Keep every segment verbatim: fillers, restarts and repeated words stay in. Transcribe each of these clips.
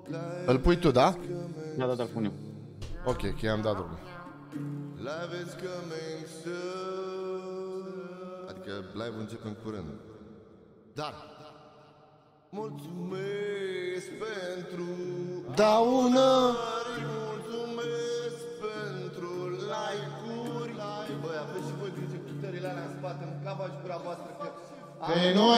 Îl pui tu, da? Da, da, da, pun eu. Ok, că i-am dat drumul. Adică live-ul începe în curând. Dar mulțumesc pentru daună, mulțumesc pentru like-uri. Băi, aveți și voi grijă cu chitările alea în spate, în cava și gura voastră că... Pe noi!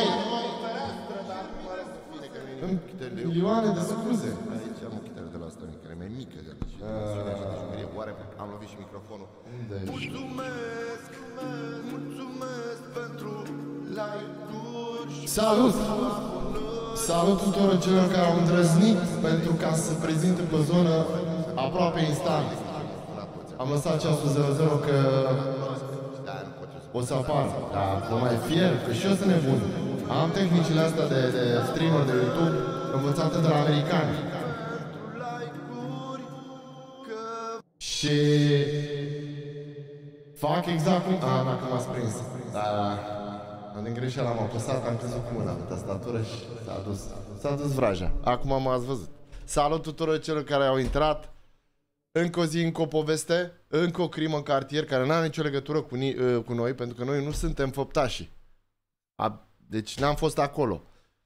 Milioane de scuze. Aici am o chitară de la asta care e mai mică de aici. Oare am lovit și microfonul. Mulțumesc, mulțumesc pentru like-uri. Salut! Salut tuturor celor care au îndrăznit pentru ca să se prezinte pe zonă aproape instant. Am lăsat ceasul zero zero că o să apară. Dar nu mai fier, că și eu sunt nebun. Am tehnicile astea de, de streamer de YouTube învățate de la americani. Și fac exact cum... A, dacă m-ați prins. Da, din greșeală am apăsat, am crezut cu mâna pe tastatură și s-a dus, s-a dus vraja. Acum m-ați văzut. Salut tuturor celor care au intrat. Încă o zi, încă o poveste, încă o crimă în cartier care nu are nicio legătură cu, cu noi, pentru că noi nu suntem făptașii. A, deci n-am fost acolo.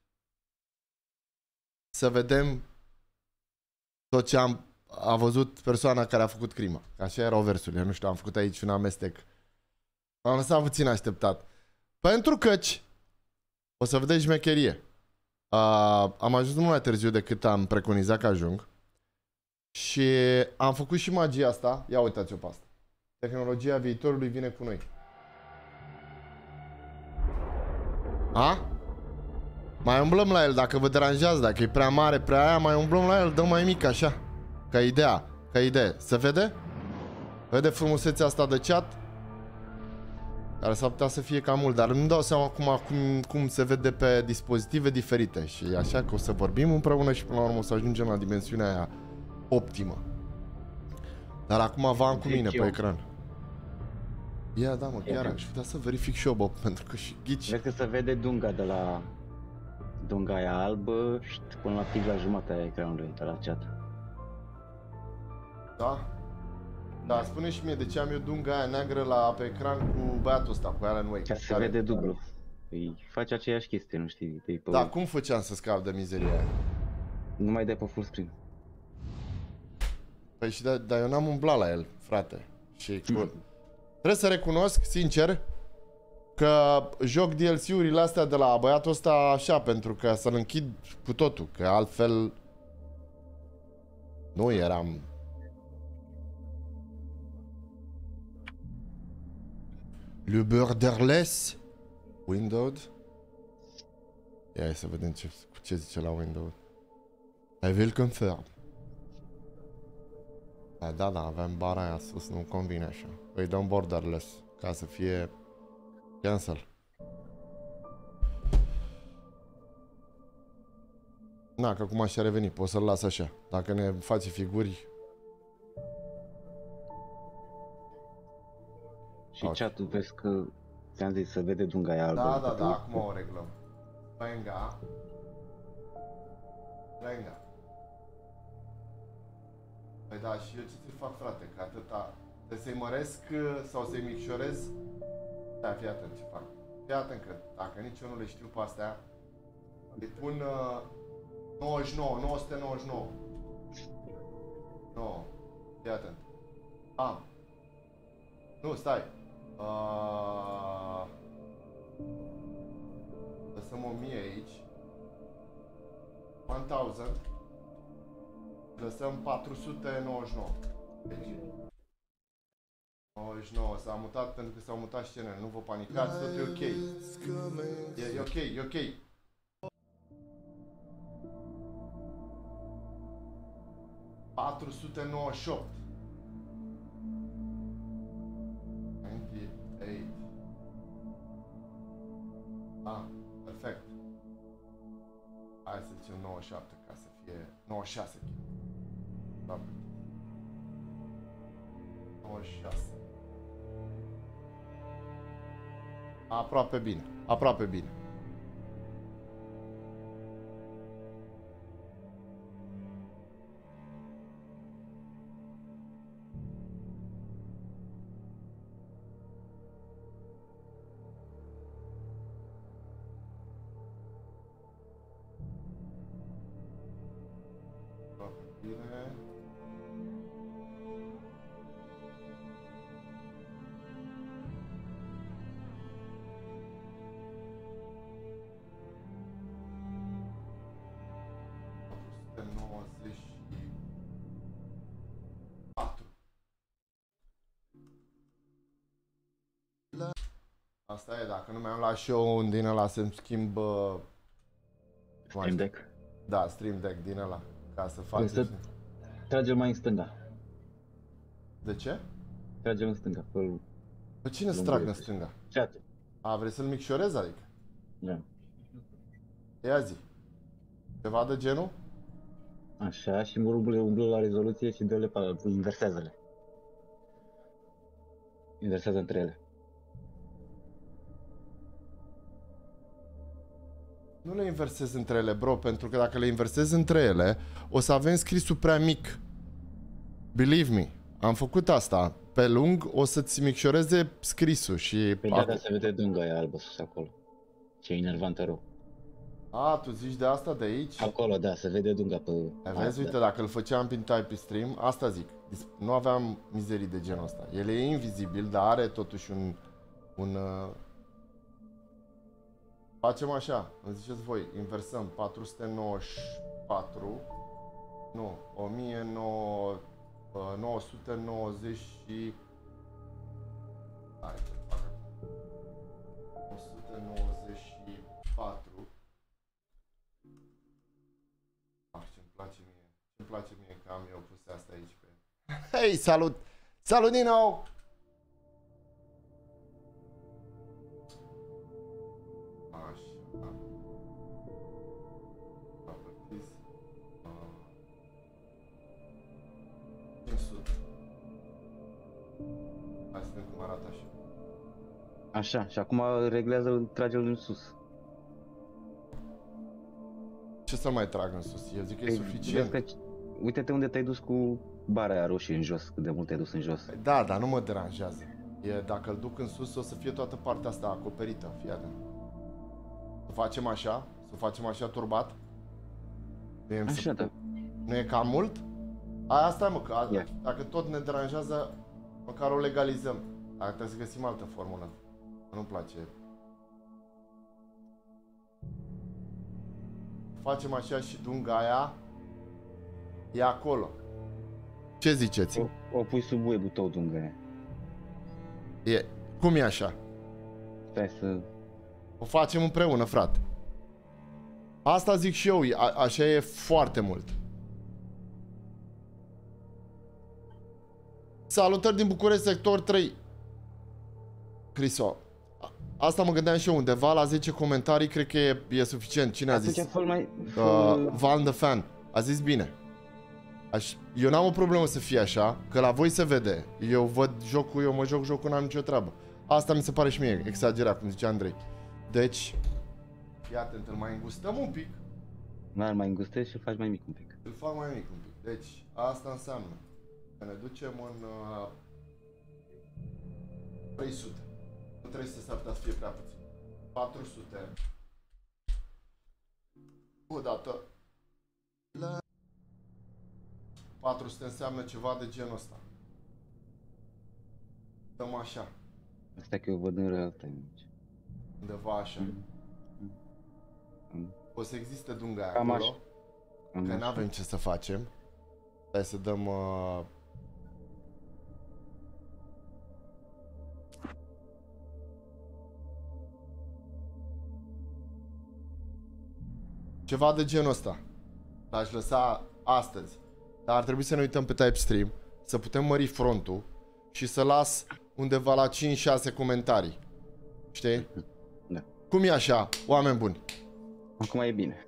Să vedem tot ce am a văzut persoana care a făcut crima. Așa erau versurile, nu știu, am făcut aici un amestec. Am lăsat puțin așteptat. Pentru căci o să vedeți șmecherie. Uh, am ajuns mult mai târziu decât am preconizat că ajung. Și am făcut și magia asta. Ia uitați-o pe asta. Tehnologia viitorului vine cu noi. A? Mai umblăm la el dacă vă deranjează. Dacă e prea mare, prea aia, mai umblăm la el. Dăm mai mic așa. Ca idee. Ca idee. Se vede? Vede frumusețea asta de chat? Care s-ar putea să fie cam mult. Dar nu-mi dau seama acum cum, cum se vede pe dispozitive diferite. Și așa că o să vorbim împreună și până la urmă o să ajungem la dimensiunea aia optimă. Dar acum v-am cu mine pe ecran. Ia, da, mă, chiar aș putea să verific și eu, bă, pentru că și ghici. Vezi că se vede dunga de la... dunga aia albă și până la pic la jumatea ecranului de la chat. Da? Da, spune și mie de ce am eu dunga aia neagră la, pe ecran cu băiatul ăsta, cu Alan Wake. Ca să se vede dublu. Îi face aceeași chestie, nu știi? Pe da, cum făceam să scap de mizeria aia? Nu mai dai pe full screen. Păi și da, dar eu n-am umblat la el, frate. Și mm. trebuie să recunosc, sincer, că joc D L C-urile astea de la băiatul ăsta așa, pentru că să-l închid cu totul, că altfel nu eram... Le Borderless Windows. Ia hai să vedem ce, cu ce zice la Windows. I will confirm. Da, da, da, avem bara aia sus, nu-mi convine așa. Îi dăm Borderless, ca să fie cancel. Na, că acum așa reveni, pot să-l las așa. Dacă ne face figuri... Și okay. Chat-ul vezi că ți-am zis să vede dunga aia albă. Da, da, da, acum o reglăm. Venga. Venga. Păi da, și eu ce ți fac, frate, că atâta... Trebuie să-i măresc sau să-i micșorez? Da, fii atent ce fac. Fii atent că dacă nici eu nu le știu pe astea, îi pun uh, nouăzeci și nouă, nouă sute nouăzeci și nouă. nouă. Fii atent. Am. Nu, stai. Uh... Lăsăm o mie aici. o mie. Lăsăm patru sute nouăzeci și nouă. Deci. nouăzeci și nouă. S-a mutat pentru că s-au mutat scenele. Nu vă panicați, tot e ok. E, e ok, e ok. patru sute nouăzeci și opt. nouăzeci și opt. Ah, perfect. Hai să zicem nouăzeci și șapte ca să fie nouăzeci și șase. nouăzeci și șase. Aproape bine, aproape bine. Bine. nouăzeci și patru. Asta e, dacă nu mi-am luat și eu un din ăla să-mi schimb... Uh, Stream Deck. Da, Stream Deck din ăla, ca să faci... Să trage-l mai în stânga. De ce? Trage-l în stânga. Pe, pe cine să trag în stânga? Ceate. A, vrei să-l micșorezi, adică? Da. Ia zi. Ceva de genul? Așa, și mururile umblă la rezoluție și dă-le pe... inversează-le. Inversează între ele. Nu le inversez între ele, bro, pentru că dacă le inversez între ele, o să avem scrisul prea mic. Believe me. Am făcut asta. Pe lung o să-ți micșoreze scrisul și... Păi da, da, se vede dunga aia albă sus acolo. Ce enervantă rău. A, tu zici de asta de aici? Acolo, da, se vede dunga pe... Vezi, uite, dacă îl făceam prin Type Stream, asta zic. Nu aveam mizerii de genul ăsta. El e invizibil, dar are totuși un... un uh... Facem așa, îmi ziceți voi, inversăm patru sute nouăzeci și patru, nu, o mie nouă sute nouăzeci și... Hai să fac o sută nouăzeci și patru. Ah, ce-mi place mie, ce-mi place mie că am eu puse asta aici pe... Hei, salut! Salut din nou! Hai să vedem cum arată așa. Așa, și acum reglează, trage-l în sus. Ce să mai trag în sus? Eu zic că e suficient. Că, uite-te unde te-ai dus cu bara aia roșie în jos, cât de mult te-ai dus în jos. Da, dar nu mă deranjează. E, dacă îl duc în sus, o să fie toată partea asta acoperită, fii atent. Să facem așa? Să facem așa turbat? Nu e, așa, să... da. Nu e cam mult? Aia, asta mă, că yeah. Dacă tot ne deranjează, măcar o legalizăm. Dacă trebuie să găsim altă formulă. Nu-mi place. Facem așa și dunga aia e acolo. Ce ziceți? O, o pui sub web-ul tău, dunga aia. E, cum e așa? Stai să... O facem împreună, frate. Asta zic și eu, a, așa e foarte mult. Salutări din București, sector trei. Criso. Asta mă gândeam și eu, undeva la zece comentarii, cred că e, e suficient. Cine a zis? Atunci, mai... Uh, Van the Fan. A zis bine. Aș... Eu n-am o problemă să fie așa, că la voi se vede. Eu văd jocul, eu mă joc jocul, n-am nicio treabă. Asta mi se pare și mie exagerat, cum zice Andrei. Deci, fii atent, îl mai îngustăm un pic. N-ar mai îngustezi și îl faci mai mic un pic. Îl fac mai mic un pic. Deci, asta înseamnă că ne ducem în uh, trei sute. Nu trei sute s-ar putea să fie prea puțin. patru sute. Odată. patru sute înseamnă ceva de genul ăsta. Dăm așa. Asta că eu văd în realtă. Undeva așa. Mm. Mm. O să existe dunga aia Cam acolo. așa. Cam Că așa. n-avem ce să facem. Hai să dăm... Uh... Ceva de genul ăsta. L-aș lăsa astăzi. Dar ar trebui să ne uităm pe Type Stream, să putem mări frontul și să las undeva la cinci șase comentarii. Știi? Da. Cum e așa, oameni buni? Acum e bine.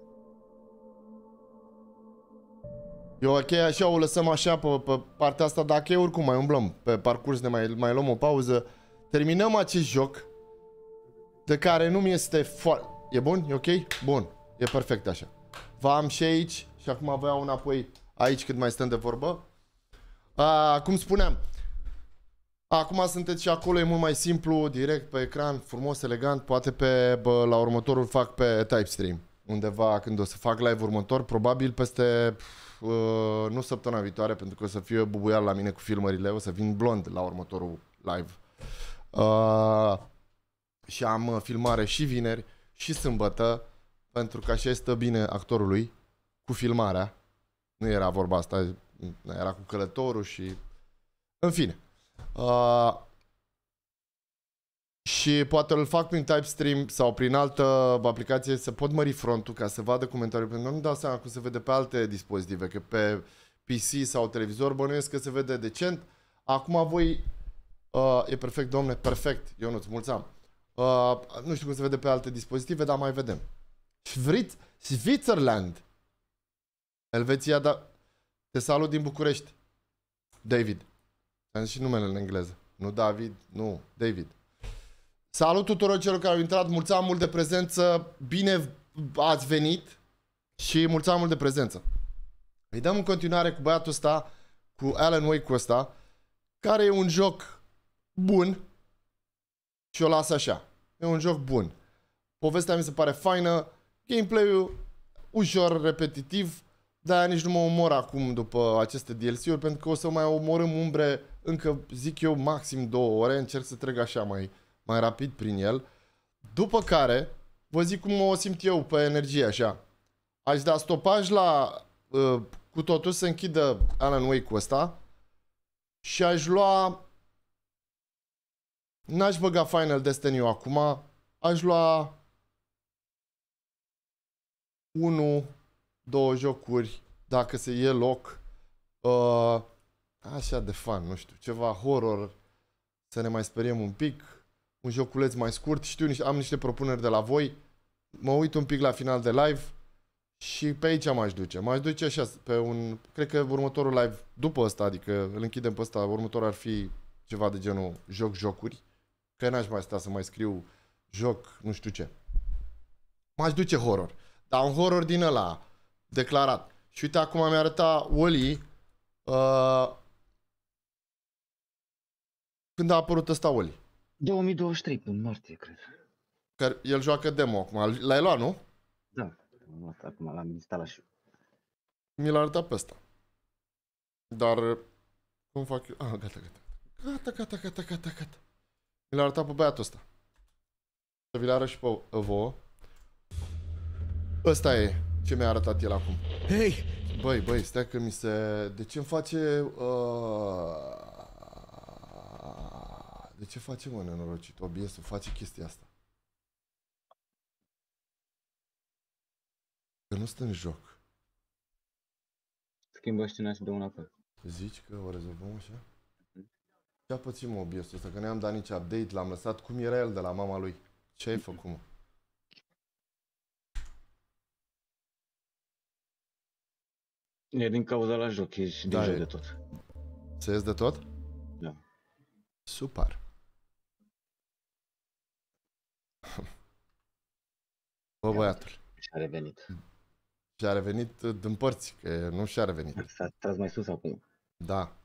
E ok, așa o lăsăm așa pe, pe partea asta, dacă e oricum mai umblăm pe parcurs, ne mai, mai luăm o pauză. Terminăm acest joc de care nu mi este foarte... E bun? E ok? Bun. E perfect așa. Vă am și aici și acum vă iau înapoi aici cât mai stăm de vorbă. A, cum spuneam, acum sunteți și acolo, e mult mai simplu, direct pe ecran, frumos, elegant. Poate pe, bă, la următorul fac pe Type Stream. undeva când o să fac live următor, probabil peste, uh, nu săptămâna viitoare, pentru că o să fie bubuial la mine cu filmările, o să vin blond la următorul live. Uh, și am uh, filmare și vineri și sâmbătă, pentru că așa stă bine actorului cu filmarea. Nu era vorba asta, era cu călătorul și... În fine. Uh, și poate îl fac prin Typestream sau prin altă aplicație să pot mări frontul ca să vadă comentariul, pentru că nu dau seama cum se vede pe alte dispozitive, că pe P C sau televizor bănuiesc că se vede decent. Acum voi... Uh, e perfect, domne, perfect, eu nu-ți mulțam. Uh, nu știu cum se vede pe alte dispozitive, dar mai vedem. Schweiz, Switzerland. Elveția, da... Te salut din București. David. Am zis și numele în engleză. Nu David, nu, David. Salut tuturor celor care au intrat, mulțumim mult de prezență, bine ați venit și mulțumim mult de prezență. Îi dăm în continuare cu băiatul ăsta, cu Alan Wake-ul ăsta, care e un joc bun și o las așa. E un joc bun. Povestea mi se pare faină, gameplay-ul ușor repetitiv, dar nici nu mă omor acum după aceste D L C-uri, pentru că o să mai omorâm umbre încă, zic eu, maxim două ore, încerc să trec așa mai... mai rapid prin el, după care vă zic cum o simt eu pe energie așa. Aș da stopaj la uh, cu totul să închidă Alan Wake-ul ăsta și aș lua, n-aș băga Final Destiny-ul acum, aș lua unu, două jocuri, dacă se e loc, uh, așa de fan, nu știu, ceva horror, să ne mai speriem un pic. Un joculeț mai scurt, știu, am niște propuneri de la voi. Mă uit un pic la final de live și pe aici m-aș duce. M-aș duce așa pe un... Cred că următorul live după ăsta, adică îl închidem pe ăsta, următorul ar fi ceva de genul joc-jocuri. Că n-aș mai sta să mai scriu joc, nu știu ce. M-aș duce horror. Dar un horror din ăla declarat. Și uite, acum mi-a arătat Wally uh, când a apărut ăsta Wally. două mii douăzeci și trei, în martie, cred. Că el joacă demo acum. L-ai luat, nu? Da, am luat acum, l-am instalat și mi l-a arătat pe ăsta. Dar cum fac eu? Ah, gata, gata. Gata, gata, gata, gata, gata. Mi l-a arătat pe băiatul ăsta. Să vi le arăt și pe vouă. Ăsta e ce mi-a arătat el acum. Hei! Băi, băi, stai că mi se... De ce îmi face... Uh... De ce face, mă, nenorocit? O B S-ul face chestia asta. Că nu stă în joc. schimbă scena și de una pe. Zici că o rezolvăm așa? Ce-a pățit, mă, O B S-ul ăsta? Că nu i-am dat nici update, l-am lăsat cum era el de la mama lui. Ce ai făcut, mă? E din cauza la joc, e și din Da, joc e. de tot. Se ies de tot? Da. Super. Bă, băiatul. Și-a revenit. Și-a revenit din părți, că nu și-a revenit. S-a tras mai sus acum. Da.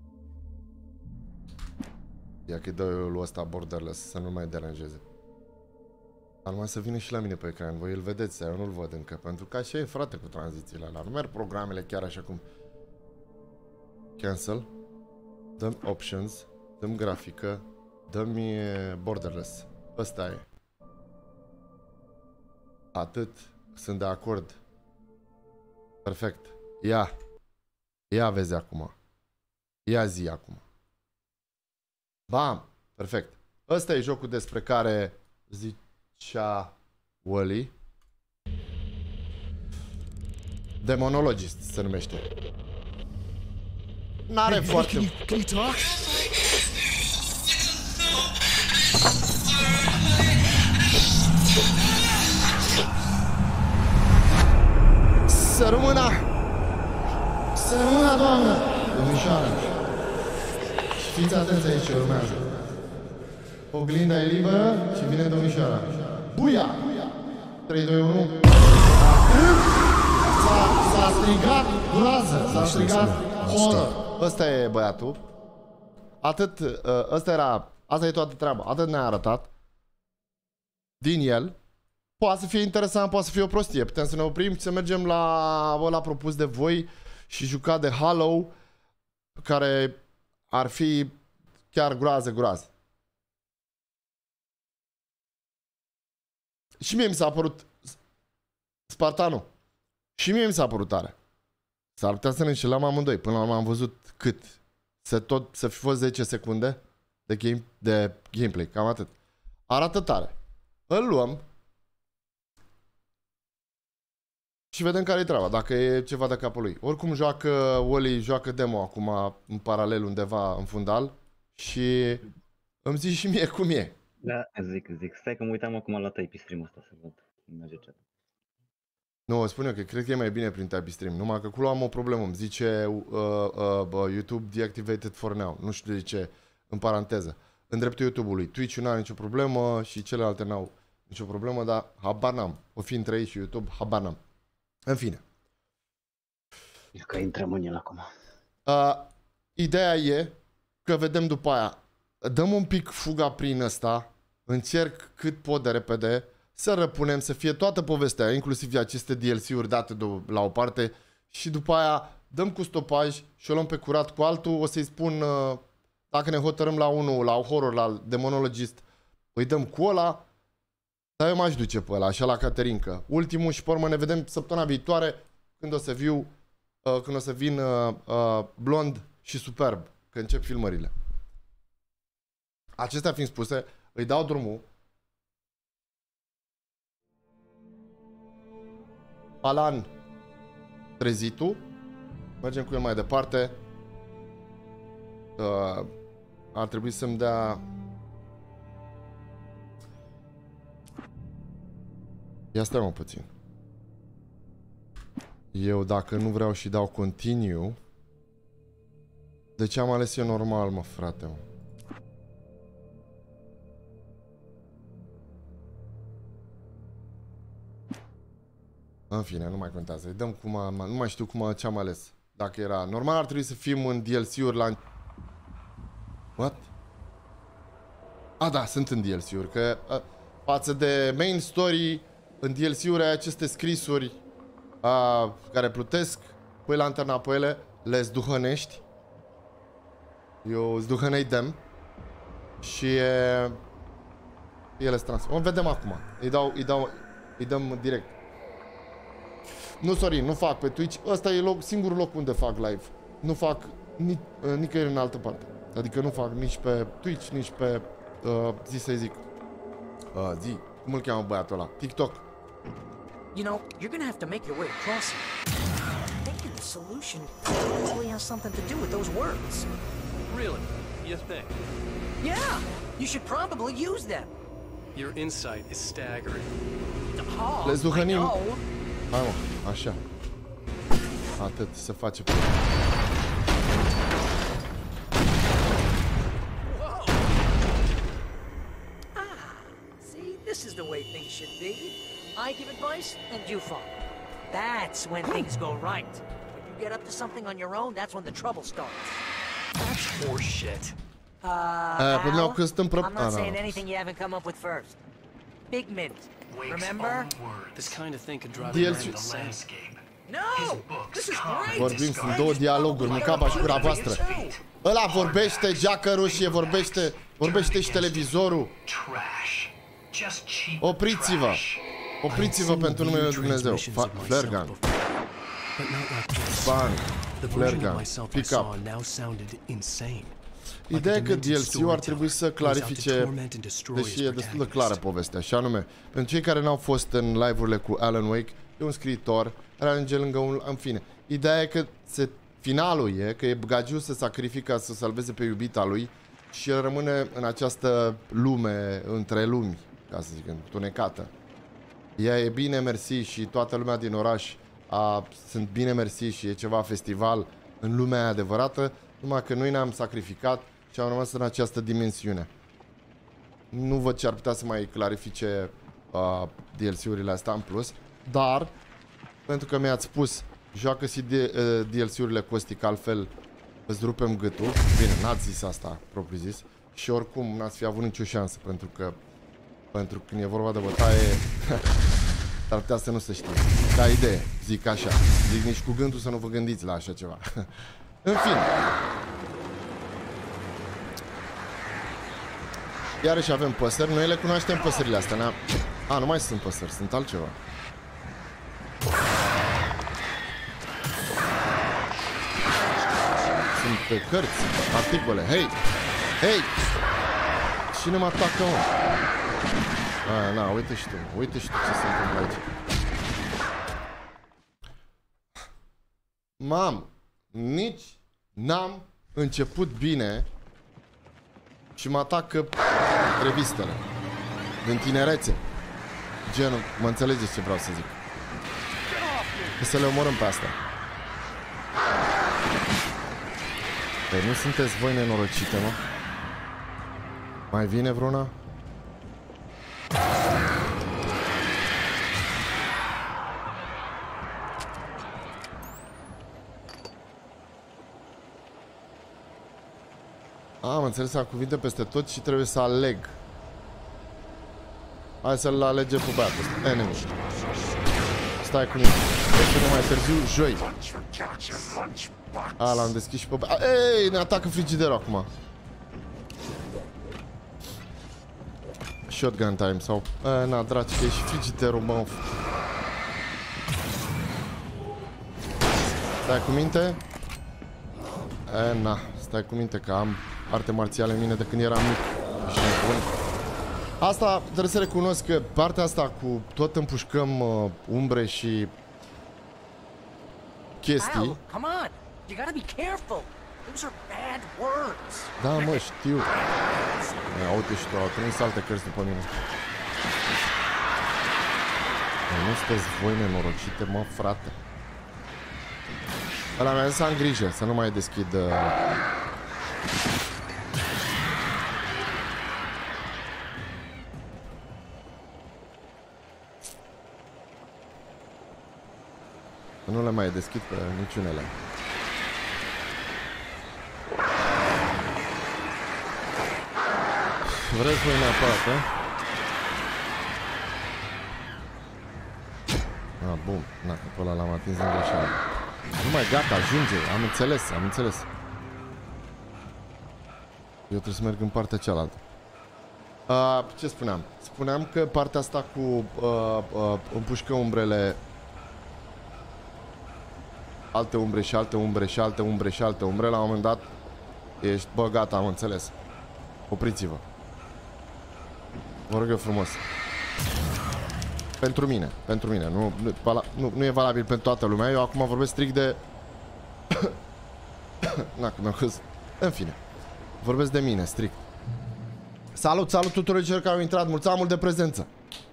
Ia că-i dă eu lui ăsta borderless să nu mai deranjeze. Ar mai să vină și la mine pe ecran, voi îl vedeți, eu nu-l văd încă, pentru că așa e, frate, cu tranzițiile alea. Nu merg programele chiar așa cum... Cancel. Dăm options, dăm grafică, dăm-mi borderless. Ăsta e. Atât, sunt de acord. Perfect. Ia. Ia vezi acum. Ia zi acum. Bam! Perfect. Ăsta e jocul despre care zicea Wally. Demonologist se numește. N-are Hey, foarte... can you, can you talk? Să rămână! Să rămână, doamnă! Domnișoară! Și fiți atenți aici ce urmează. Oglinda e liberă și vine domnișoara. Buia! trei, doi, unu. S-a strigat groază, s-a strigat horror. Ăsta e băiatul. Atât, ăsta era, asta e toată treaba. Atât ne-a arătat din el. poate să fie interesant, poate să fie o prostie. Putem să ne oprim și să mergem la ăla propus de voi și jucat de Hollow, care ar fi chiar groază, groază. Și mie mi s-a părut Spartanul. Și mie mi s-a părut tare. S-ar putea să ne înșelăm amândoi. Până la urmă am văzut cât. Să tot să fi fost zece secunde de, game, de gameplay. Cam atât. Arată tare. Îl luăm. Și vedem care-i treaba. Dacă e ceva de capul lui. Oricum joacă Oli, joacă demo acum în paralel undeva în fundal. Și îmi zici și mie cum e. Da, zic, zic. Stai că mă uitam acum la tăi pe stream-ul ăsta să văd. Merge chat. Nu, spun eu că cred că e mai bine prin Type Stream. Numai că acolo am o problemă. Îmi zice uh, uh, uh, YouTube deactivated for now. Nu știu de ce, în paranteză. În dreptul YouTube-ului. Twitch-ul n-are nicio problemă și celelalte n-au nicio problemă, dar habar n-am. O fi între ei și YouTube, habar n-am. În fine. Eu că intrăm în el acum. Uh, ideea e că vedem după aia. Dăm un pic fuga prin ăsta. Încerc cât pot de repede să răpunem, să fie toată povestea, inclusiv aceste D L C-uri date de la o parte și după aia dăm cu stopaj și o luăm pe curat cu altul. O să-i spun, dacă ne hotărâm la unul, la horror, la demonologist, îi dăm cu ăla, dar eu m-aș duce pe ăla, așa la Caterinca. Ultimul și pe urmă ne vedem săptămâna viitoare când o să viu, când o să vin Blond și Superb, că încep filmările. Acestea fiind spuse, îi dau drumul. Alan Trezitu. Mergem cu el mai departe. Uh, ar trebui să-mi dea... Ia stai mă puțin. Eu dacă nu vreau și dau continue, de ce am ales eu normal, mă, frate, mă? În fine, nu mai contează. Îi dăm cum am, nu mai știu cum ce am ales. Dacă era normal, ar trebui să fim în D L C-uri la... What? A, da, sunt în D L C-uri, că a, față de main story, în D L C-uri ai aceste scrisuri a, care plutesc, pui lanterna pe ele, le zduhănești. Eu zduhănei dem și e... ele se transformă. O vedem acum. Îi dau, îi dau, îi dăm direct. Nu, sorry, nu fac pe Twitch. Ăsta e loc, singurul loc unde fac live. Nu fac nic, uh, nicăieri în altă parte. Adică nu fac nici pe Twitch, nici pe, uh, zi să-i zic, uh, zi, cum îl cheamă băiatul ăla? TikTok. You know, you're gonna have to make your way across it. I'm thinking the solution probably has something to do with those words. Really? You think? Yeah, you should probably use them. Your insight is staggering. Oh, Le zuhănim. I know. Hai mă, așa. Atât, se face pe... Ah, see, this is the way things should be. I give advice and you follow. That's when things go right. When you get up to something on your own, that's when the trouble starts. That's horseshit. Uh, Aia, pe mine Al, că stăm pră... I'm not saying anything you haven't come up with first. Big Mint, remember? This kind of thing could drive D L you C. around the landscape. No, this is great. Vorbim, sunt două dialoguri, mâncaba și gura voastră. Ăla vorbește, geacărușie, vorbește, vorbește și televizorul. Opriți-vă! Opriți-vă pentru numele lui Dumnezeu. Flergan. Bang. Flergan. Pick up. Ideea e că D L C-ul ar trebui să clarifice, deși e destul de clară povestea, și anume, pentru cei care n-au fost în live-urile cu Alan Wake, e un scriitor care ajunge lângă un... În fine, ideea e că se, finalul e că e băgagiu să sacrifică să salveze pe iubita lui și el rămâne în această lume între lumi, ca să zic, întunecată. Ea e bine mersi și toată lumea din oraș a, sunt bine mersi și e ceva festival în lumea aia adevărată, numai că noi ne-am sacrificat și am rămas în această dimensiune. Nu văd ce ar putea să mai clarifice uh, D L C-urile astea în plus, dar pentru că mi-ați spus, joacă și uh, D L C-urile Costic, altfel îți rupem gâtul. Bine, n-ați zis asta, propriu zis, și oricum n-ați fi avut nicio șansă, pentru că Pentru că când e vorba de bătaie, ar putea să nu se știe. Ca idee, zic așa. Zic nici cu gândul să nu vă gândiți la așa ceva. În fine. Iarăși avem păsări. Noi le cunoaștem păsările astea. Ne-am... A, nu mai sunt păsări, sunt altceva. Sunt cărți, articole. Hei! Hei! Cine mă atacă, mă? A, na, uite și tu. Uite și tu ce se întâmplă aici. Mam, nici n-am început bine și mă atacă revistele din tinerețe. Genul, mă înțelegeți ce vreau să zic. Că să le omorâm pe astea. Păi nu sunteți voi nenorocite, mă? Mai vine vreuna? Am înțeles, am cuvinte peste tot și trebuie să aleg. Hai să-l alege pe băiatul ăsta. Enemy. Stai cu mine. Trebuie mai târziu, joi. A, l-am deschis și pe băiatul. Ei, ne atacă frigiderul acum. Shotgun time sau... A, na, dragi, că e și frigiderul, mă. Stai cu minte. E, na, stai cu minte că am arte marțiale în mine de când eram mic. Asta trebuie să recunosc că partea asta cu tot împușcăm uh, umbre și chestii. Da, mă, știu. Ia, uite și tu, au trimis alte cărți după mine. Nu sunteți voi nenorocite, mă, frate. Ăla mi-a zis să am grijă, să nu mai deschid... Uh... Nu le mai deschid pe niciunele. Vreți voi neapărat, eh? Ah, bun. Na, că pe ăla l-am atins în greșeală. Nu mai, gata, ajunge. Am înțeles, am înțeles. Eu trebuie să merg în partea cealaltă. Uh, ce spuneam? Spuneam că partea asta cu uh, uh, împușcă umbrele, alte umbre și alte umbre și alte umbre și alte umbre, la un moment dat ești, bă, gata, am înțeles. Opriți-vă. Vă rog eu frumos. Pentru mine, pentru mine, nu, nu, nu, nu e valabil pentru toată lumea. Eu acum vorbesc strict de... Na, că mi-a căzut. În fine, vorbesc de mine, strict. Salut, salut tuturor celor care au intrat, mulțumesc mult de prezență.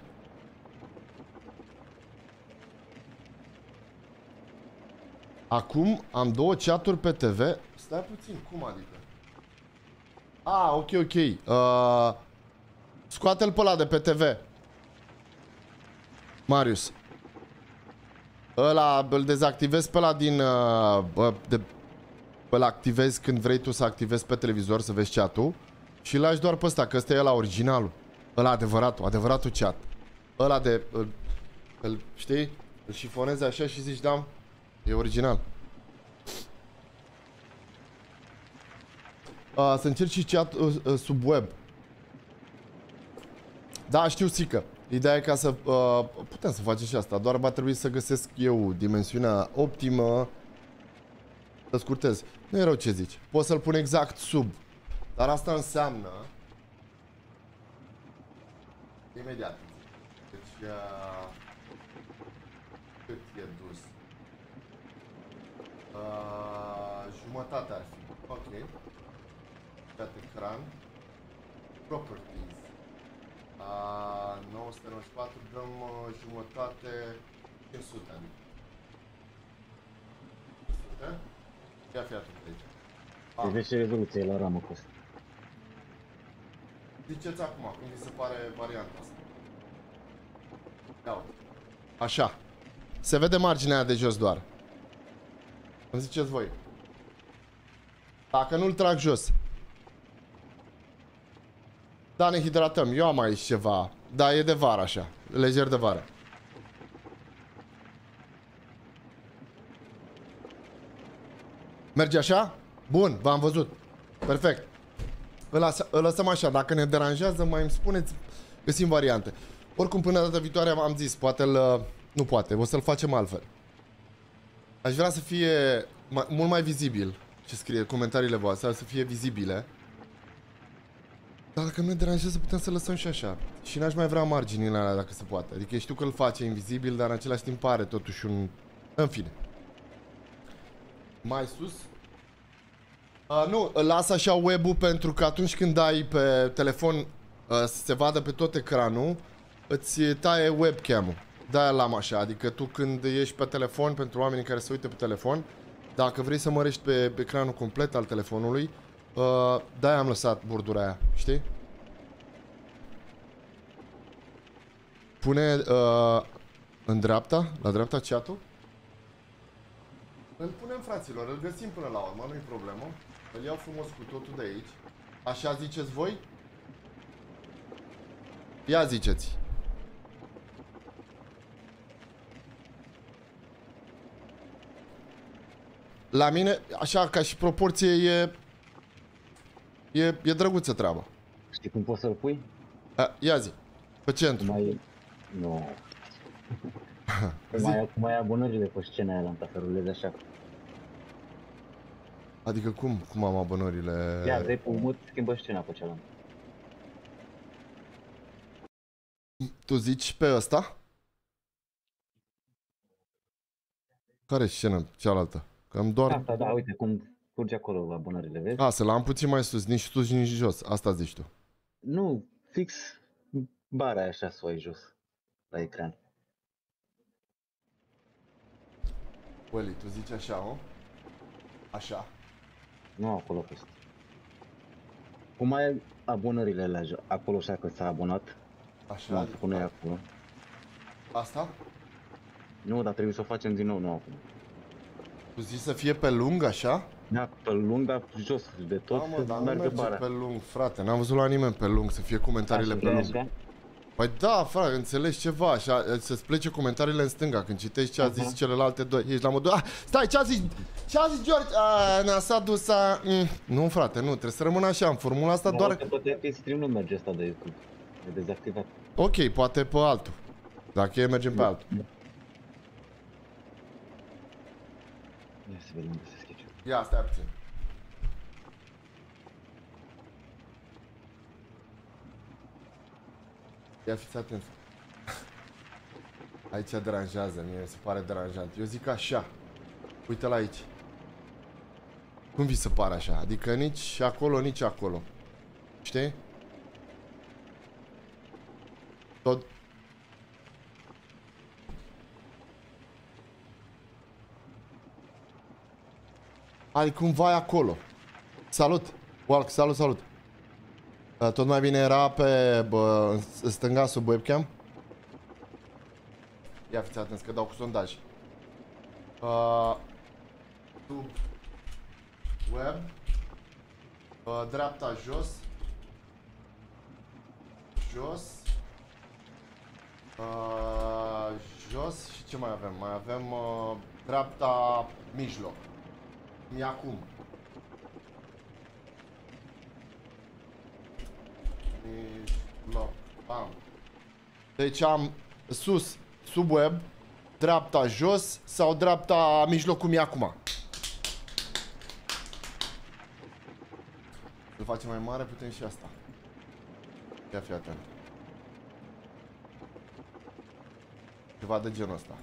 Acum am două chaturi pe T V. Stai puțin, cum adică? Ah, ok, ok. Uh, Scoate-l pe ăla de pe T V. Marius. Ăla îl dezactivezi pe ăla din... Uh, de, îl activezi când vrei tu să activezi pe televizor să vezi chat-ul. Și îl lași doar pe ăsta, că ăsta e ăla originalul. Ăla adevăratul, adevăratul chat. Ăla de... Îl, îl, știi? Îl șifonezi așa și zici, da, e original. Uh, să încerci și chat uh, uh, sub web. Da, știu, Sică. Ideea e ca să... Uh, putem să facem și asta, doar va trebui să găsesc eu dimensiunea optimă. Să scurtez. Nu e rău ce zici. Poți să-l pun exact sub. Dar asta înseamnă... Imediat. Deci... Uh, cât e dus? Uh, jumătate ar fi. Ok. Pe ecran. Properties. Uh, nouă sute nouăzeci și patru, dăm uh, jumătate cinci sute. cinci sute? Ia fi atunci aici. Ah. Deci vezi rezoluție la ramă cu asta. Ziceți acum, cum vi se pare varianta asta. Ia uite. Așa. Se vede marginea aia de jos doar. Îmi ziceți voi. Dacă nu-l trag jos. Da, ne hidratăm. Eu am aici ceva. Da, e de vară așa. Lejer de vară. Merge așa? Bun, v-am văzut. Perfect. Îl, asa, îl lăsăm așa. Dacă ne deranjează, mai îmi spuneți. Găsim variante. Oricum, până data viitoare am zis, poate îl... Nu poate, o să-l facem altfel. Aș vrea să fie mai, mult mai vizibil ce scrie, comentariile voastre, să fie vizibile. Dar dacă nu ne deranjează, putem să lăsăm și așa. Și n-aș mai vrea marginile alea dacă se poate. Adică știu că îl face invizibil, dar în același timp pare totuși un... În fine. Mai sus. Uh, nu, îl las așa web-ul pentru că atunci când dai pe telefon uh, să se vadă pe tot ecranul, îți taie webcam-ul. De-aia l-am așa, adică tu când ești pe telefon, pentru oamenii care se uită pe telefon, dacă vrei să mărești pe, pe ecranul complet al telefonului, uh, de-aia am lăsat bordura aia, știi? Pune uh, în dreapta, la dreapta chat-ul. Îl punem, fraților, îl găsim până la urmă, nu-i problemă. Îl iau frumos cu totul de aici. Așa ziceți voi? Ia ziceți. La mine, așa, ca și proporție, e... E, e drăguță treaba. Știi cum poți să-l pui? A, ia zi. Pe centru. Cum ai... Nu. Cum ai, cum ai abonările pe scena aia la întaferulezi așa. Adică cum? Cum am abonările? Ia, dai pe umăt, schimbă scena pe cealaltă. Tu zici pe ăsta? Care scenă cealaltă? Că am doar... Asta, da, uite cum curge acolo abonările, vezi? A, să l-am puțin mai sus, nici sus, nici jos. Asta zici tu. Nu, fix bara aia așa să o ai jos, la ecran. Wally, tu zici așa, o? Așa. Nu acolo peste. Cum ai abonările la jo- acolo așa că s-a abonat? Așa. Nu, pune acolo. Asta? Nu, dar trebuie să o facem din nou, nu acum. Tu zici să fie pe lung, așa? Da, pe lung, dar jos de tot, Da, mă, să dar nu meargă merge bara. pe lung, frate. N-am văzut la nimeni pe lung, să fie comentariile pe lung. Păi da, frate, înțelegi ceva, așa, să-ți plece comentariile în stânga când citești ce a zis Uh-huh. celelalte doi. Ești la modul, ah, stai, ce a zis, ce a zis George? Ah, ne-a s-a dus a... Mm. Nu, frate, nu, trebuie să rămână așa, în formula asta doar... Dar poate pe stream nu merge asta de YouTube, e dezactivat. Ok, poate pe altul. Dacă e, mergem pe altul. Ia să vedem unde se schece. Ia, stai puțin. Ia fiți atent. Aici deranjează, mie mi se pare deranjant. Eu zic așa. Uite-l aici. Cum vi se pare așa? Adică nici acolo, nici acolo. Știi? Tot... Adică cumva e acolo. Salut! Walk, salut, salut! Uh, Tot mai bine era pe bă, în stânga sub webcam. Ia fiți atenți că dau cu sondaj. Uh, sub web. Uh, dreapta jos. Jos. Uh, jos. Și ce mai avem? Mai avem uh, dreapta mijloc. E acum. Mijloc. Bam. Deci am sus, sub web, dreapta jos sau dreapta mijloc cum e acum. Îl facem mai mare, putem și asta. Ia fi atent. Ceva de genul ăsta.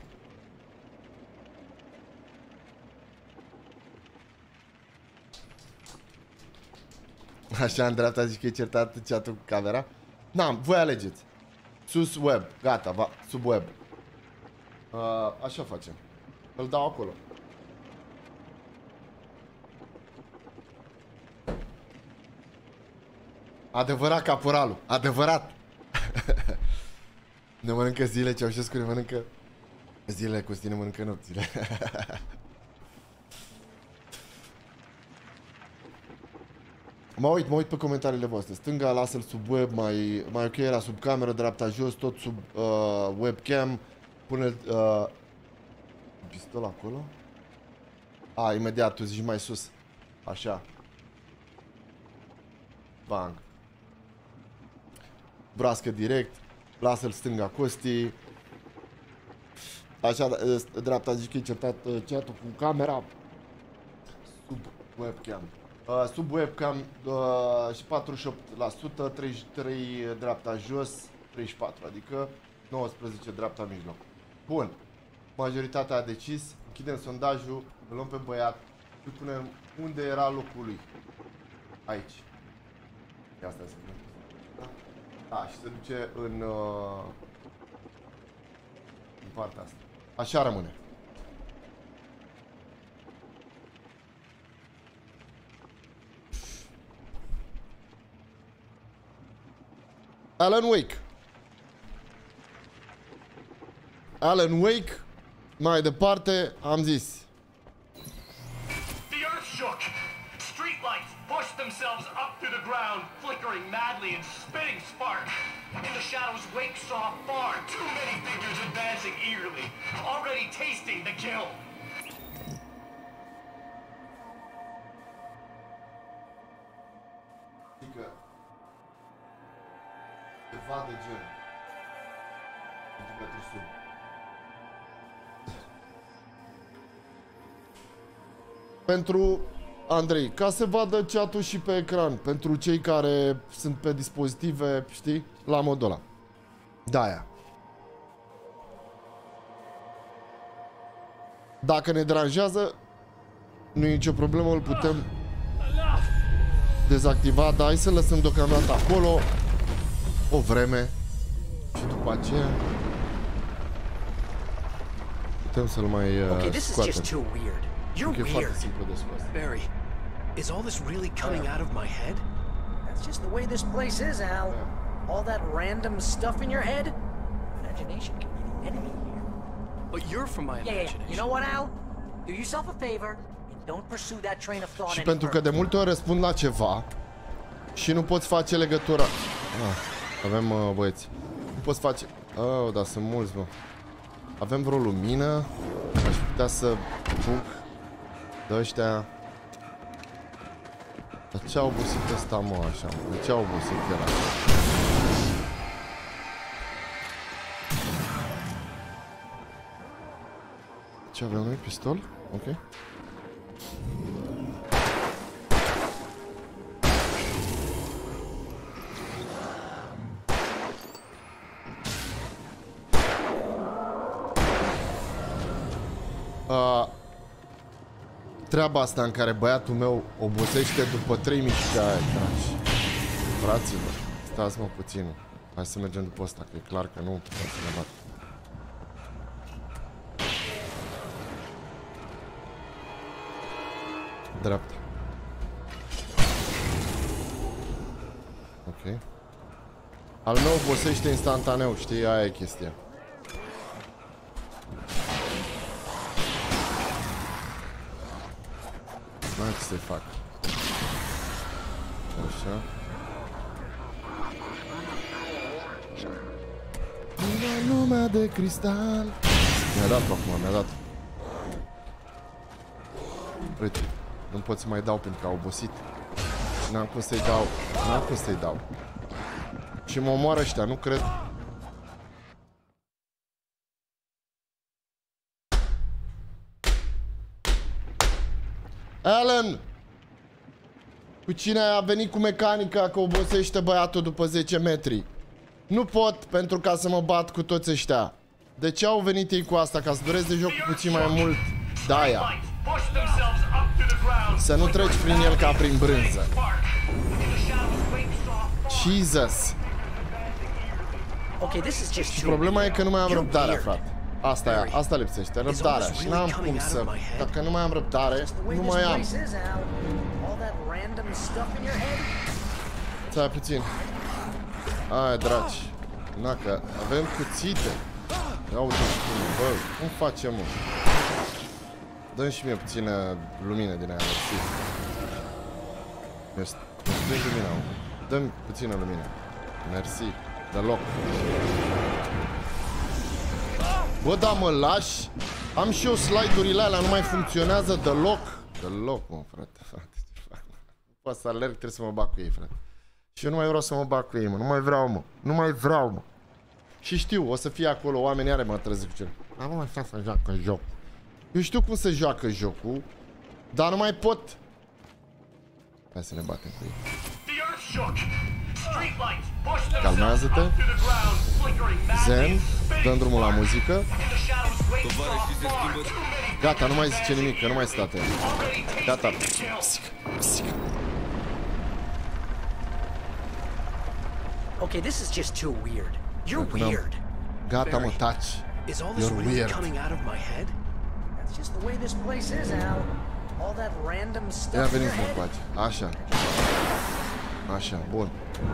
Așa, în dreapta zici că e certat chat-ul cu camera. N-am, voi alegeți. Sus web, gata, va, sub web. Uh, așa facem. Îl dau acolo. Adevărat, caporalul, adevărat. Ne mănâncă zile, Ceaușescu ne mănâncă zilele, Costin ne mănâncă nopțile. Mă uit, mă uit pe comentariile voastre. Stânga lasă-l sub web, mai, mai ok era sub cameră, dreapta jos, tot sub uh, webcam. Pune uh, pistol acolo. A, imediat, tu zici mai sus. Așa. Bang. Brască direct. Lasă-l stânga Costi. Așa, dreapta zici că e certat uh, chat-ul cu camera. Sub webcam. Uh, sub webcam uh, și patruzeci și opt la sută, treizeci și trei dreapta jos, treizeci și patru, adică nouăsprezece dreapta mijloc. Bun. Majoritatea a decis, închidem sondajul, îl luăm pe băiat și punem unde era locul lui. Aici. Ia asta să vedem. Da, și se duce în, uh, în partea asta. Așa rămâne. Alan Wake. Alan Wake. Mai departe, am zis. The earth shook. Streetlights pushed themselves up through the ground, flickering madly and spitting sparks. In the shadows, Wake saw far too many figures advancing eagerly, already tasting the kill. Ceva de gen. Pentru sub. Pentru Andrei, ca să vadă chat-ul și pe ecran. Pentru cei care sunt pe dispozitive, știi, la modul ăla. De-aia. Dacă ne deranjează, nu e nicio problemă, îl putem dezactiva, dar hai să lăsăm deocamdată acolo o vreme și după aceea putem să-l mai uh, Okay, this is just scoatem. too weird. You're E foarte weird. simplu de scos. Barry, is all this really coming out of my head? That's just the way this place is, Al. All that random stuff in your head. Imagination can be the enemy here. But you're from my Yeah, yeah, imagination. yeah. You know what, Al? Do yourself a favor and don't pursue that train of thought Și any pentru că further. de multe ori răspund la ceva și nu poți face legătura. Ah, avem uh, băieți. Nu poți face... Oh, da, sunt mulți, mă. Avem vreo lumină. Aș putea să duc de ăștia. Dar ce-a obosit ăsta, mă, așa? De ce-a obosit el așa? Ce avem noi? Pistol? Ok. Uh, treaba asta în care băiatul meu obosește după trei mișcări. Fraților, stați-mă puțin. Hai să mergem după ăsta, că e clar că nu putem să ne bat. Dreapta. Ok. Al meu obosește instantaneu, știi? Aia e chestia. N-am ce să-i fac. Așa. În lumea de cristal. Mi-a dat acum, mi-a dat. Uite, nu pot să mai dau pentru că a obosit. N-am cum să-i dau. N-am cum să-i dau. Și mă omoară ăștia, nu cred. Alan! Cu cine a venit cu mecanica că obosește băiatul după zece metri? Nu pot pentru ca să mă bat cu toți ăștia. De ce au venit ei cu asta? Ca să dureze jocul puțin mai mult de-aia. Să nu treci prin el ca prin brânză. Jesus! Okay, this is just Și too problema e că nu mai am You're răbdarea, weird. frate. Asta e, asta lipsește, răbdarea. Și n-am cum să... Dacă nu mai am răbdare, nu mai am. Stai puțin. Hai, dragi. Na, că avem cuțite. Ia uite și cum, bă, cum facem, mă? Dă-mi și mie puțină lumină din aia, știi? stingi lumina. Dă-mi puțină lumină. Mersi. Deloc. Bă, da, mă lași? Am și eu slide-urile alea, nu mai funcționează deloc. Deloc, mă, frate, frate, ce fac? Nu pot să alerg, trebuie să mă bag cu ei, frate. Și eu nu mai vreau să mă bag cu ei, mă, nu mai vreau, mă. Nu mai vreau, mă. Și știu, o să fie acolo oamenii, are mă trezesc cu cel. Am mai stat să joacă joc. Eu știu cum să joacă jocul, dar nu mai pot. Hai să ne batem cu ei. Calmează-te. Zen, dăm drumul la muzică. Gata, nu mai zice nimic, că nu mai state. Gata. Okay, this is just too weird. You're weird. Gata, mă, taci. Is all this You're really weird. coming out of my head? That's just the way this place is, Al. All that random Ia stuff in your veniți, mă, head. pace. Așa. Așa, bun.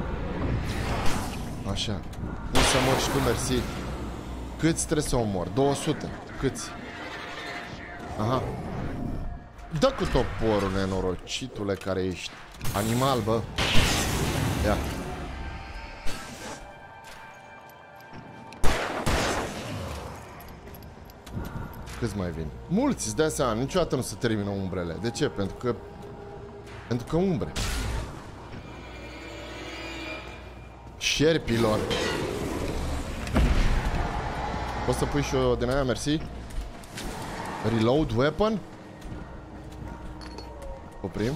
Așa. Nu să mor și tu, mersi. Câți trebuie să omor? două sute. Câți? Aha. Dă cu toporul, nenorocitule care ești. Animal, bă. Ia. Câți mai vin? Mulți, îți dai seama, niciodată nu se termină umbrele. De ce? Pentru că... Pentru că umbre. Șerpilor. Poți să pui și o din aia, mersi? Reload weapon? Oprim.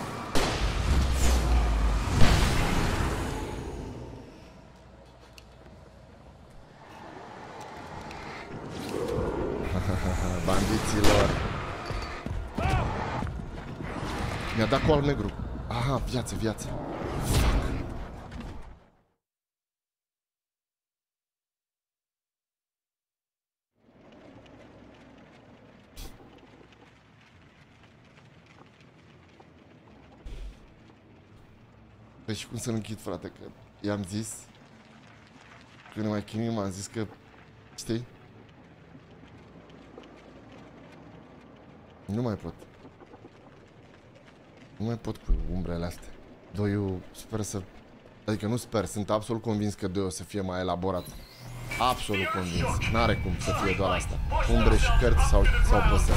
Bandiților. Mi-a dat cu al negru. Aha, viață, viață. Păi și cum să-l închid, frate, că i-am zis. Când ne mai chinuim, m-am zis că... Știi? Nu mai pot. Nu mai pot cu umbrele astea. Doi, eu sper să... Adică nu sper, sunt absolut convins că doi o să fie mai elaborat. Absolut convins. N-are cum să fie doar asta. Umbre și cărți sau, sau păsări.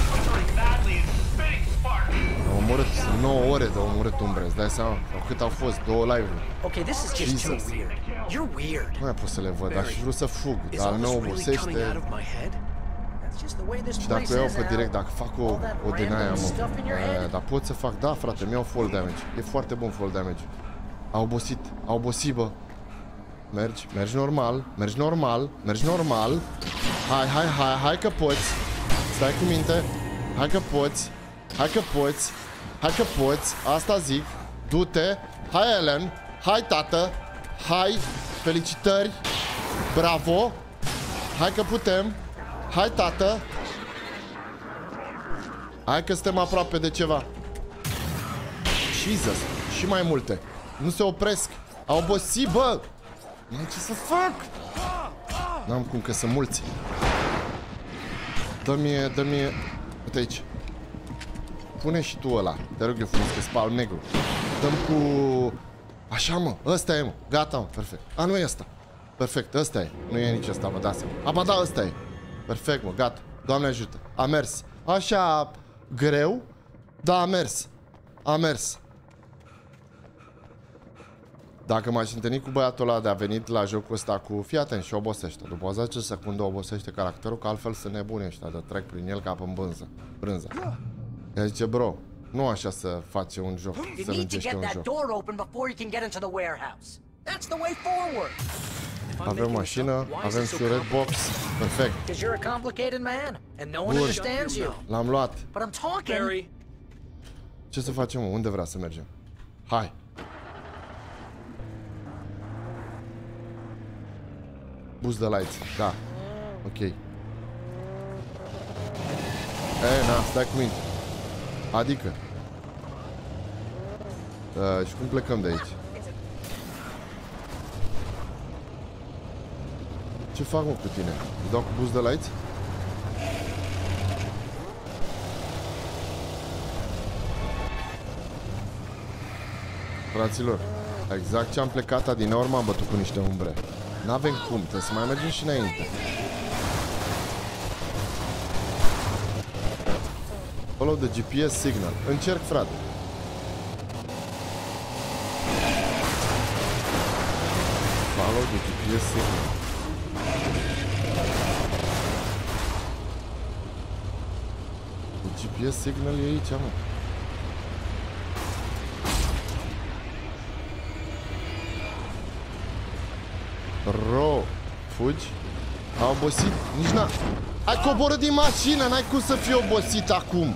Am omorât nouă ore de omorât umbre, îți dai seama? Sau cât au fost? Două live-uri. Okay, this is just too Jesus. weird. You're weird. Nu mai pot să le văd, dar și vreau să fug. Is Dar all nu this really coming obosește. out of my head? That's just the way this Și dacă place o iau is, pe Al. direct, dacă fac o, All that o din aia, random mă. stuff in your Aia, head. dar pot să fac, da, frate, mi-au fall damage. E foarte bun fall damage. A obosit, a obosit, bă. Mergi, mergi normal, mergi normal, mergi normal. Hai, hai, hai, hai că poți. Stai cu minte. Hai că poți. Hai că poți. Hai că poți. Asta zic. Du-te. Hai, Ellen. Hai, tată. Hai. Felicitări. Bravo. Hai că putem. Hai, tată. Hai că suntem aproape de ceva. Jesus. Și mai multe. Nu se opresc. Au obosit, bă. Nu ce să fac. N-am cum, că sunt mulți. Dă-mi, dă-mi. Uite aici. Pune și tu ăla. Te rog eu frumos, că spal negru. Dăm cu... Așa, mă. Ăsta e, mă. Gata, mă. Perfect. A, nu e ăsta. Perfect. Ăsta e. Nu e nici ăsta, mă. Da seama. A, ba da, ăsta e. Perfect, mă. Gata. Doamne ajută. A mers. Așa greu. Da, a mers. A mers. Dacă m-aș întâlni cu băiatul ăla de a venit la jocul ăsta cu... Fii atent și obosește. După o zece secunde obosește caracterul, că altfel sunt nebuni ăștia de trec prin el ca pe brânză. Brânză. Ea zice, bro, nu așa să face un joc, You să need to lângește get un that joc. door open before you can get into the warehouse. That's the way forward. If I'm Avem making this mașină, up, why is avem it so și un red box. Perfect. Because you're a complicated man, and no one Bun. understands you. L-am luat. But I'm talking. Barry, Ce să facem, mă? Unde vrea să mergem? Hai. Boost the lights. Da. Ok. E, na, stai cu mine. Adică. Uh, și cum plecăm de aici? Ce fac, mă, cu tine? Îți dau cu boost the lights? Fraților, exact ce am plecat din urmă am bătut cu niște umbre. N-avem cum, trebuie să mai mergem și înainte. Follow the G P S signal. Încerc, frate. Follow the G P S signal. The G P S signal e aici, mă. Ro, fugi? A obosit? Nici n-a... Ai coborât din mașină, n-ai cum să fii obosit acum.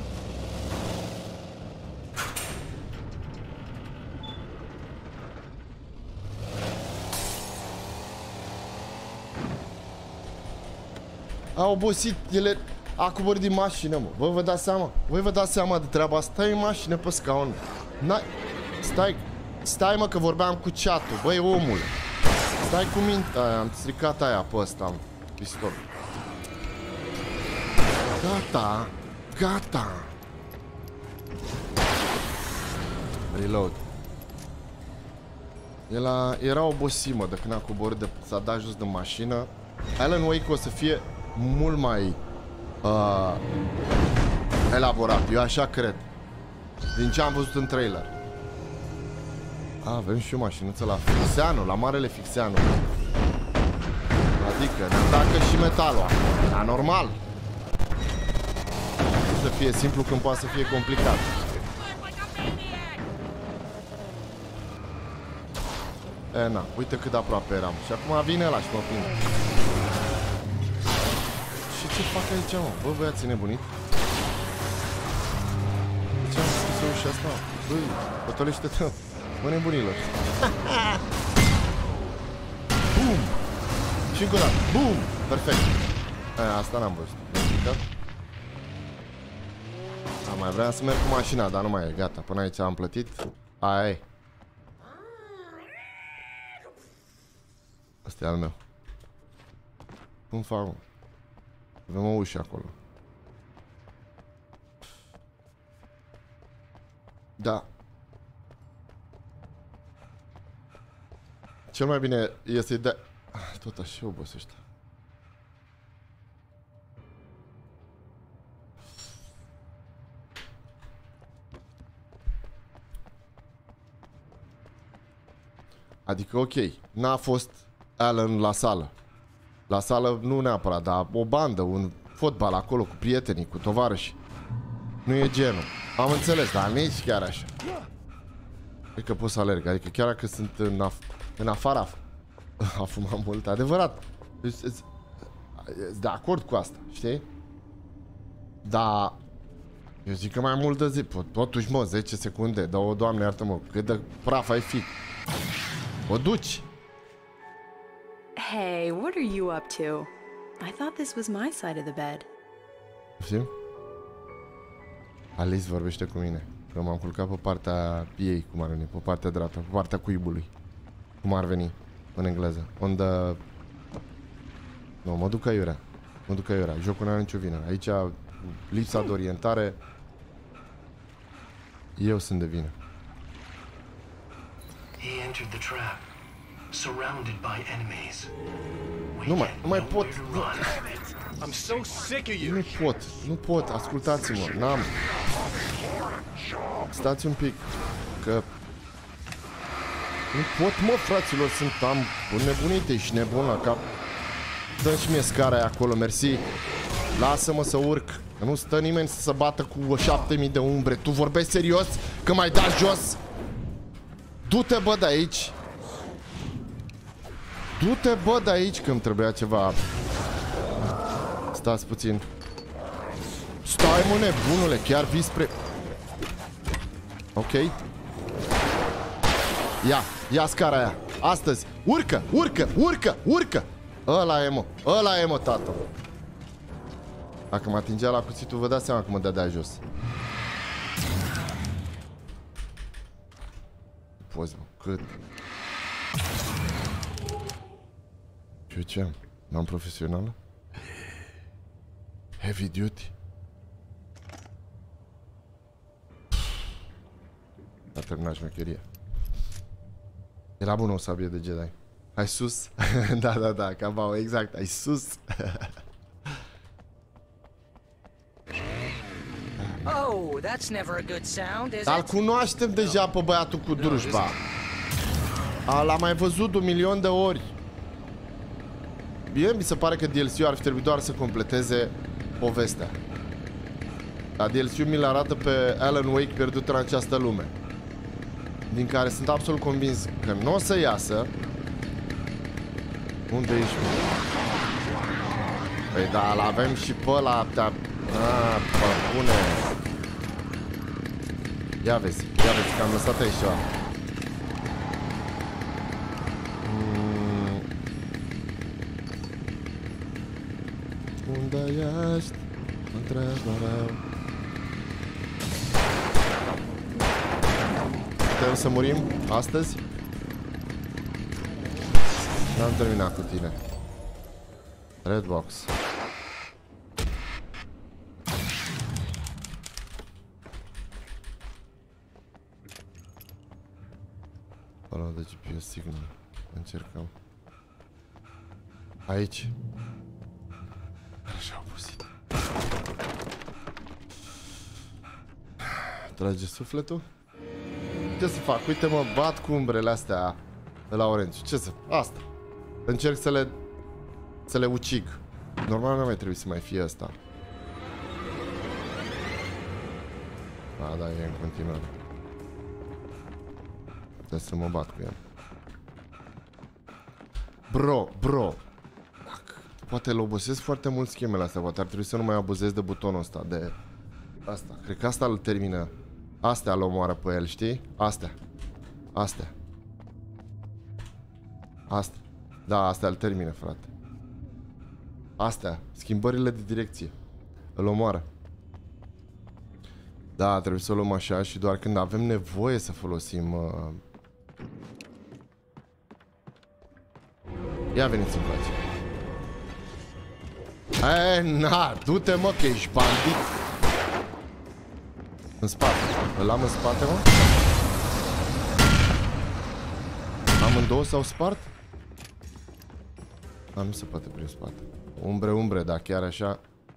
A obosit, ele... A coborât din mașină, mă. Voi vă dați seama? Voi vă dați seama de treaba asta? Stai în mașină pe scaun. N-ai... Stai... Stai, mă, că vorbeam cu chat-ul. Băi, omule. Stai cu minte, aia, am stricat aia pe ăsta, pistol. Gata, gata. Reload. El a, era obosit, mă, de când a coborât, de, s-a dat jos de mașină. Alan Wake o să fie mult mai uh, elaborat, eu așa cred. Din ce am văzut în trailer. A, avem și o mașinuță la Fixeanu, la marele Fixeanu. Adică ne atacă și metalul. Anormal. Să fie simplu când poate să fie complicat. E, na, uite cât de aproape eram. Și acum vine ăla și mă prinde. Și ce fac aici, mă? Bă, băiații nebunit. Ce am scris ușa asta? Băi, pătolește-te. Bă, nebunilor. Bum! Și încă o dată. Bum! Perfect. Aia, asta n-am văzut. Da, mai vreau să merg cu mașina, dar nu mai e. Gata, până aici am plătit. Aia e. Asta e al meu. Cum fac, mă? Avem o ușă acolo. Da. Cel mai bine e să-i dai... Tot așa obosește. Adică, ok, n-a fost Alan la sală. La sală nu neapărat, dar o bandă, un fotbal acolo cu prietenii, cu tovarăși. Nu e genul. Am înțeles, dar nici chiar așa. Cred că pot să alerg, adică chiar dacă sunt în, af în afara a fumat mult, adevărat. Sunt de acord cu asta, știi? Dar eu zic că mai mult de zi, totuși, mă, zece secunde, dar o, Doamne, iartă-mă, cât de praf ai fi. O duci. Hey, what are you up to? I thought this was my side of the bed. Știi? Alice vorbește cu mine. Că m-am culcat pe partea ei, cum ar veni, pe partea dreaptă, pe partea cuibului. Cum ar veni în engleză. Unde... Nu, mă duc aiurea. Mă duc aiurea. Jocul n-are nicio vină. Aici, lipsa de orientare... Eu sunt de vină. He entered the trap, surrounded by enemies. Nu mai, nu mai pot. Nu. I'm so sick of you. Nu pot, nu pot, ascultați-mă, n-am. Stați un pic, că... Nu pot, mă, fraților, sunt, am nebunite și nebun la cap. Dă-mi și mie scara aia acolo, mersi. Lasă-mă să urc, că nu stă nimeni să se bată cu șapte mii de umbre. Tu vorbești serios? Că m-ai dat jos? Du-te, bă, de aici. Du-te, bă, de aici, că îmi trebuia ceva. Stați puțin. Stai, mă, nebunule, chiar vii spre... Ok. Ia, ia scara aia. Astăzi, urcă, urcă, urcă, urcă. Ăla e, mă, ăla e, mă, tată. Dacă mă atingea la cuțitul, vă dați seama că mă dădea jos. Poți, mă, cât? Și ce am? N-am profesională? Heavy duty? A terminat șmecheria. Era bună o sabie de Jedi. Hai sus. Da, da, da, cabau, exact, hai sus. Oh, that's never a good sound, is Dar it? cunoaștem deja pe băiatul cu drujba. L-am mai văzut un milion de ori. Mie mi se pare că D L C-ul ar fi trebuit doar să completeze povestea. Dar D L C-ul mi-l arată pe Alan Wake pierdut în această lume, din care sunt absolut convins că nu o să iasă. Unde ești? Păi da, l-avem și pe ăla. A, pe bune. Ia vezi, ia vezi că am lăsat aici ceva. Mm. Unde ești? Mă treci mereu. Putem să murim astăzi? N-am terminat cu tine. Red box. Ăla de G P S signal. Încercăm. Aici. Așa obosit. Trage sufletul? Ce să fac? Uite, mă bat cu umbrele astea de la Orange. Ce să... Asta. Încerc să le... să le ucig. Normal nu mai trebuie să mai fie asta. A, da, e în continuare. Trebuie să mă bat cu el. Bro, bro. Poate îl obosesc foarte mult schemele astea. Poate ar trebui să nu mai abuzez de butonul ăsta. De... Asta. Cred că asta îl termină. Astea îl omoară pe el, știi? Astea. Astea. Astea. Da, astea îl termină, frate. Astea. Schimbările de direcție. Îl omoară. Da, trebuie să o luăm așa și doar când avem nevoie să folosim... Uh... Ia veniți încoace. E, na, du-te mă că ești bandit. În spate. Îl am în spate, mă? Amândouă s-au spart? A, nu se poate prin spate. Umbre, umbre, dar chiar așa...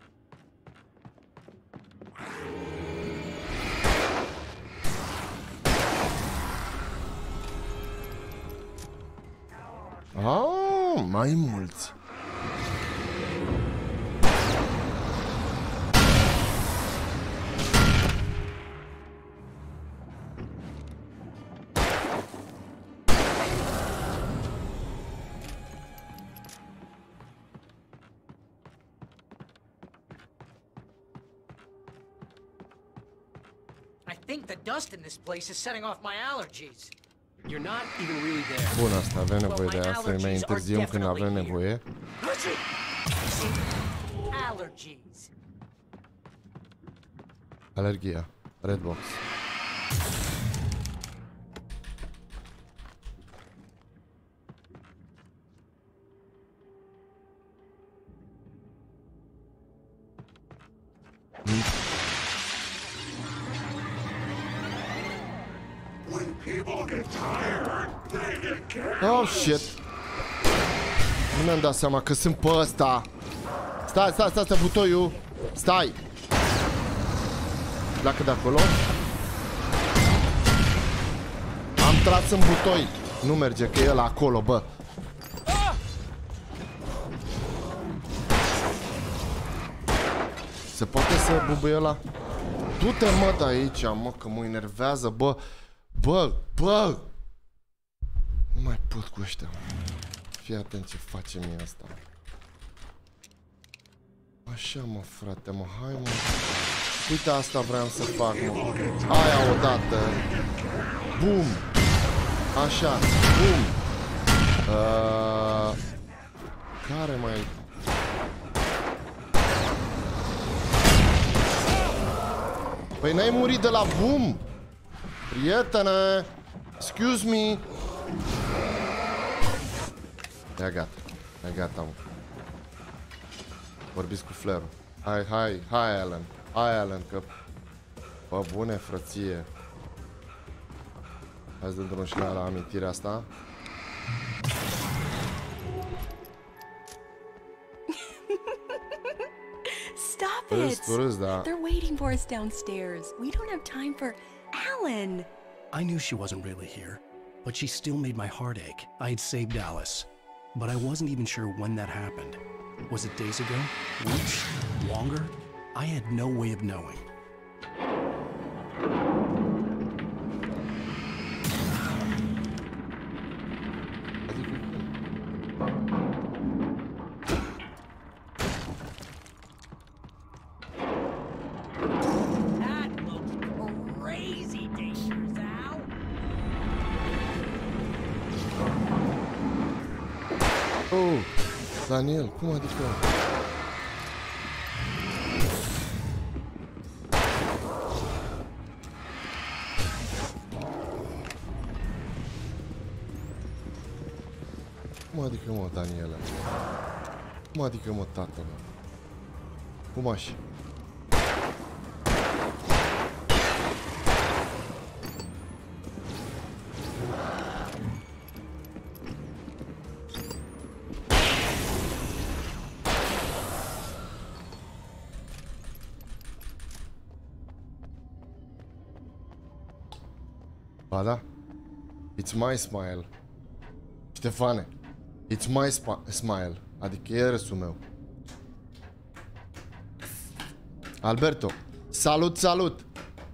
Ah, mai mulți. I think the dust in this place is setting off my allergies. You're not even really there. Bun, asta avem nevoie de asta, ne mai întârziem când avem nevoie. Allergies. Alergia. Red box. Oh, shit. Nu mi-am dat seama că sunt pe ăsta. Stai, stai, stai, stai, butoiul. Stai. Pleacă de acolo. Am tras în butoi. Nu merge, că e ăla acolo, bă. Se poate să bubuie ăla? Du-te, mă, de aici, mă, că mă enervează, bă. Bă, bă. Nu mai pot cu ăștia. Fii atent ce face mie asta. Așa, mă, frate, mă, hai, mă. Uite, asta vreau să fac, mă. Aia odată. Bum. Așa, bum. Uh, care mai... Păi n-ai murit de la bum? Prietene. Excuse me. Ia gata. Ia gata, mă. Vorbiți cu Flare-ul. Hai, hai, hai, Alan. Hai, Alan, că... Bă, bune, frăție. Hai să dăm drumul și la amintirea asta. Stop Râs, it! tu râs, da. They're waiting for us downstairs. We don't have time for Alan. I knew she wasn't really here, but she still made my heart ache. I had saved Alice, but I wasn't even sure when that happened. Was it days ago? Weeks? Longer? I had no way of knowing. That looks crazy dangerous, Al. Oh, Daniel, cum adică? Cum adică, mă, Daniela? Cum adică, mă, tată, mă? Cum așa? Ba da, it's my smile. Ștefane, it's my smile. Adică e râsul meu. Alberto, salut, salut!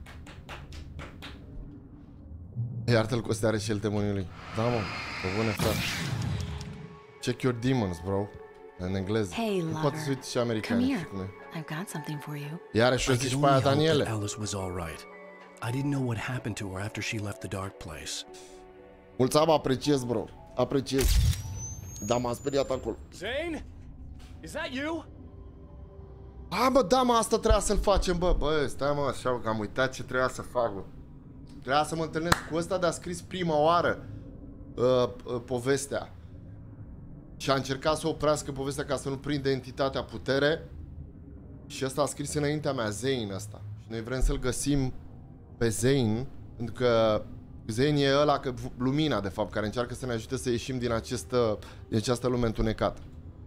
Iartă-l Costea și el demoniului. Da, mă, pe bune, frate. Check your demons, bro. În engleză. Hey, Nu lover. poate să uite și Come americani. here. I've got something for you. Iarăși o I zici could pe aia, only hope that Daniele. Alice was all right. I didn't know what happened to her after she left the dark place. Mulțumim, apreciez, bro. Apreciez. Da, m-am speriat acolo. Zane? Is that you? A, bă, da, mă, asta trebuia să-l facem, bă. Bă, stai, mă, așa, că am uitat ce trebuia să fac, bă. Trebuia să mă întâlnesc cu ăsta de a scris prima oară uh, uh, povestea. Și a încercat să oprească povestea ca să nu prinde entitatea putere. Și ăsta a scris înaintea mea, Zane ăsta. Și noi vrem să-l găsim pe Zane, pentru că Zane e ăla, că, lumina, de fapt, care încearcă să ne ajute să ieșim din, acest, din această lume întunecată.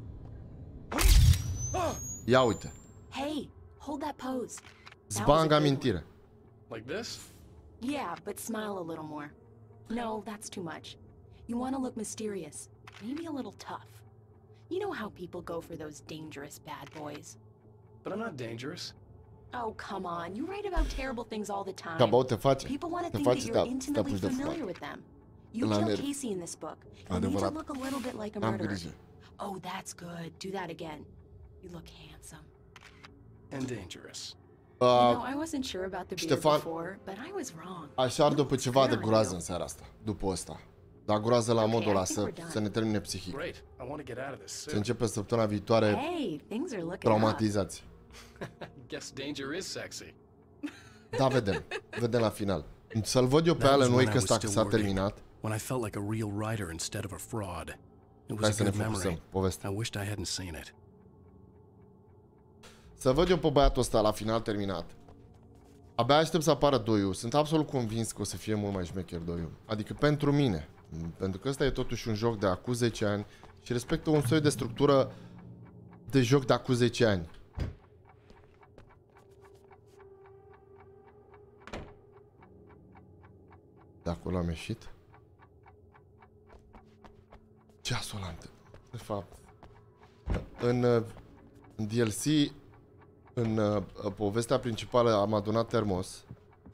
Ia uite. Hey, hold that pose. Zbang amintire. Like this? Yeah, but smile a little more. No, that's too much. You want to look mysterious, maybe a little tough. You know how people go for those dangerous bad boys. But I'm not dangerous. Oh, come on. You write about terrible things all the time. Ca băut te face. People want to Te think that face you're te intimately apuci de familiar fumat. with them. You La killed nervi. Casey in this book. You need to Adevărat. look a little bit like a Am murderer. grijă. Oh, that's good. Do that again. You look handsome. And dangerous. You Uh, know, I wasn't sure about the beard Ștefan, before, but I was wrong. Așa ar You după look ceva de good on groază you. în seara asta. După ăsta. Dar groază la modul ăla, să, să ne termine psihic. Great. I want to get out of this Să soon. începe săptămâna viitoare Hey, things are looking up. traumatizați. Guess danger is sexy. Da, vedem. Vedem la final. Să-l văd eu pe That was Alan when Wake I was ăsta că still s-a working, terminat. when I felt like a real writer instead of a fraud. It Hai was să a ne good focusăm. memory. Povestea. I wished I hadn't seen it. Să văd eu pe băiatul ăsta la final terminat. Abia aștept să apară doi. Sunt absolut convins că o să fie mult mai șmecher doi. Adică pentru mine. Pentru că ăsta e totuși un joc de acum zece ani și respectă un soi de structură de joc de acum zece ani. De acolo am ieșit. Ceasul ăla, de fapt. În, în D L C, în uh, povestea principală am adunat termos.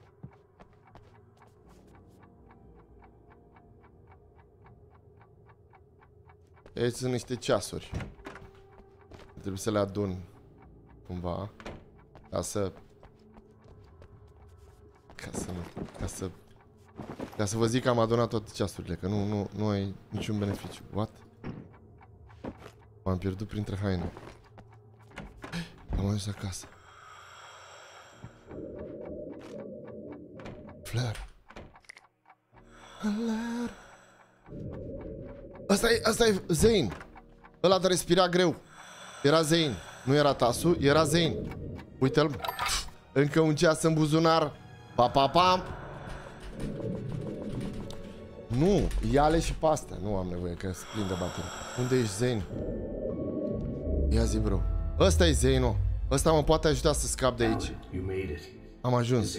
Aici sunt niște ceasuri. Trebuie să le adun cumva ca să ca să nu, ca să ca să vă zic că am adunat toate ceasurile, că nu, nu, nu ai niciun beneficiu. What? M-am pierdut printre haine. Am ajuns acasă. Fleur. Fleur. Asta e, asta e Zane. Ăla de respira greu. Era Zane. Nu era Tasu, era Zane. Uite-l. Încă un ceas în buzunar. Pa, pa, pa. Nu, ia-le și pe astea. Nu am nevoie, că sunt plin de baterii. Unde ești, Zane? Ia zi, bro. Ăsta e Zane-o. Ăsta mă poate ajuta să scap de aici. Am ajuns.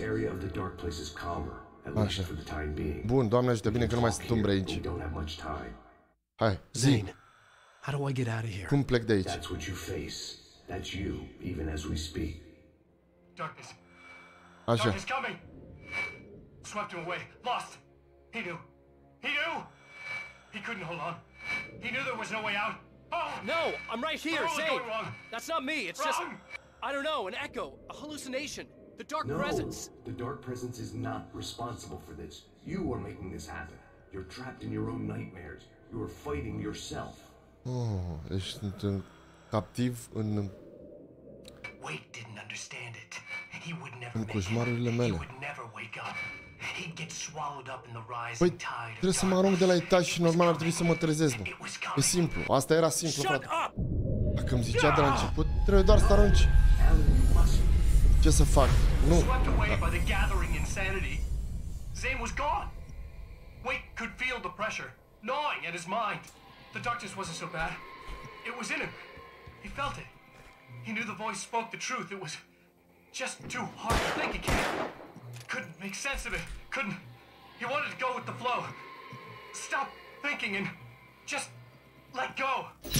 Așa. Bun, Doamne ajută, bine că nu mai sunt umbre aici. Hai, zi. Zane, how do I get out of here? Cum plec de aici? That's what you face. That's you, even as we speak. Darkness. Așa. Darkness coming. Swept him away. Lost. He knew. He knew. He couldn't hold on. He knew there was no way out. Oh! No, I'm right here, What was Zane. going wrong? That's not me. It's just, Wrong. I don't know, an echo, a hallucination. The dark No, presence. the dark presence is not responsible for this. You are making this happen. You're trapped in your own nightmares. You are fighting yourself. Oh, deci sunt în captiv în, Wade didn't understand it. He would never în make it. coșmarurile He mele. would never wake up. He'd get swallowed up in the rising Păi, tide of trebuie să mă arunc de la etaj și normal ar trebui să mă trezesc, mă. It was E coming. simplu. Asta era simplu, Shut frate. up! Dacă îmi zicea de la început, trebuie doar să arunci. Alan, you must. Ce să fac? Nu. Swept away by the gathering insanity, Zane was gone. Wade could feel the pressure gnawing at his mind. The darkness wasn't so bad. It was in him. He felt it. He knew the voice spoke the truth. It was just too hard to think again. Couldn't make sense of it. Couldn't. He wanted to go with the flow. Stop thinking and just let go.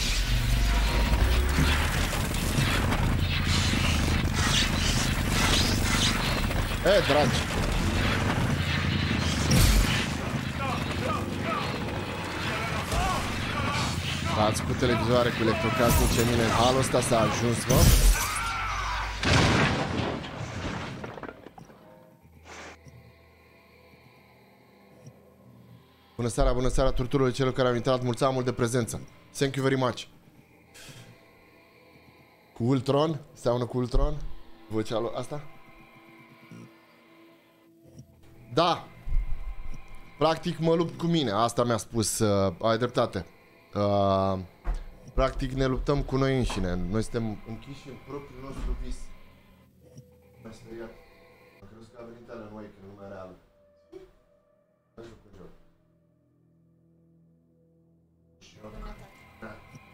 E, dragi. Stați cu televizoare, cu electrocasnice, mine în halul ăsta s-a ajuns, mă. Bună seara, bună seara tuturor celor care au intrat, mulțumesc mult de prezență. Thank you very much. Cu Ultron? Seamănă cu Ultron? Vocea lui asta? Da. Practic mă lupt cu mine, asta mi-a spus, uh, ai dreptate. Uh, practic ne luptăm cu noi înșine. Noi suntem închiși în propriul nostru vis. M-a speriat. Am crezut că a venit Alan Wake în lumea reală. Nu știu cum joc. Da.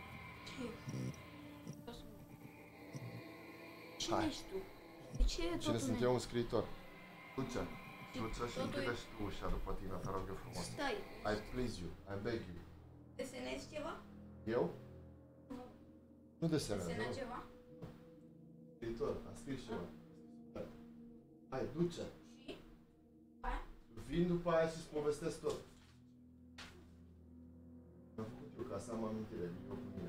Cine ești tu? De ce e Cine totul sunt negru? eu? Un scriitor. Duce. Duce și închideți tu ușa după tine, te rog eu frumos. Stai, I please you, I beg you. desenezi ceva? Eu? Nu desenez, Desenezi nu. ceva? Scriitor, a scris ceva. Hai, duce. Și? Aia? Vin după aia și-ți povestesc tot. Am făcut eu ca să am amintire, vin eu cu mine.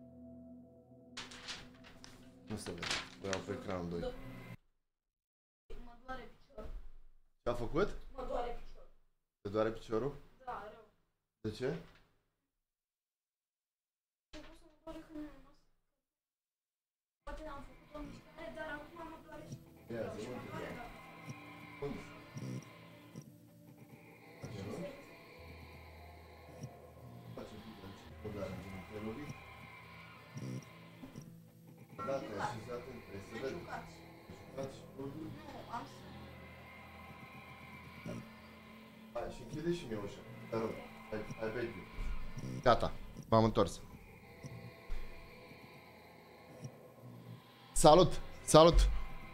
Nu se vede, vreau pe ecran doi. Mă doare piciorul. Ce-a făcut? Mă doare piciorul. Te doare piciorul? Da, rău. De ce? Ce pot să mă doare când nu mă... Poate am făcut o mișcare, dar acum mă doare și... Ia zi, Mă unde? doare, da. Unde? Așa, nu? Faci un pic de ce doare, te-ai lovit? Da, te-ai așezat în trebuie să Ne vezi. jucați. Faci urmă. Nu, am să... Hai, și închide și mie ușa. Te rog, I, I beg you. Gata, m-am întors. Salut! Salut!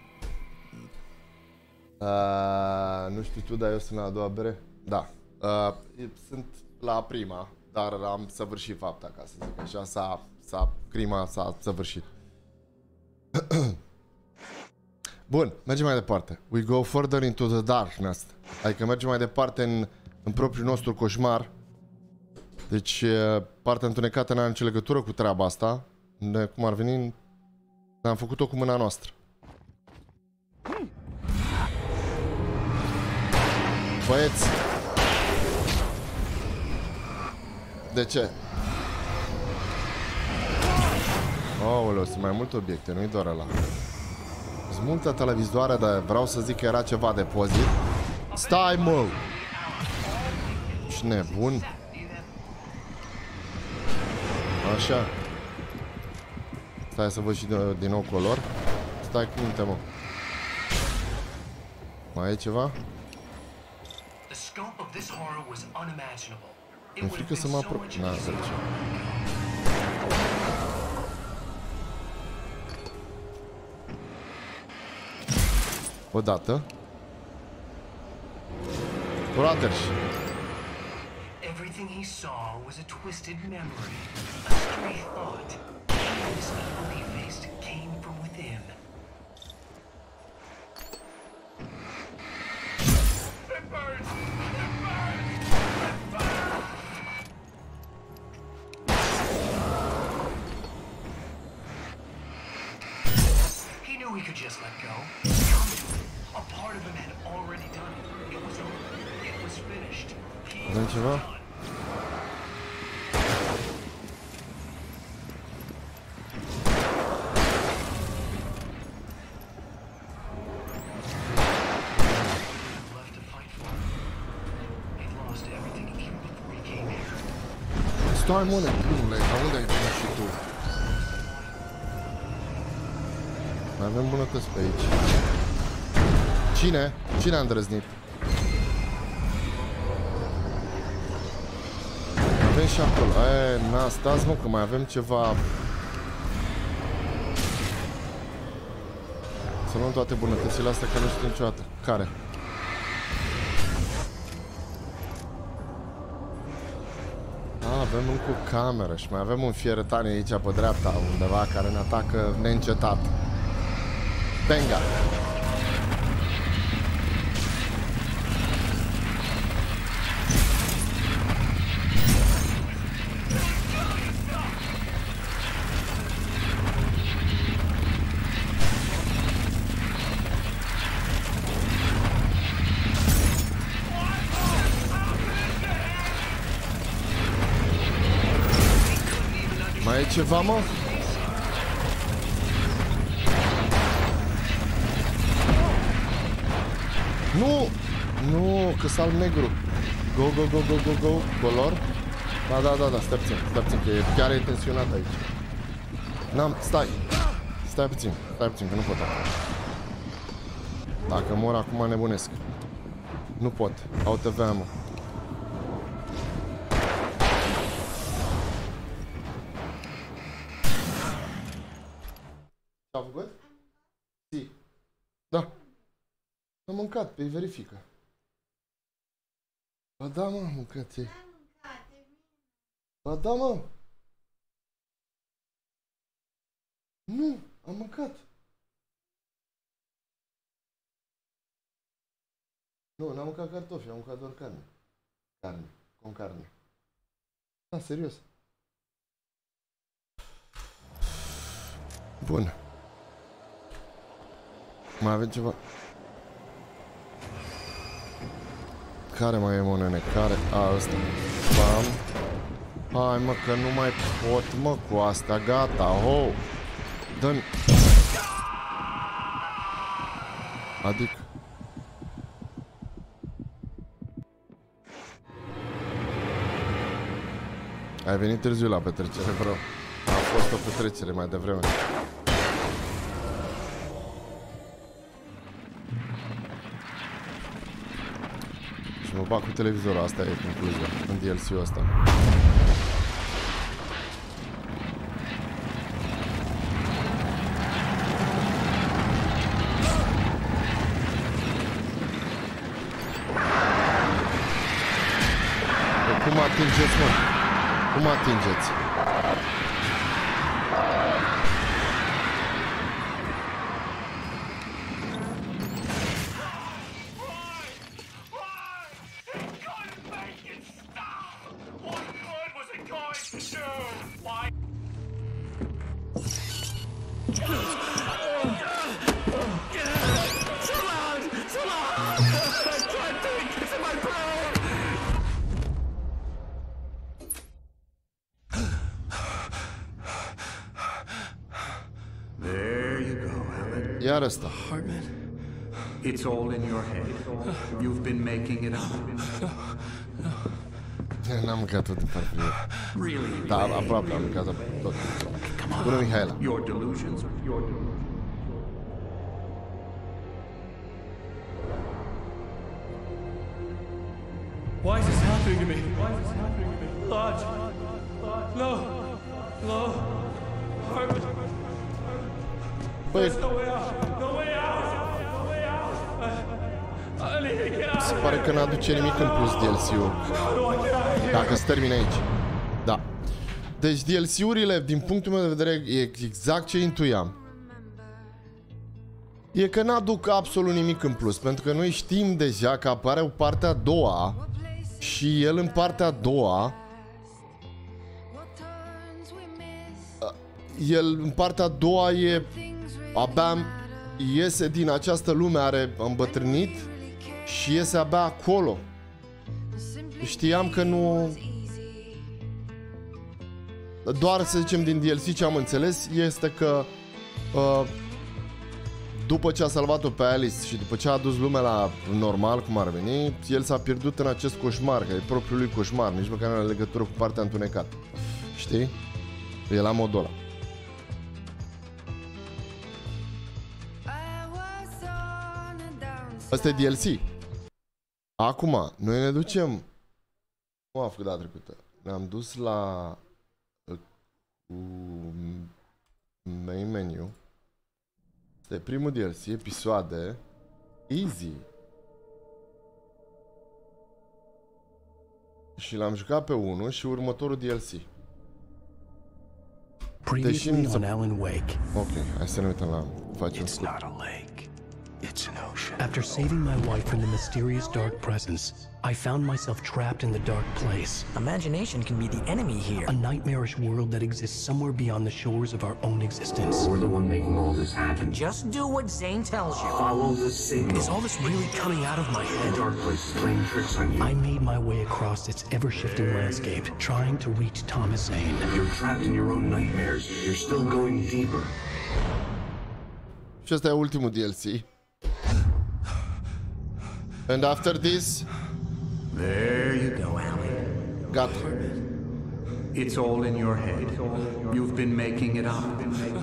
Uh, nu știu tu, dar eu sunt la a doua bere? Da. Uh, sunt la prima, dar am săvârșit fapta, ca să zic așa. S-a, s-a, crima s-a săvârșit. Bun, mergem mai departe. We go further into the darkness. Adică mergem mai departe în, în propriul nostru coșmar. Deci, partea întunecată n-are nicio legătură cu treaba asta. De cum ar veni, ne-am făcut-o cu mâna noastră. Băieți! De ce? Aoleu, sunt mai multe obiecte, nu-i doar ăla. Sunt multe televizoare, dar vreau să zic că era ceva depozit. Stai, mă! Ești nebun? Așa. Stai să văd și din, din nou color. Stai cu minte, mă. Mai e ceva? The scope of this horror was unimaginable. It Mi-e would have frică să been mă so apropii. much Na, easier. zice. Odată. Brothers. Everything he saw was a twisted memory, a stray thought. This evil he faced came from within. It burns! It burns! It burns! He knew he could just let go. Come to it. A part of him had already done it. It was over. It was finished. He Dăm ceva? was done. Left to fight for. He'd lost everything even before he came here. Stai, mă, nebunule, ca unde ai venit și tu? Mai avem bunătăți pe aici. Cine? Cine a îndrăznit? Avem și acolo. E, na, stați, mă, că mai avem ceva. Să luăm toate bunătățile astea, că nu știu niciodată. Care? A, avem încă o cameră și mai avem un fierătane aici pe dreapta, undeva, care ne atacă neîncetat. Benga! Mai e ceva, mă? Nu! Nu, că s-al negru. Go, go, go, go, go, go. Color. Da, da, da, da, stai puțin, stai puțin, că e chiar e tensionat aici. N-am, stai. Stai puțin, stai puțin, că nu pot acum. Dacă mor acum nebunesc. Nu pot, au T V, mă. A făcut? Si. Da. Am mâncat, pe verifică. Ba da, mă, mâncat ei. Ba da, mă. Nu, am mâncat. Nu, n-am mâncat cartofi, am mâncat doar carne. Carne, con carne. Da, serios. Bun. Mai avem ceva? Care mai e, mă, nene? Care? A, ăsta. Bam. Hai, mă, că nu mai pot, mă, cu asta. Gata, ho. Dă-mi. Adică. Ai venit târziu la petrecere, bro. A fost o petrecere mai devreme. Și mă bag cu televizorul, asta e concluzia, în D L C-ul ăsta. Cum atingeți, mă? Cum atingeți? Iar ăsta. It's all in your head. You've been making it up. N-am mâncat tot din farfurie. Really? Da, aproape am mâncat tot. Bună, Mihaela. Your delusions. Your delusions. Why is this happening to me? Why is this happening to me? Lodge. No. No. Harvey. There's no way out. No way out. No way out. I, I need to get out. Se pare că n-aduce nimic în plus D L C-ul. Dacă se termine aici. Da. Deci D L C-urile, din punctul meu de vedere, e exact ce intuiam. E că n-aduc absolut nimic în plus, pentru că noi știm deja că apare o parte a doua și el în partea a doua el în partea a doua e abia iese din această lume, are îmbătrânit și iese abia acolo. Știam că nu... Doar să zicem din D L C ce am înțeles este că uh, după ce a salvat-o pe Alice și după ce a adus lumea la normal, cum ar veni, el s-a pierdut în acest coșmar, care e propriul lui coșmar, nici măcar nu are legătură cu partea întunecată. Știi? E la modul ăla. Asta e D L C. Acum, noi ne ducem... Cum a făcut data trecută? Ne-am dus la... main menu. Este primul D L C, episoade. Easy. Și l-am jucat pe unul și următorul D L C. Previously on Alan Wake. Ok, hai să ne uităm la... Facem It's not a lake. It's an ocean. After saving my wife from the mysterious dark presence, I found myself trapped in the dark place. Imagination can be the enemy here. A nightmarish world that exists somewhere beyond the shores of our own existence. We're the one making all this happen. Just do what Zane tells you. Follow the signal. Is all this really coming out of my head? The dark place is playing tricks on you. I made my way across its ever-shifting landscape, trying to reach Thomas Zane. You're trapped in your own nightmares. You're still going deeper. Și ăsta e ultimul D L C. And after this... There you go, Alan. Gata. It's all in your head. You've been making it up.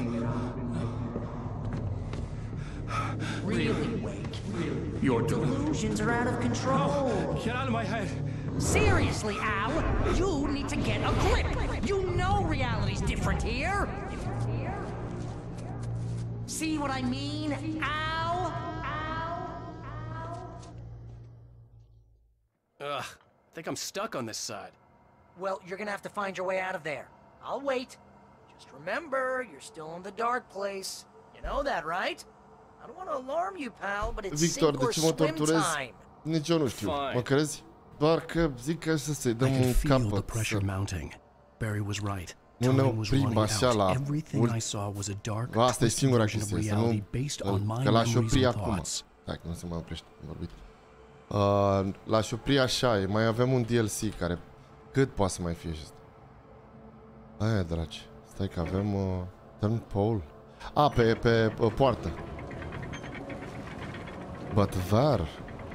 Really, Wake? Your delusions are out of control. Get out of my head. Seriously, Al, you need to get a grip. You know reality's different here. See what I mean, Al? Ugh, I think I'm stuck on this side. Well, you're gonna have to find your way out of there. I'll wait. Just remember, you're still in the dark place. You know that, right? I don't want to alarm you, pal, but it's Victor, sink de or ce mă swim torturezi? time. Nici eu nu știu. Mă crezi? Doar că zic că să se dăm I could un feel the capăt. pressure mounting. Barry was right. Nu ne Time was oprim running așa out. la... Everything I saw was a dark, Asta e twisted singura version of chestie, să nu... reality based on my Că l-aș memories opri and acum. thoughts. Hai că nu se mai oprește, am vorbit. Uh, l-aș opri așa, mai avem un D L C care... Cât poate să mai fie și ăsta? Aia, dragi. Stai că avem... Uh, turn pole. A, pe, pe uh, poartă. But there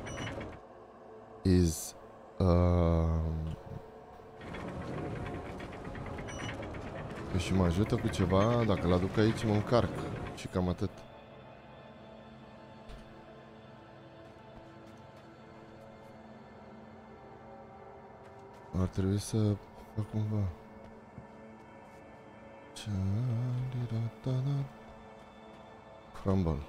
is... Uh, și mă ajută cu ceva, dacă l-aduc aici mă încarc. Și cam atât. Ar trebui să fac cumva. Crumble.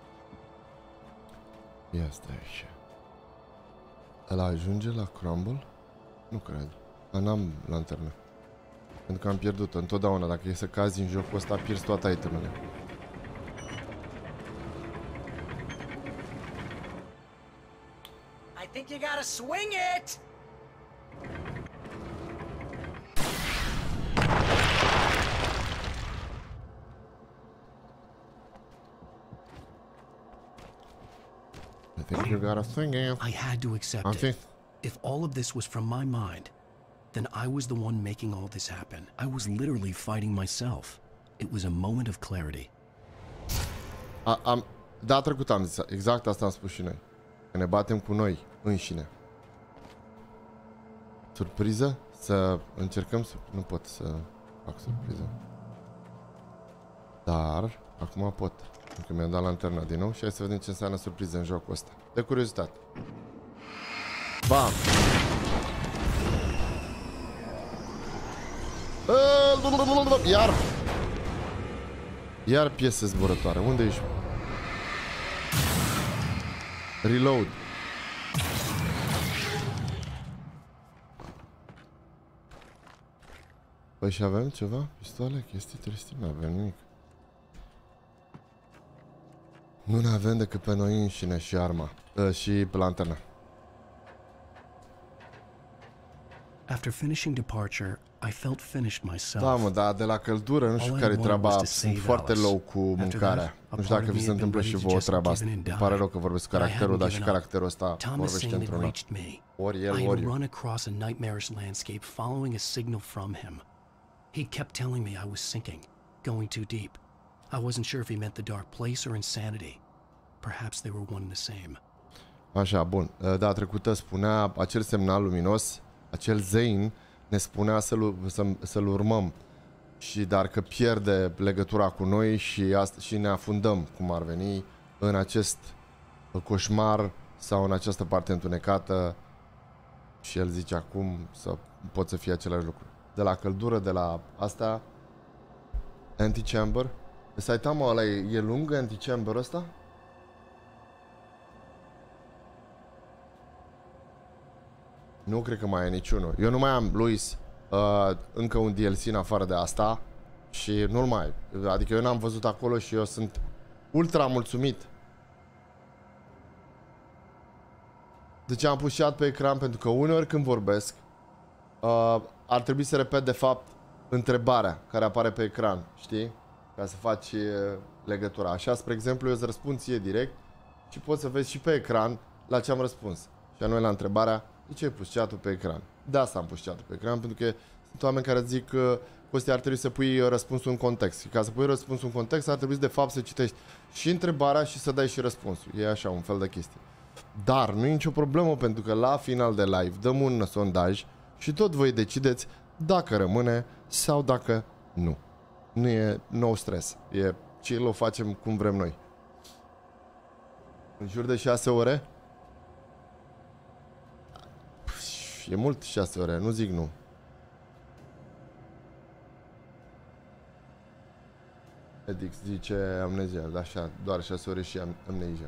Ia stai așa. Ăla ajunge la Crumble? Nu cred. Dar n-am lanternă. Pentru că am pierdut-o. Întotdeauna, dacă e să cazi în jocul ăsta, pierzi toate itemele. I think you gotta swing it! I think you gotta swing it. I had to accept Okay. it. If all of this was from my mind, then I was the one making all this happen. I was literally fighting myself. It was a moment of clarity. A, am, da, trecut am zis, exact asta am spus și noi. Că ne batem cu noi înșine. Surpriză? Să încercăm să... Nu pot să fac surpriză. Dar, acum pot. Pentru că mi-am dat lanterna din nou și hai să vedem ce înseamnă surpriză în jocul ăsta. De curiozitate. Bam! Iar! Iar piese zburătoare. Unde ești? Reload. Păi și avem ceva? Pistoale, chestii, tristii? Nu avem nimic. Nu ne avem decât pe noi înșine și arma. Uh, și lanterna. After finishing departure, I felt finished myself. Da, mă, dar de la căldură, nu știu care e treaba, sunt foarte low cu mâncarea. Nu știu dacă vi se întâmplă și vouă treaba asta. Îmi pare rău că vorbesc cu caracterul, dar și caracterul ăsta vorbește într-una. Ori el, ori eu. I run across a nightmarish landscape following a signal from him. He kept telling me I was sinking, going too deep. I wasn't sure if he meant the dark place or insanity. Perhaps they were one and the same. Așa, bun. Data trecută spunea acel semnal luminos, acel Zane ne spunea să-l să, să-l urmăm. Și dar că pierde legătura cu noi și, asta, și ne afundăm, cum ar veni, în acest coșmar sau în această parte întunecată. Și el zice acum să pot să fie același lucru. De la căldură, de la asta, anti-chamber. Saitama ăla e, e lung, anti-chamber ăsta? Nu cred că mai e niciunul. Eu nu mai am, Luis, uh, încă un D L C în afară de asta. Și nu-l mai. Adică eu n-am văzut acolo și eu sunt ultra mulțumit. De ce am pus chat pe ecran? Pentru că uneori când vorbesc uh, ar trebui să repet de fapt întrebarea care apare pe ecran, știi? Ca să faci uh, legătura. Așa, spre exemplu, eu îți răspund ție direct și poți să vezi și pe ecran la ce am răspuns. Și anume la întrebarea: de ce ai pus chat-ul pe ecran? De asta am pus chat-ul pe ecran, pentru că sunt oameni care zic că Costi, ar trebui să pui răspunsul în context. Și ca să pui răspunsul în context, ar trebui de fapt să citești și întrebarea și să dai și răspunsul. E așa, un fel de chestie. Dar nu e nicio problemă, pentru că la final de live dăm un sondaj și tot voi decideți dacă rămâne sau dacă nu. Nu e no stres. E chill, o facem cum vrem noi. În jur de șase ore? E mult șase ore, nu zic nu. Edix zice amnezia, așa, doar șase ore și am amnezia.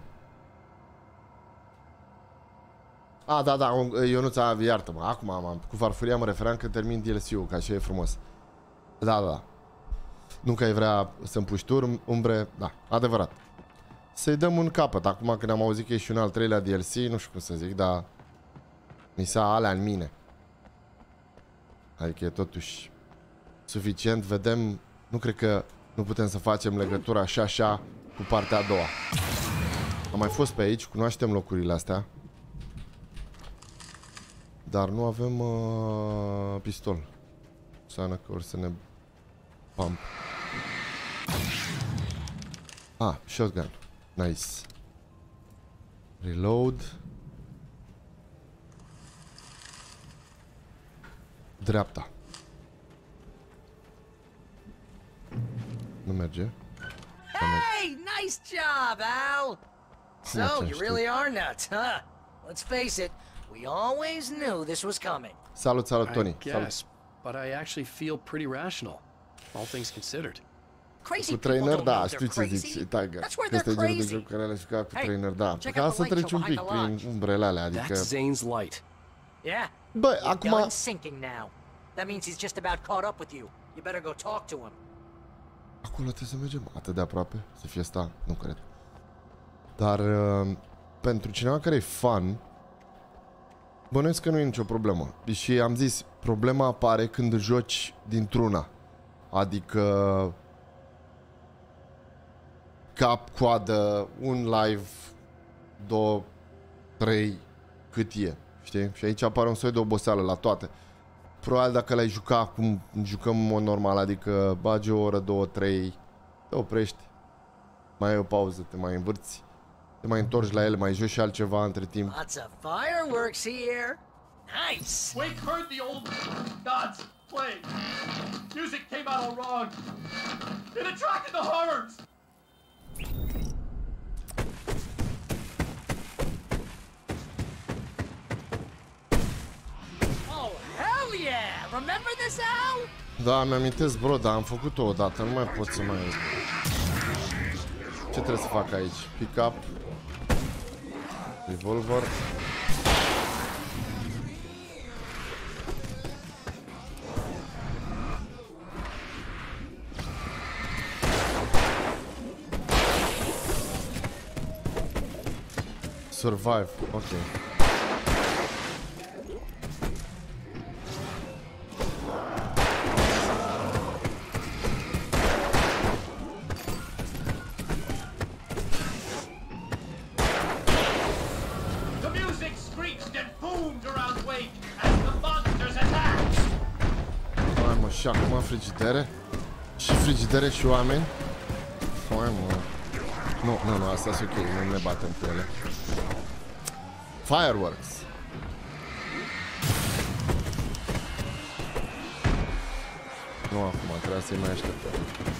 A, da, da, Ionuța, iartă-mă, acum am, cu farfuria mă referam că termin D L C-ul, că așa e frumos. Da, da, da. Nu că ai vrea să împuși tur, umbre, da, adevărat. Să-i dăm un capăt, acum când am auzit că e și un al treilea D L C, nu știu cum să zic, dar mi s-a alea în mine. Adică e totuși suficient, vedem, nu cred că nu putem să facem legătura așa, așa cu partea a doua. Am mai fost pe aici, cunoaștem locurile astea. Dar nu avem uh, pistol. Înseamnă că or să ne pump. Ah, shotgun. Nice. Reload. Dreapta. Nu merge. Hey, nice job, Al. So, you really are nuts, huh? Let's face it, we always knew this was coming. Salut, salut, Tony. I guess, but I actually feel pretty rational, all things considered. Crazy cu trainer, da, știu ce zici, Tiger. Că este genul de joc care le-a jucat cu trainer, da. Ca să treci un pic prin umbrele alea, adică... That's Zane's light. Yeah. Bă, acum... He's sinking now. That means he's just about caught up with you. You better go talk to him. Acolo trebuie să mergem atât de aproape, să fie asta, nu cred. Dar uh, pentru cineva care e fan, bănuiesc că nu e nicio problemă. Și am zis, problema apare când joci dintr-una. Adică cap, coadă, un live, două, trei, cât e, știi? Și aici apare un soi de oboseală la toate. Probabil dacă le-ai juca cum jucăm în mod normal, adică bagi o oră, două, trei, te oprești, mai ai o pauză, te mai învârți, te mai întorci la ele, mai joci și altceva între timp. Lots of fireworks here. Nice. Wake heard the old gods play. Music came out all wrong. It attracted the horrors. Oh, hell yeah! Remember this, Al? Da, mi-amintesc, bro, dar am făcut-o odată, nu mai pot să mai... Ce trebuie să fac aici? Pick up. Revolver. Survive, ok. Și acum frigidere? Și frigidere și oameni? Hai mă. Nu, nu, nu, asta e ok, nu ne batem cu ele. Fireworks. Nu acum, trebuie să-i mai așteptăm.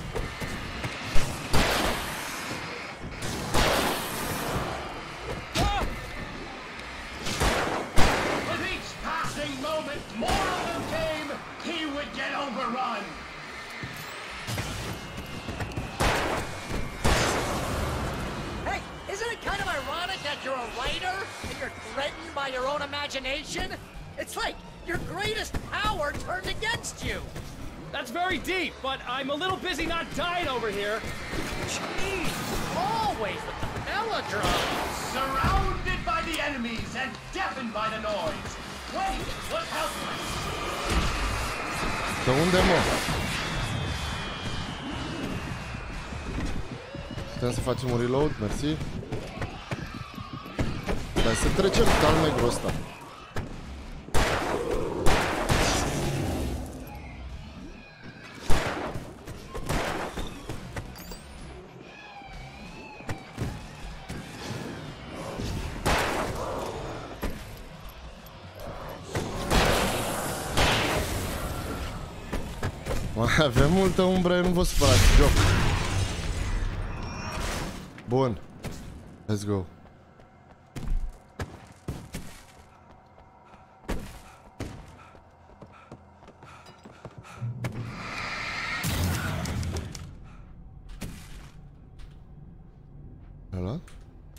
It's like your greatest power turned against you. That's very deep, but I'm a little busy not dying over here. Jeez, always with the melodrama. Surrounded by the enemies and deafened by the noise. Wait, what helpless? De unde, mă? Putem să facem un reload, mersi. Dar să trecem calm negru ăsta. Avem multă umbră, nu vă supărați, joc. Bun. Let's go. Ăla?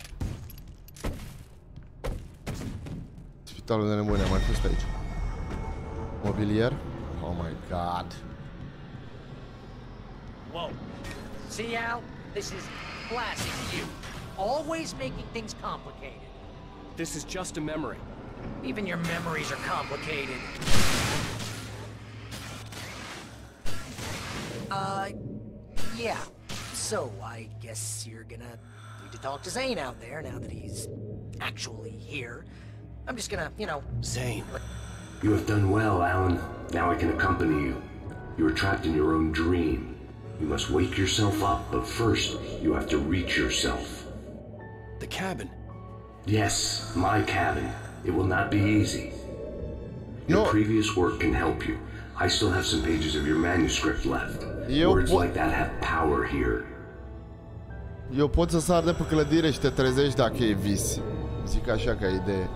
Spitalul de nebune, am mai fost aici. Mobilier. Oh my god. Whoa. See, Al? This is classic you. Always making things complicated. This is just a memory. Even your memories are complicated. Uh, yeah. So, I guess you're gonna need to talk to Zane out there now that he's actually here. I'm just gonna, you know... Zane. You have done well, Alan. Now I can accompany you. You are trapped in your own dream. You must wake yourself up, but first, you have to reach yourself. The cabin. Yes, my cabin. It will not be easy. Your No. previous work can help you. I still have some pages of your manuscript left. Eu Words po- like that have power here. Eu pot să sar de pe clădire și te trezești dacă e vis. Zic așa ca idee.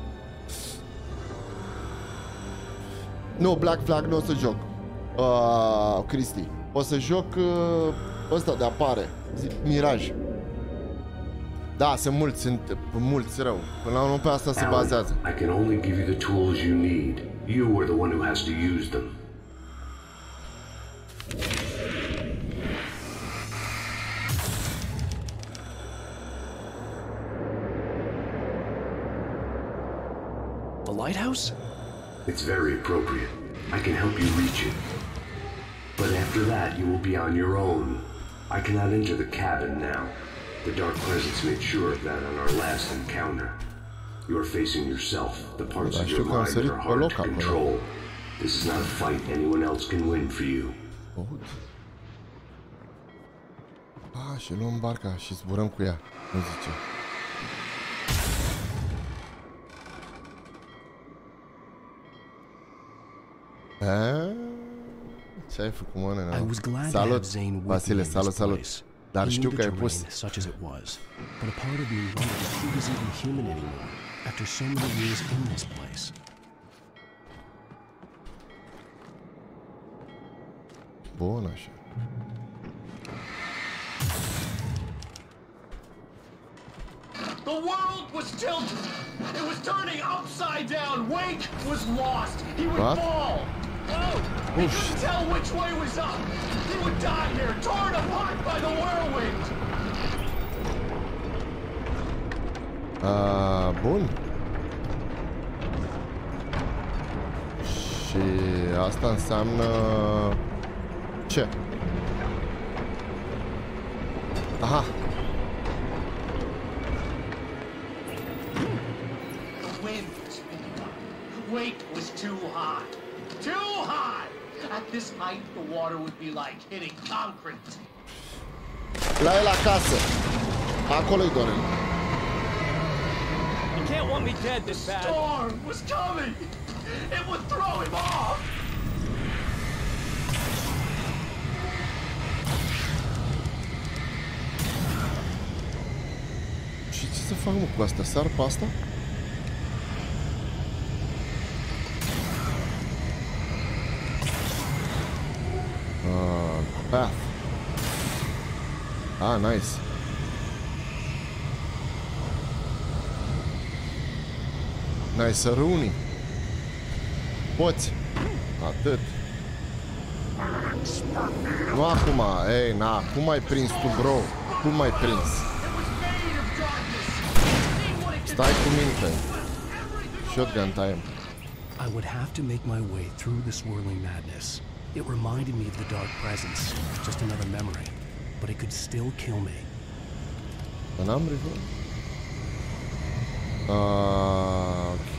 Nu, Black Flag nu o să joc. Uh, Cristi. O să joc uh, ăsta de apare. Zic, Miraj. Da, sunt mulți, sunt mulți rău. Până la urmă pe asta se bazează. I can only give you the tools you need. You are the one who has to use them. The lighthouse? It's very appropriate. I can help you reach it. But after that, you will be on your own. I cannot enter the cabin now. The Dark Presence made sure of that on our last encounter. You are facing yourself. The parts of your mind that are hard to control. This is not a fight anyone else can win for you. Ah, și luăm barca și zburăm cu ea. Nu zice. A? Ce ai făcut, mă, nena? Salut, Vasile, salut, salut. Dar știu că ai pus... Such as it was, but a part of me wondered if he was even human anymore after so many years in this place. Bun, așa. The world was tilted. It was turning upside down. Wake was lost. He would What? fall. Oh, he couldn't tell which way was up. He would die here, torn apart by the whirlwind. Uh, bun. Și asta înseamnă... ce? Aha. The wind was picking up. Wake was too high. Too high! At this height, the water would be like hitting concrete. La el acasă. Acolo-i Dorel. You can't want me dead this bad. Storm was coming. It would throw him off. Și ce să fac, mă, cu asta? Sar pe asta? Uh, path. Ah, nice. Nice, să răuni. Poți. Atât. Nu acum. Ei, na, cum ai prins tu, bro? Cum ai prins? Stai cu minte. Shotgun time. I would have to make my way through the swirling madness. It reminded me of the dark presence, just another memory, but it could still kill me. N-am revol. Uh, ok.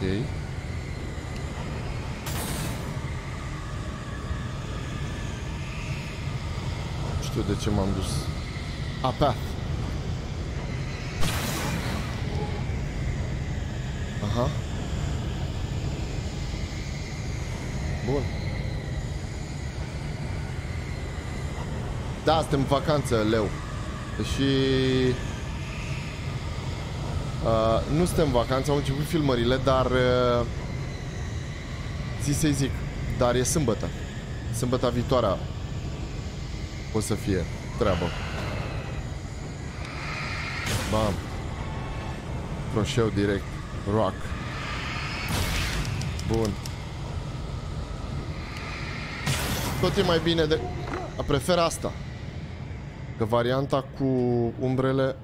Nu știu de ce m-am dus. A, path. Aha. Bun. Da, suntem în vacanță, leu. Și uh, nu suntem în vacanță, au început filmările, dar uh, zi să-i zic, dar e sâmbătă. Sâmbătă viitoarea o să fie treabă. Bam. Croșeu direct. Rock. Bun. Tot e mai bine de... Prefer asta. Că varianta cu umbrele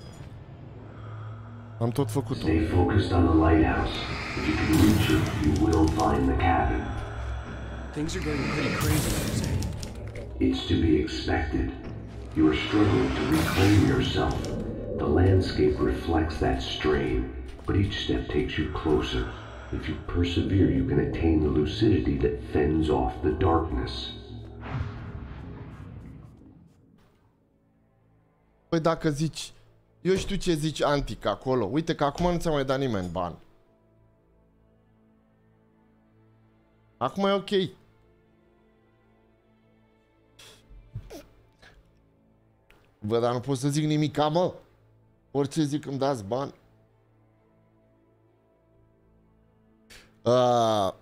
am tot făcut-o. Stay focused on the lighthouse. If you can reach it, you will find the cabin. Things are getting pretty crazy, Jose. It's to be expected. You are struggling to reclaim yourself. The landscape reflects that strain, but each step takes you closer. If you persevere, you can attain the lucidity that fends off the darkness. Păi dacă zici, eu știu ce zici antic acolo. Uite că acum nu ți-a mai dat nimeni bani. Acum e ok. Bă, dar nu pot să zic nimic, mă. Orice zic îmi dați bani. Uh...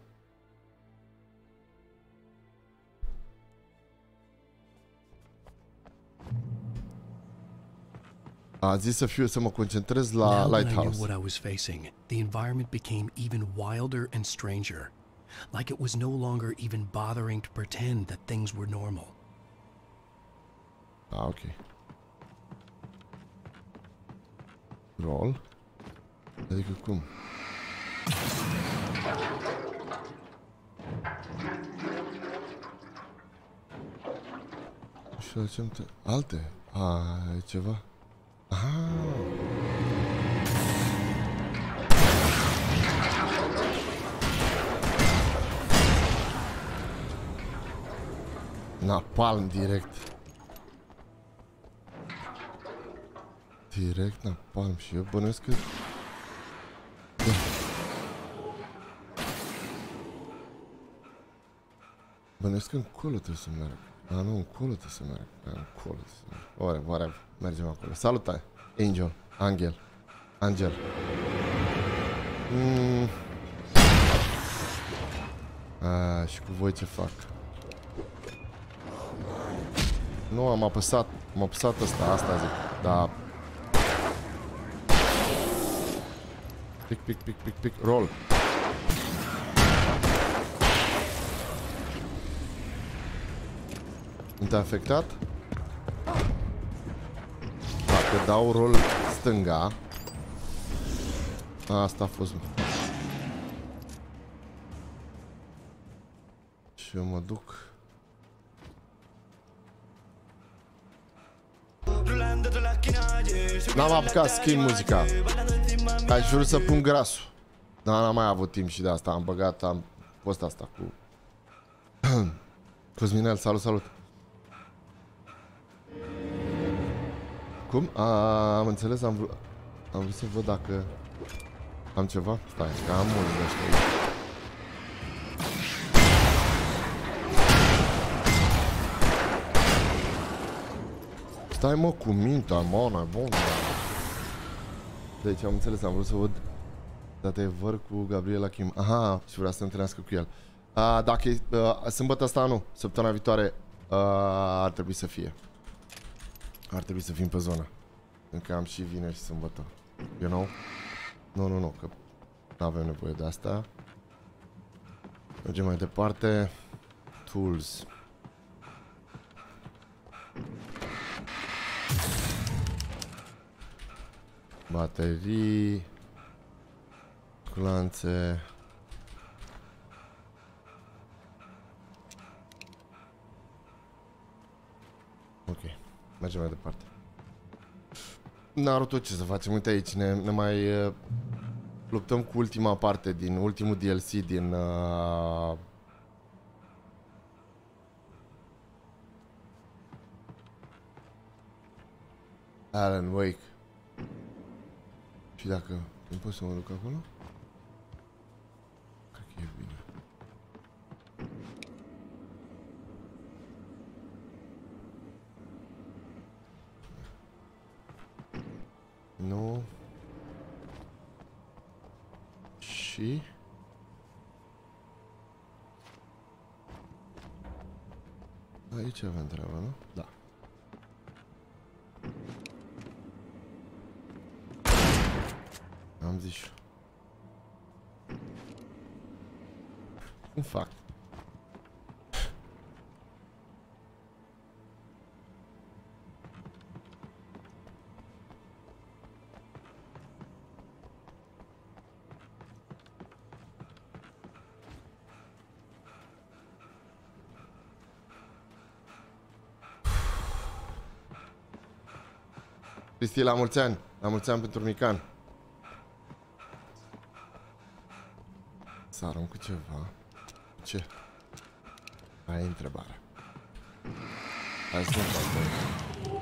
A zis să fiu să mă concentrez la Now that I Lighthouse. knew what I was facing, the environment became even wilder and stranger. Like it was no longer even bothering to pretend that things were normal. Ah, ok. Roll? Adică cum? Și facem alte? A, e ceva? Aha. Napalm direct. Direct napalm și eu bănuiesc că... Da. Bănuiesc că încolo trebuie să merg. Ah, nu, încolo trebuie să merg. Ah, încolo trebuie să merg. Oare, oare, mergem acolo. Salut, Angel. Angel. Angel. Mm. Ah, și cu voi ce fac? Nu, am apăsat. Am apăsat ăsta, asta zic. Da. Pic, pic, pic, pic, pic. Roll. Nu te-a afectat? Dacă dau roll stânga. Asta a fost. Și eu mă duc. N-am apucat să schimb muzica. Aș vrut să pun grasul. Dar n-am mai avut timp și de asta. Am băgat, am fost asta cu Cosminel, salut, salut. Cum? A, am înțeles, am vrut, am vrut să văd dacă am ceva. Stai, că am mulți de ăștia. Stai mă cu mintea, mă, n-ai bun. Deci am înțeles, am vrut să văd adevăr cu Gabriela Kim. Aha, și vrea să se întâlnească cu el. Uh, dacă e uh, sâmbătă asta, nu. Săptămâna viitoare uh, ar trebui să fie. Ar trebui să fim pe zona. Încă am și vineri și sâmbătă. You know? Nu, nu, nu, că nu avem nevoie de asta. Mergem mai departe. Tools. Baterii. Culanțe. Ok, mergem mai departe. Naruto, ce să facem? Uite aici, ne, ne mai uh, luptăm cu ultima parte din ultimul D L C din uh, Alan Wake. Și dacă nu pot să mă duc acolo? Cred că e bine. Nu. Și aici avem treaba, nu? Da. Am zis. Cum fac? Cristi, la mulți ani! La mulți ani pentru Mican! Să arunc cu ceva. Ce? Aia e întrebarea. Hai să nu fac.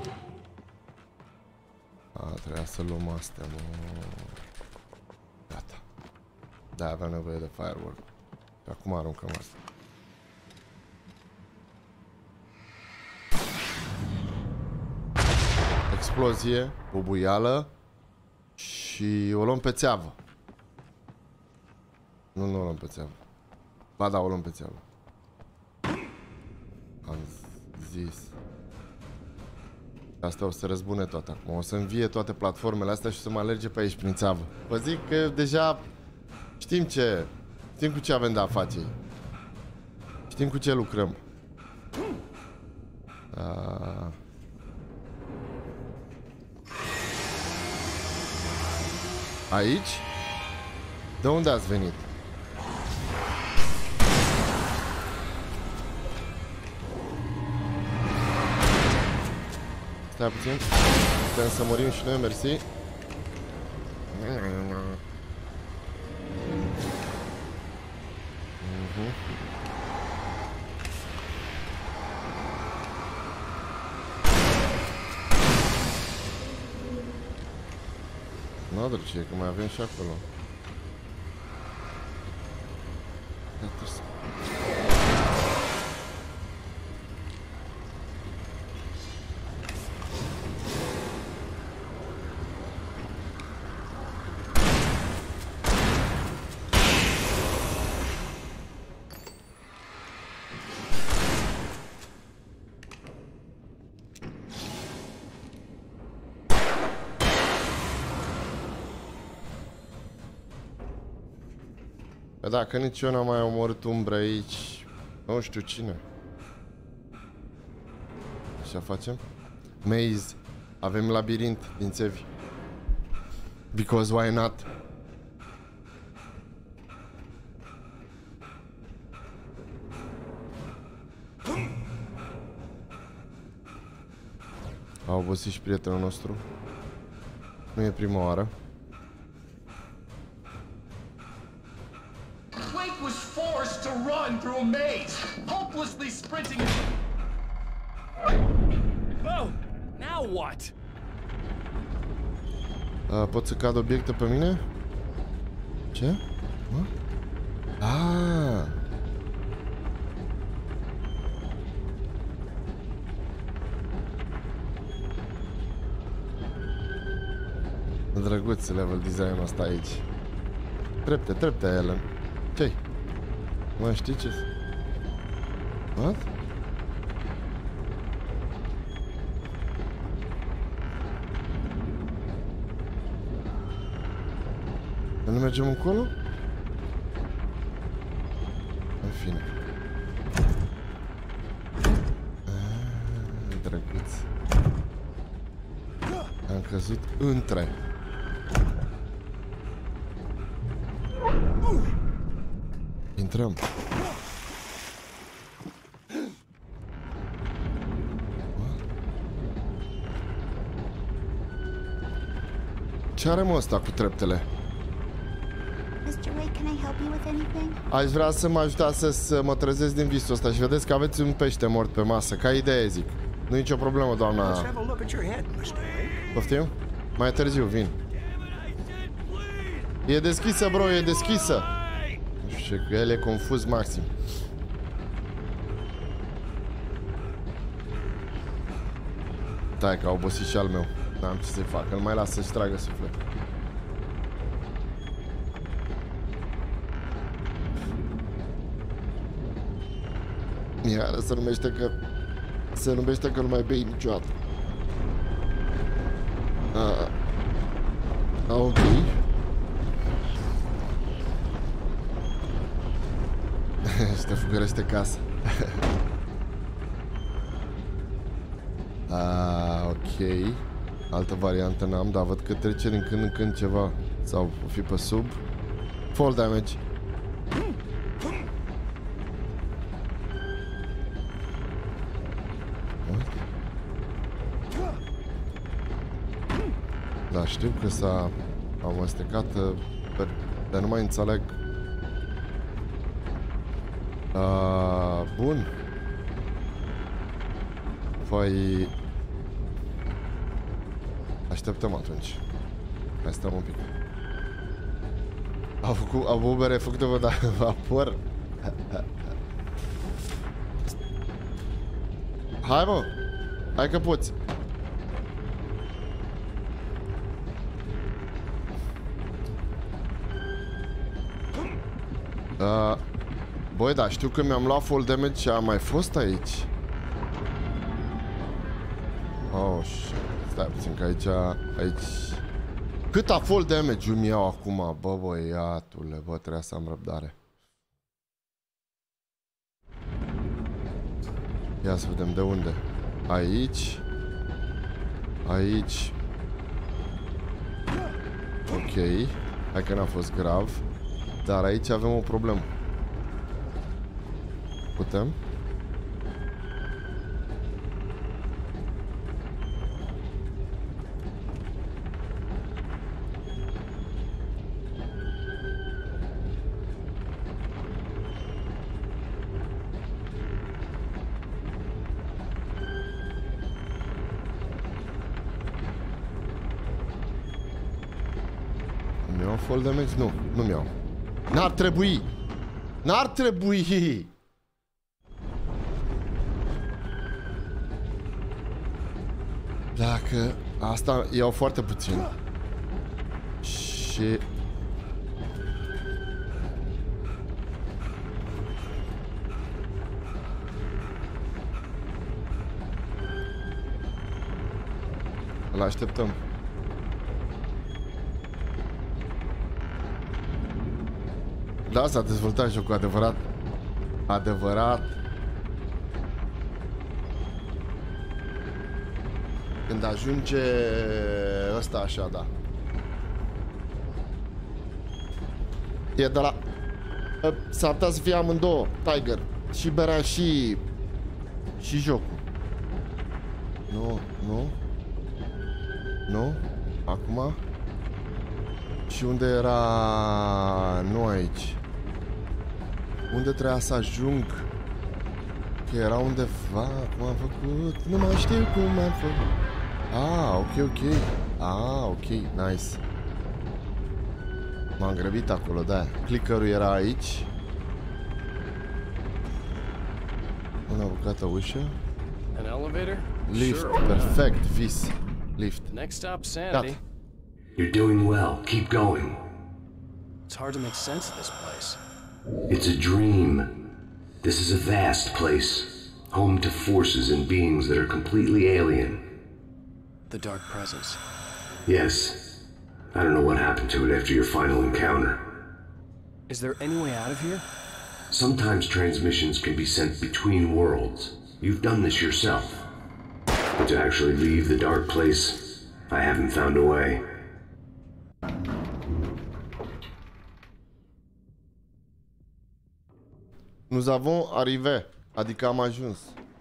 A, trebuia să luăm astea, mă. Gata. Da, aveam nevoie de firework. Și acum aruncăm asta. Explozie, bubuială și o luăm pe țeavă. Nu, nu o luăm pe țeavă. Ba da, o luăm pe țeavă. Am zis. Asta o să răzbune toate acum. O să învie toate platformele astea și o să mă alerge pe aici prin țeavă. Vă zic că deja știm ce... Știm cu ce avem de a face. Știm cu ce lucrăm. Uh... Aici? De unde ați venit? Stai puțin. Putem să murim și noi, mersi. Uh-huh. Nu, drăcie, că mai avem și acolo. Păi dacă nici eu n-am mai omorât umbre aici, nu știu cine. Așa facem? Maze. Avem labirint din țevi. Because why not? A obosit și prietenul nostru. Nu e prima oară. Blake was forced to run through a maze, hopelessly sprinting. Oh, now what? Uh, pot să cad obiecte pe mine? Ce? Mă? Ah. Drăguț level design-ul ăsta aici. Trepte, trepte, Ellen. Ce-i? Mă, știi ce? What? Nu mergem încolo? În fine. Ah, drăguț. Am căzut între. Intrăm. Ce are mă ăsta cu treptele? mister Wake, can I help you with anything? Aș vrea să mă ajutați să mă trezesc din visul ăsta și vedeți că aveți un pește mort pe masă. Ca idee, zic. Nu e nicio problemă, doamna. Poftim? Mai târziu, vin. E deschisă, bro, e deschisă. Nu știu ce, el e confuz maxim. Stai că a obosit și al meu. N-am ce să-i fac, îl mai las să-și tragă sufletul. Iară se numește că... Se numește că nu mai bei niciodată. Ah. Ok. Și te fugărește casa. Ah, ok. Altă variantă n-am, dar văd că trece din când în când ceva. Sau o fi pe sub. Fall damage. Da, știu că s-a amestecat, dar nu mai înțeleg. Uh, bun. Păi... Așteptăm atunci. Mai stăm un pic. Au făcut, au bubere făcute-vă de vapor. Hai mă! Hai că poți! Uh, băi, da, știu că mi-am luat fall damage și am mai fost aici. Oh, shit. Stai puțin că aici, aici... Cât a fall damage-ul mi iau acum? Bă, băiatule, bă, trebuia să am răbdare. Ia să vedem de unde. Aici. Aici. Ok. Hai că n-a fost grav. Dar aici avem o problemă. Putem? Mi-au fall damage? Nu, nu mi-au. N-ar trebui! N-ar trebui! Dacă... Asta iau foarte puțin. Și... Îl așteptăm. Da, s-a dezvoltat jocul adevărat. Adevărat. Când ajunge ăsta așa, da. E de la... S-ar putea să fie amândouă, Tiger. Și berea și... și jocul. Nu, nu. Nu? Acum? Și unde era... Nu aici. Unde trebuia să ajung? Că era undeva, cum am făcut? Nu mai știu cum am făcut. Ah, ok, ok. Ah, ok, nice. M-am grăbit acolo, da. Clickerul era aici. Una bucată ușă. An elevator? Lift, Sure, why not? perfect, vis. Lift. Next stop, Sanity. Gata. You're doing well. Keep going. It's hard to make sense of this place. It's a dream. This is a vast place, home to forces and beings that are completely alien. The Dark Presence. Yes. I don't know what happened to it after your final encounter. Is there any way out of here? Sometimes transmissions can be sent between worlds. You've done this yourself. But to actually leave the dark place, I haven't found a way. Nous avons arrivé. Adică am ajuns.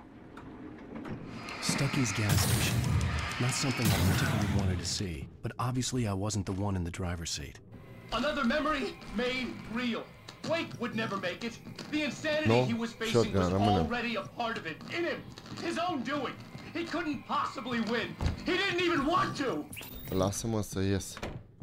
Stucky's gas station. Not something I particularly wanted to see, but obviously I wasn't the one in the driver's seat. Another memory made real. Wake would never make it. The insanity No, he was facing shotgun, was I'm gonna- already a part of it, in him, his own doing. He couldn't possibly win. He didn't even want to. Lasă-mă să ies.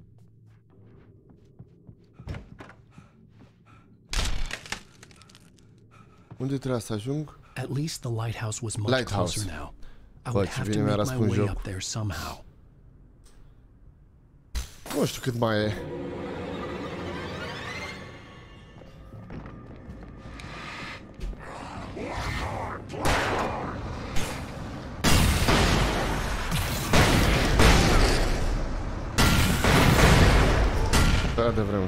Unde trebuia să ajung? At least the lighthouse was much Lighthouse. closer now. I Bă, would ce have to bine mi-a make my răspuns way jocul. up there somehow. Nu știu cât mai e. Prea devreme.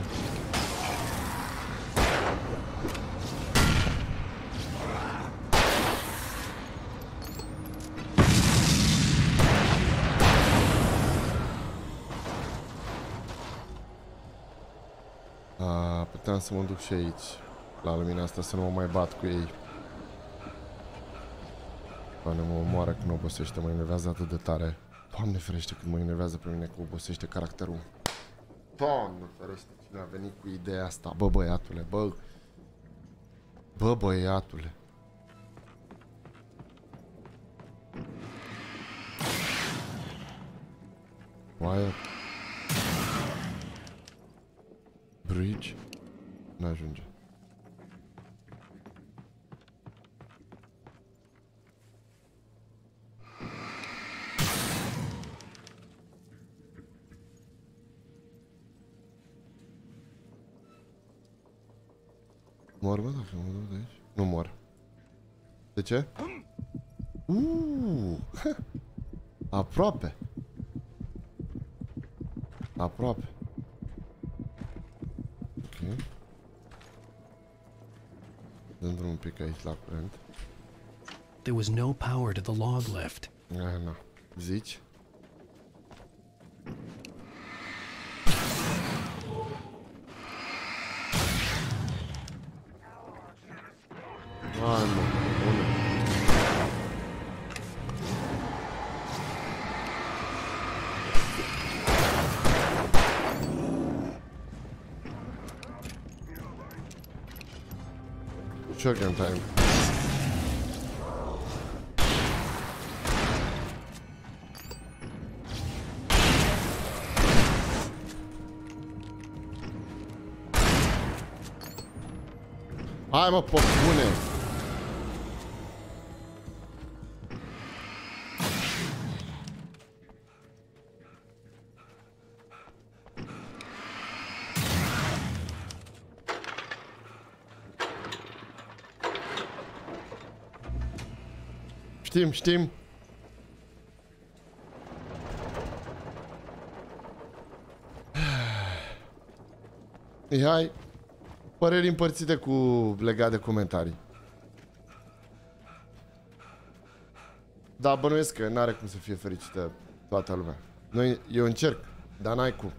A, puteam să mă duc și aici, la lumina asta, să nu mă mai bat cu ei. Doamne, mă omoară când obosește, mă enervează atât de tare. Doamne ferește când mă enervează pe mine că obosește caracterul. Doamne ferește, cine a venit cu ideea asta? Bă, băiatule, bă. Bă, băiatule. Wire. Bridge. N-ajunge. Mor, bă, dacă mă duc de aici? Nu mor. De ce? Uuu! Aproape! Aproape. Ok. Dăm drum un pic aici la curent. There was no power to the log lift. Ah, na. Zici? Ah, nu. Bună. Shotgun time. Hai mă, pe bune! Știm, știm. Hai. Păreri împărțite cu legat de comentarii. Da, bănuiesc că n-are cum să fie fericită toată lumea. Noi, eu încerc, dar n-ai cum.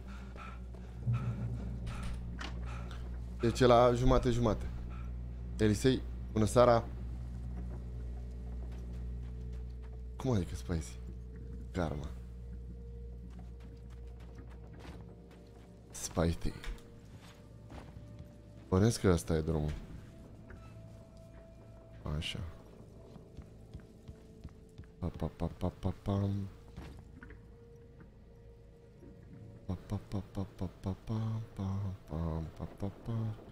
Deci e la jumate-jumate. Elisei, bună seara. Cum adică Spicy? Karma. Spicy. Bănesc că ăsta e drumul. Așa. Pa pa pa pa pa pam. Pa pa pa pa pa pa pa pa pa pa pa.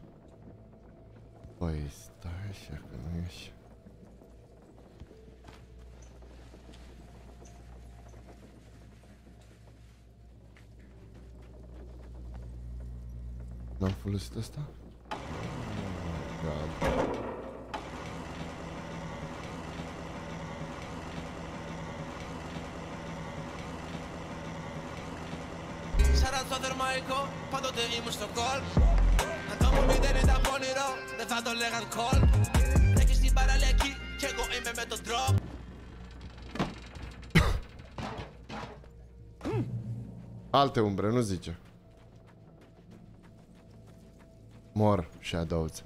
Păi stai așa că nu e așa. N-am folosit asta? Da. Sarà termaico, πάντοτε ήμουν στο κόλ. Αν το μου δεν ήταν πονηρό, δεν θα το λέγαν κόλ. Τρέχεις στην παραλιακή κι εγώ είμαι με τον drop. Alte umbre, nu zice. More shadows.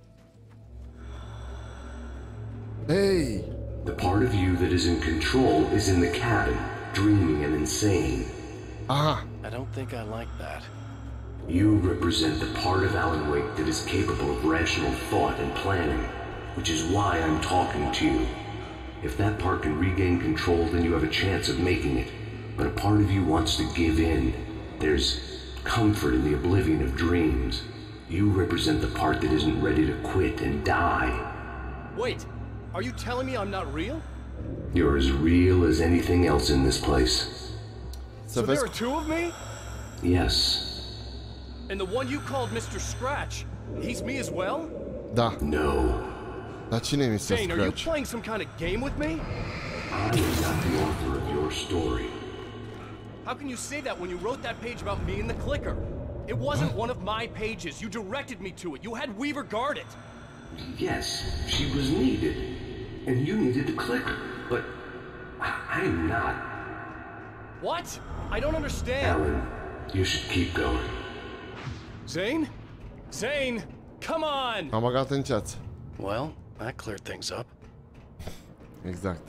Hey! The part of you that is in control is in the cabin, dreaming and insane. Aha! I don't think I like that. You represent the part of Alan Wake that is capable of rational thought and planning, which is why I'm talking to you. If that part can regain control, then you have a chance of making it. But a part of you wants to give in. There's comfort in the oblivion of dreams. You represent the part that isn't ready to quit and die. Wait, are you telling me I'm not real? You're as real as anything else in this place. So there are two of me? Yes. And the one you called Mister Scratch, he's me as well? Da. No. Dar cine e mister Zane, are you Scratch? playing some kind of game with me? I am not the author of your story. How can you say that when you wrote that page about me and the clicker? It wasn't one of my pages. You directed me to it. You had Weaver guard it. Yes, she was needed. And you needed the clicker. But I- I'm not. What? I don't understand. Alan, you should keep going. Zane? Zane, come on! Am băgat în ceață. Well, that cleared things up. Exact.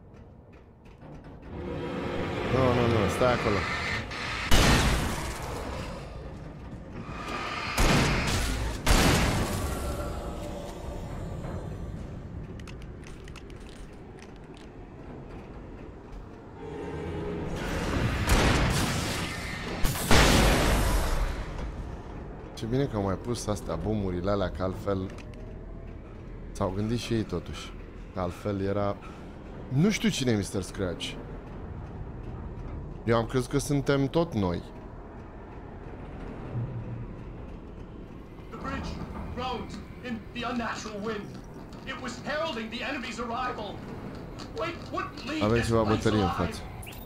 Nu, nu, nu, stai acolo. Ce bine că au mai pus astea, bumurile alea, că altfel s-au gândit și ei totuși. Că altfel era... Nu știu cine e mister Scratch. Eu am crezut că suntem tot noi. The bridge groaned in the unnatural wind. It was heralding the enemy's arrival. Wait, what lead Avem this ceva place bătărie în alive? față.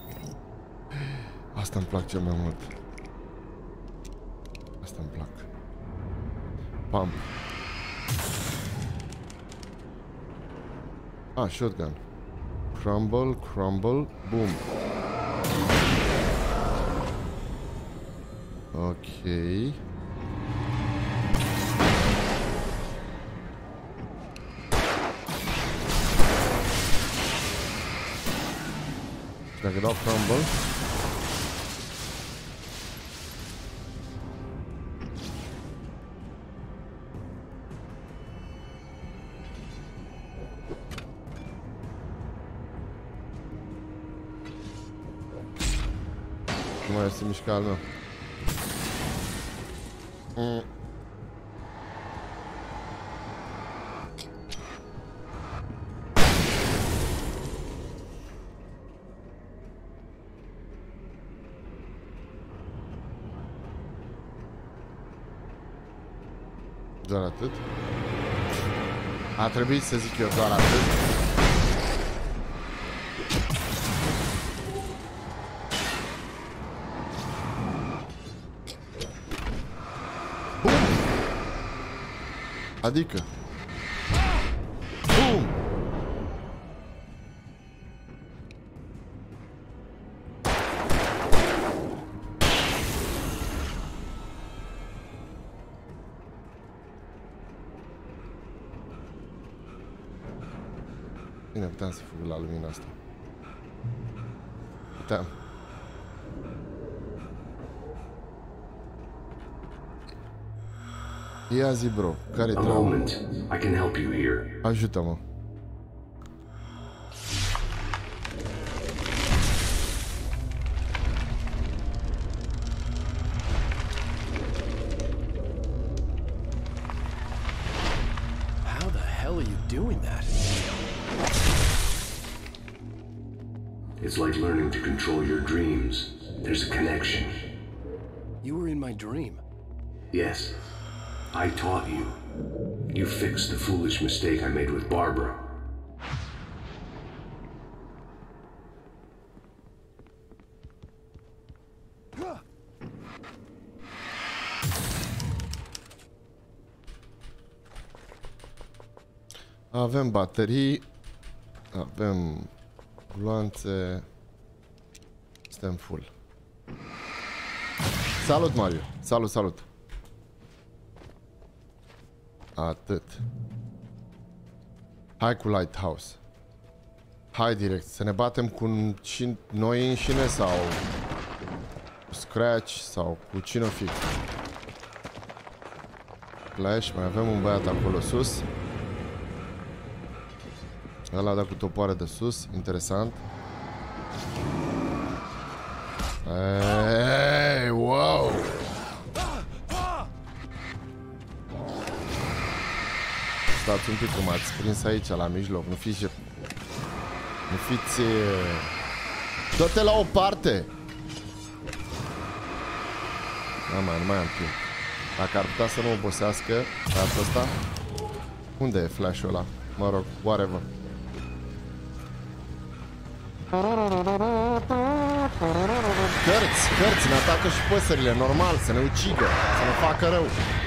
Asta îmi plac cel mai mult. Asta îmi plac. Pump. Ah, shotgun. Crumble, crumble, boom. Ok. Dacă dau crumble, nu mai este mișca al meu. Mm. Doar atât? A trebuit să zic eu doar atât. Adică? Bum! Bine, puteam să fug la lumina asta. Puteam. Ia zi, bro, care-i A moment. I can help you here. Ajută-mă. How the hell are you doing that? It's like learning to control your dreams. There's a connection. You were in my dream. Yes. I taught you. You fixed the foolish mistake I made with Barbara. Avem baterii. Avem gloanțe. Suntem full. Salut, Mario. Salut, salut. Atât. Hai cu Lighthouse. Hai direct. Să ne batem cu noi înșine sau cu Scratch sau cu cine o fi. Flash. Mai avem un băiat acolo sus. Ăla da cu topoare de sus. Interesant. Hey, wow! Stați un pic cum ați prins aici la mijloc. Nu fiți... Nu fiți... Dă-te la o parte! Da, mai, nu mai am timp. Dacă ar putea să nu obosească data asta. Unde e flash-ul ăla? Mă rog, whatever. Cărți, cărți, ne atacă și păsările, normal, să ne ucidă, să ne facă rău.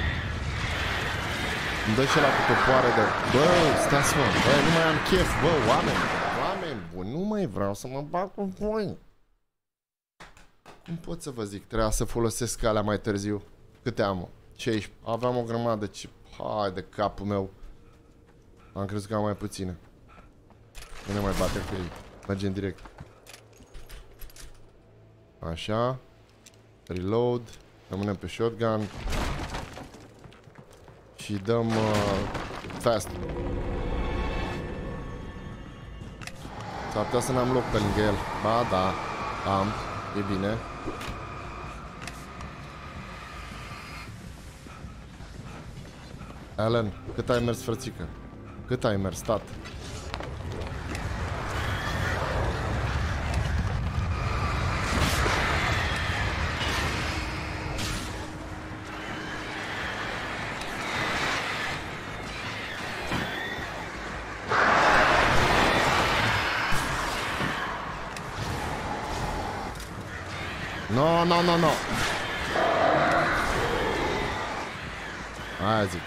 Îmi dă și ăla cu topoare de... Bă, stați mă, bă, nu mai am chef, bă, oameni, oameni buni, nu mai vreau să mă bag cu voi. Cum pot să vă zic, trebuia să folosesc alea mai târziu. Câte am? șaisprezece. Aveam o grămadă, ce... Hai de capul meu. Am crezut că am mai puține. Nu ne mai bate cu ei. Mergem direct. Așa. Reload. Rămânem pe shotgun. Și dăm uh, fast. S-ar putea să n-am loc pe lângă el. Ba, da. Am. E bine. Alan, cât ai mers, frățică? Cât ai mers, stat? No, no, no, no. Aia zic.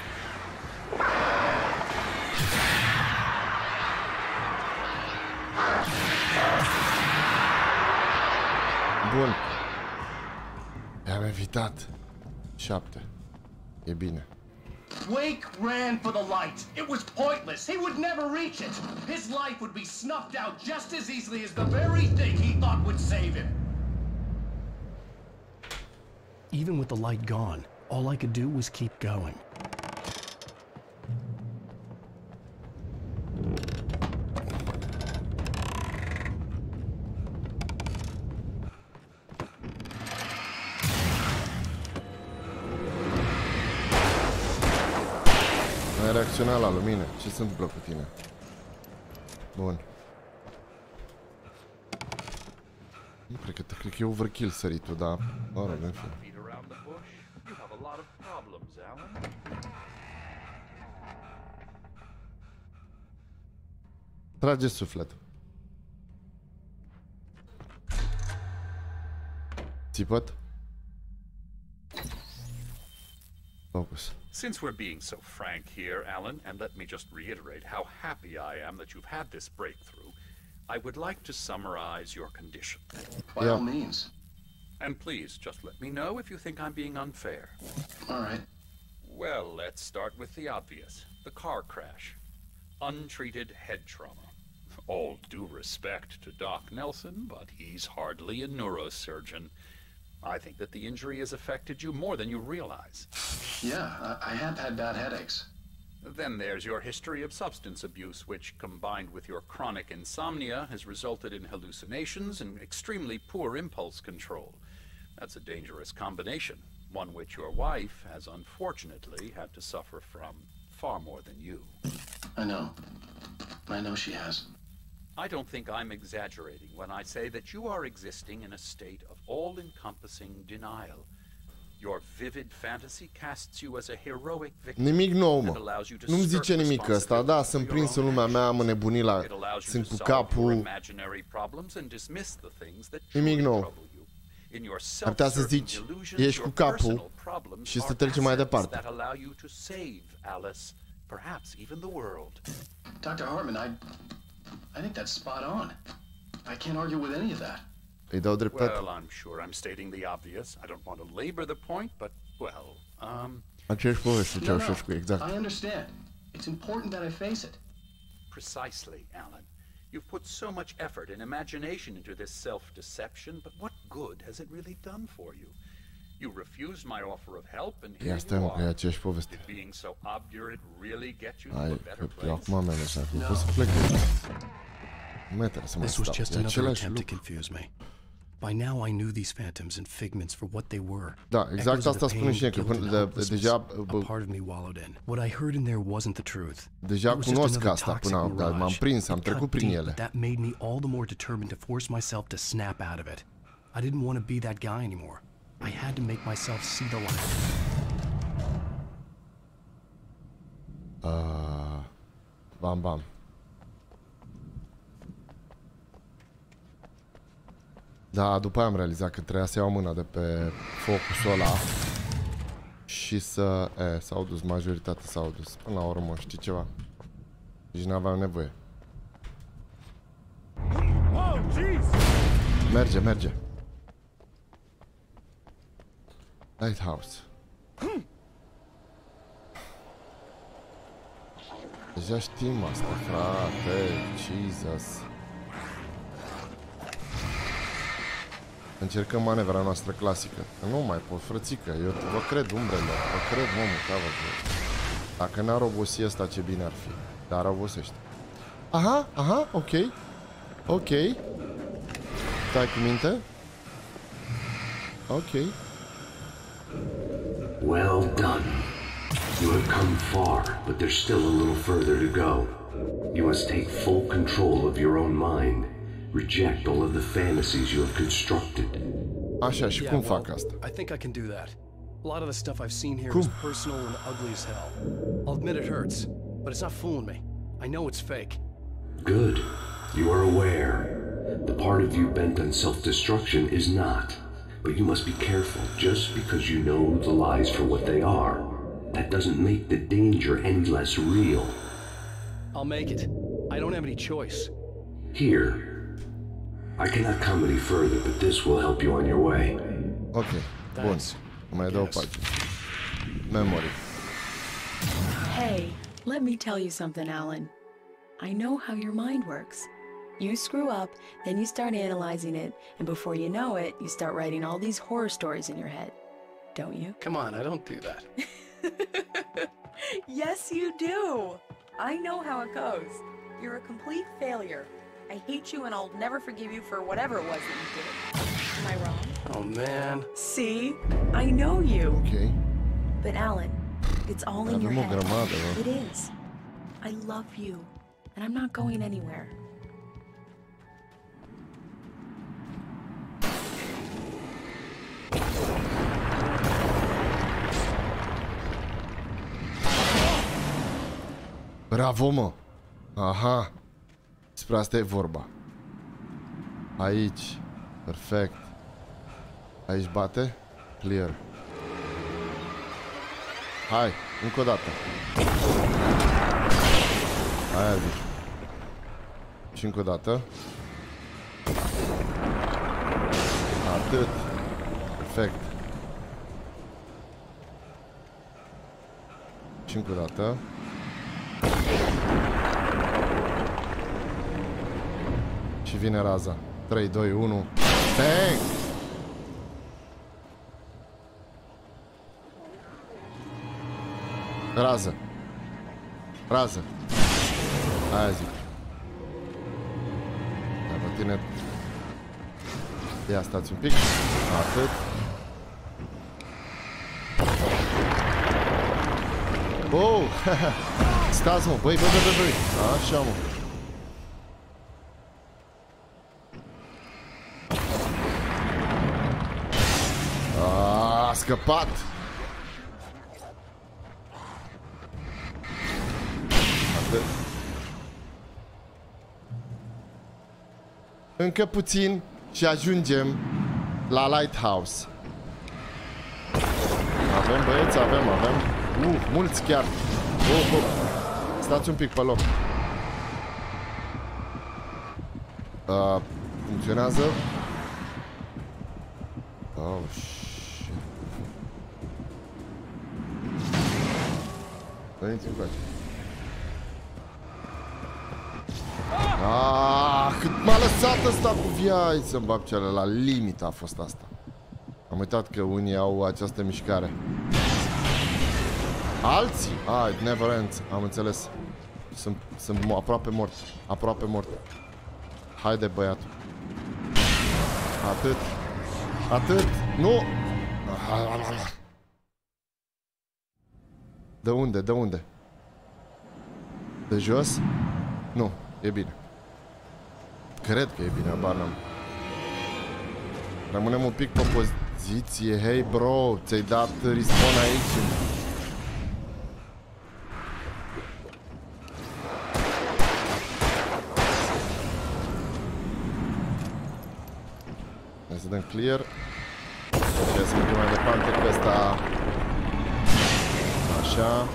Bun. I-am evitat. Șapte. E bine. Wake ran for the light. It was pointless. He would never reach it. His life would be snuffed out just as easily as the very thing he thought would save him. Even with the light gone, all I could do was keep going. Ai reacționat la lumină. Ce se întâmplă cu tine? Bun. Nu cred că, cred că e overkill săritul, dar... Mă rog, în fine. Trage suflet. Țipăt. Focus. Since we're being so frank here, Alan, and let me just reiterate how happy I am that you've had this breakthrough, I would like to summarize your condition. By yeah. all means. And please, just let me know if you think I'm being unfair. All right. Well, let's start with the obvious. The car crash. Untreated head trauma. All due respect to Doc Nelson, but he's hardly a neurosurgeon. I think that the injury has affected you more than you realize. Yeah, I, I have had bad headaches. Then there's your history of substance abuse, which, combined with your chronic insomnia, has resulted in hallucinations and extremely poor impulse control. That's a dangerous combination, one which your wife has unfortunately had to suffer from far more than you. I know. I know she has. I don't think I'm exaggerating when I say that you are existing in a state of all-encompassing denial. Your vivid fantasy casts you as a heroic victim. Nimic nou, mă. Nu-mi zice nimic ăsta. Da, sunt prins în lumea mea, am înnebunit la... Sunt cu capul... Nimic nou. Ar putea să zici, ești cu capul și să trecem mai departe. doctor Hartman, I... I think that's spot on. I can't argue with any of that. Îi dau dreptate. Well, I'm sure I'm stating the obvious. I don't want to labor the point, but, well, um... Aceeași poveste, Ceaușescu, exact. I understand. It's important that I face it. Precisely, Alan. You've put so much effort and imagination into this self-deception, but what good has it really done for you? You refused my offer of help, and here Ia stai, you mă, că e are. aceeași poveste. Did being so obdurate really get you to a Ai, better eu acum am place? amenințat. Nu pot să plec de aici. Nu mai trebuie să mai This was stau. just E another același attempt to lucru. confuse me. By now I knew these phantoms and figments for what they were. Da, exact asta spune și că deja a part of me wallowed in. What I heard in there wasn't the truth. Deja cunosc asta până acum, m-am prins, am trecut prin ele. That made me all the more determined to force myself to snap out of it. I didn't want to be that guy anymore. I had to make myself see the light. Uh, bam, bam. Da, după aia am realizat că trebuia să iau mâna de pe focusul ăla și să... E, s-au dus, majoritatea s-au dus. Până la urmă, știi ceva? Deci n-aveam nevoie. Merge, merge. Lighthouse. Deja știm asta, frate. Jesus. Încercăm manevra noastră clasică. Nu mai pot, frățică. Eu vă cred, umbrele. Vă cred, mă, mutavă. Dacă n-ar obosi ăsta, ce bine ar fi. Dar obosește. Aha, aha, ok. Ok. Stai cu minte. Ok. Well done. You have come far, but there's still a little further to go. You must take full control of your own mind. Reject all of the fantasies you have constructed. Așa, și cum fac asta? I think I can do that. A lot of the stuff I've seen here is personal and ugly as hell. I'll admit it hurts, but it's not fooling me. I know it's fake. Good. You are aware. The part of you bent on self-destruction is not. But you must be careful. Just because you know the lies for what they are, that doesn't make the danger any less real. I'll make it. I don't have any choice. Here. I cannot come any further, but this will help you on your way. Ok, bun. Mai dau o pagină. Memory. Hey, let me tell you something, Alan. I know how your mind works. You screw up, then you start analyzing it, and before you know it, you start writing all these horror stories in your head. Don't you? Come on, I don't do that. Yes, you do. I know how it goes. You're a complete failure. I hate you and I'll never forgive you for whatever it was that you did. Am I wrong? Oh, man. See? I know you. Okay. But Alan, it's all in your Avem o head. grămadă, bă. It is. I love you, and I'm not going anywhere. Bravo, mă! Aha! Despre asta e vorba. Aici. Perfect. Aici bate. Clear. Hai! Încă o dată. Aia zic. Și încă o dată. Atât. Perfect. Și încă o dată. Și vine raza. trei, doi, unu. Bang! Rază. Rază. Aia zic. Dar pe tine... Ia, stați un pic. Atât. Oh! Stați, mă. Băi, băi, băi, băi. Așa, mă. A scăpat! Atât. Încă puțin și ajungem la Lighthouse. Avem, băieți, avem, avem. Uh, mulți chiar. Oh, oh. Stați un pic pe loc. Uh, funcționează. Oh, shit. Veniți încoace. Ah, cât m-a lăsat ăsta cu viai să-mi bag cele la limită a fost asta. Am uitat că unii au această mișcare. Alții? Ah, it never ends. Am înțeles. Sunt, sunt aproape mort. Aproape mort. Haide, băiatul. Atât. Atât. Nu! De unde? De unde? De jos? Nu. E bine. Cred că e bine, abar n-am. Rămânem un pic pe poziție. Hei, bro, ți-ai dat respawn aici. Hai să dăm clear. Și să mergem mai departe că ăsta... Așa.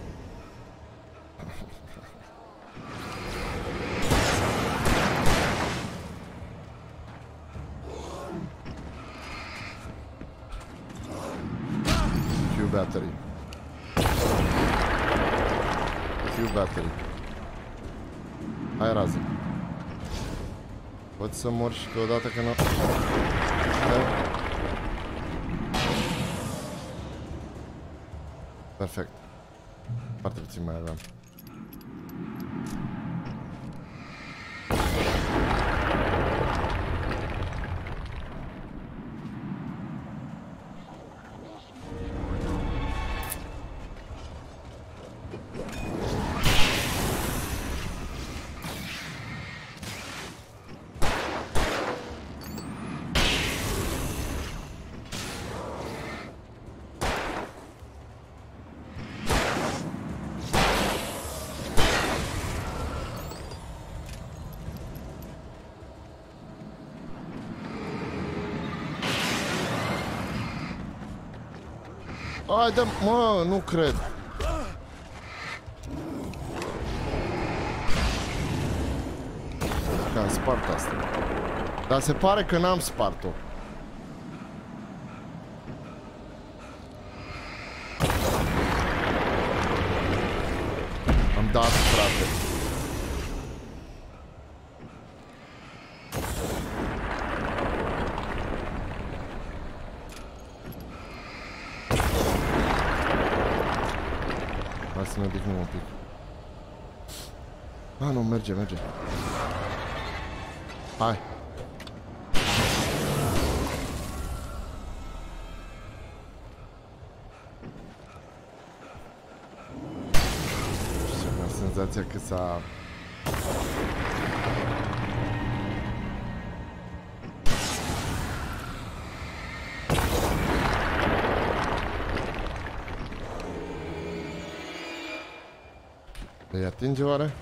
Battery. Few battery. Hai rază. Pot să mor și deodată că nu... Perfect. Foarte puțin mai aveam. Hai, dă, mă, nu cred. Că am spart asta. Dar se pare că n-am spart-o. Am dat, frate. Să ne odihnim un pic. Ah, nu, merge, merge. Hai. Și am senzația că s-a... Îi atinge oare?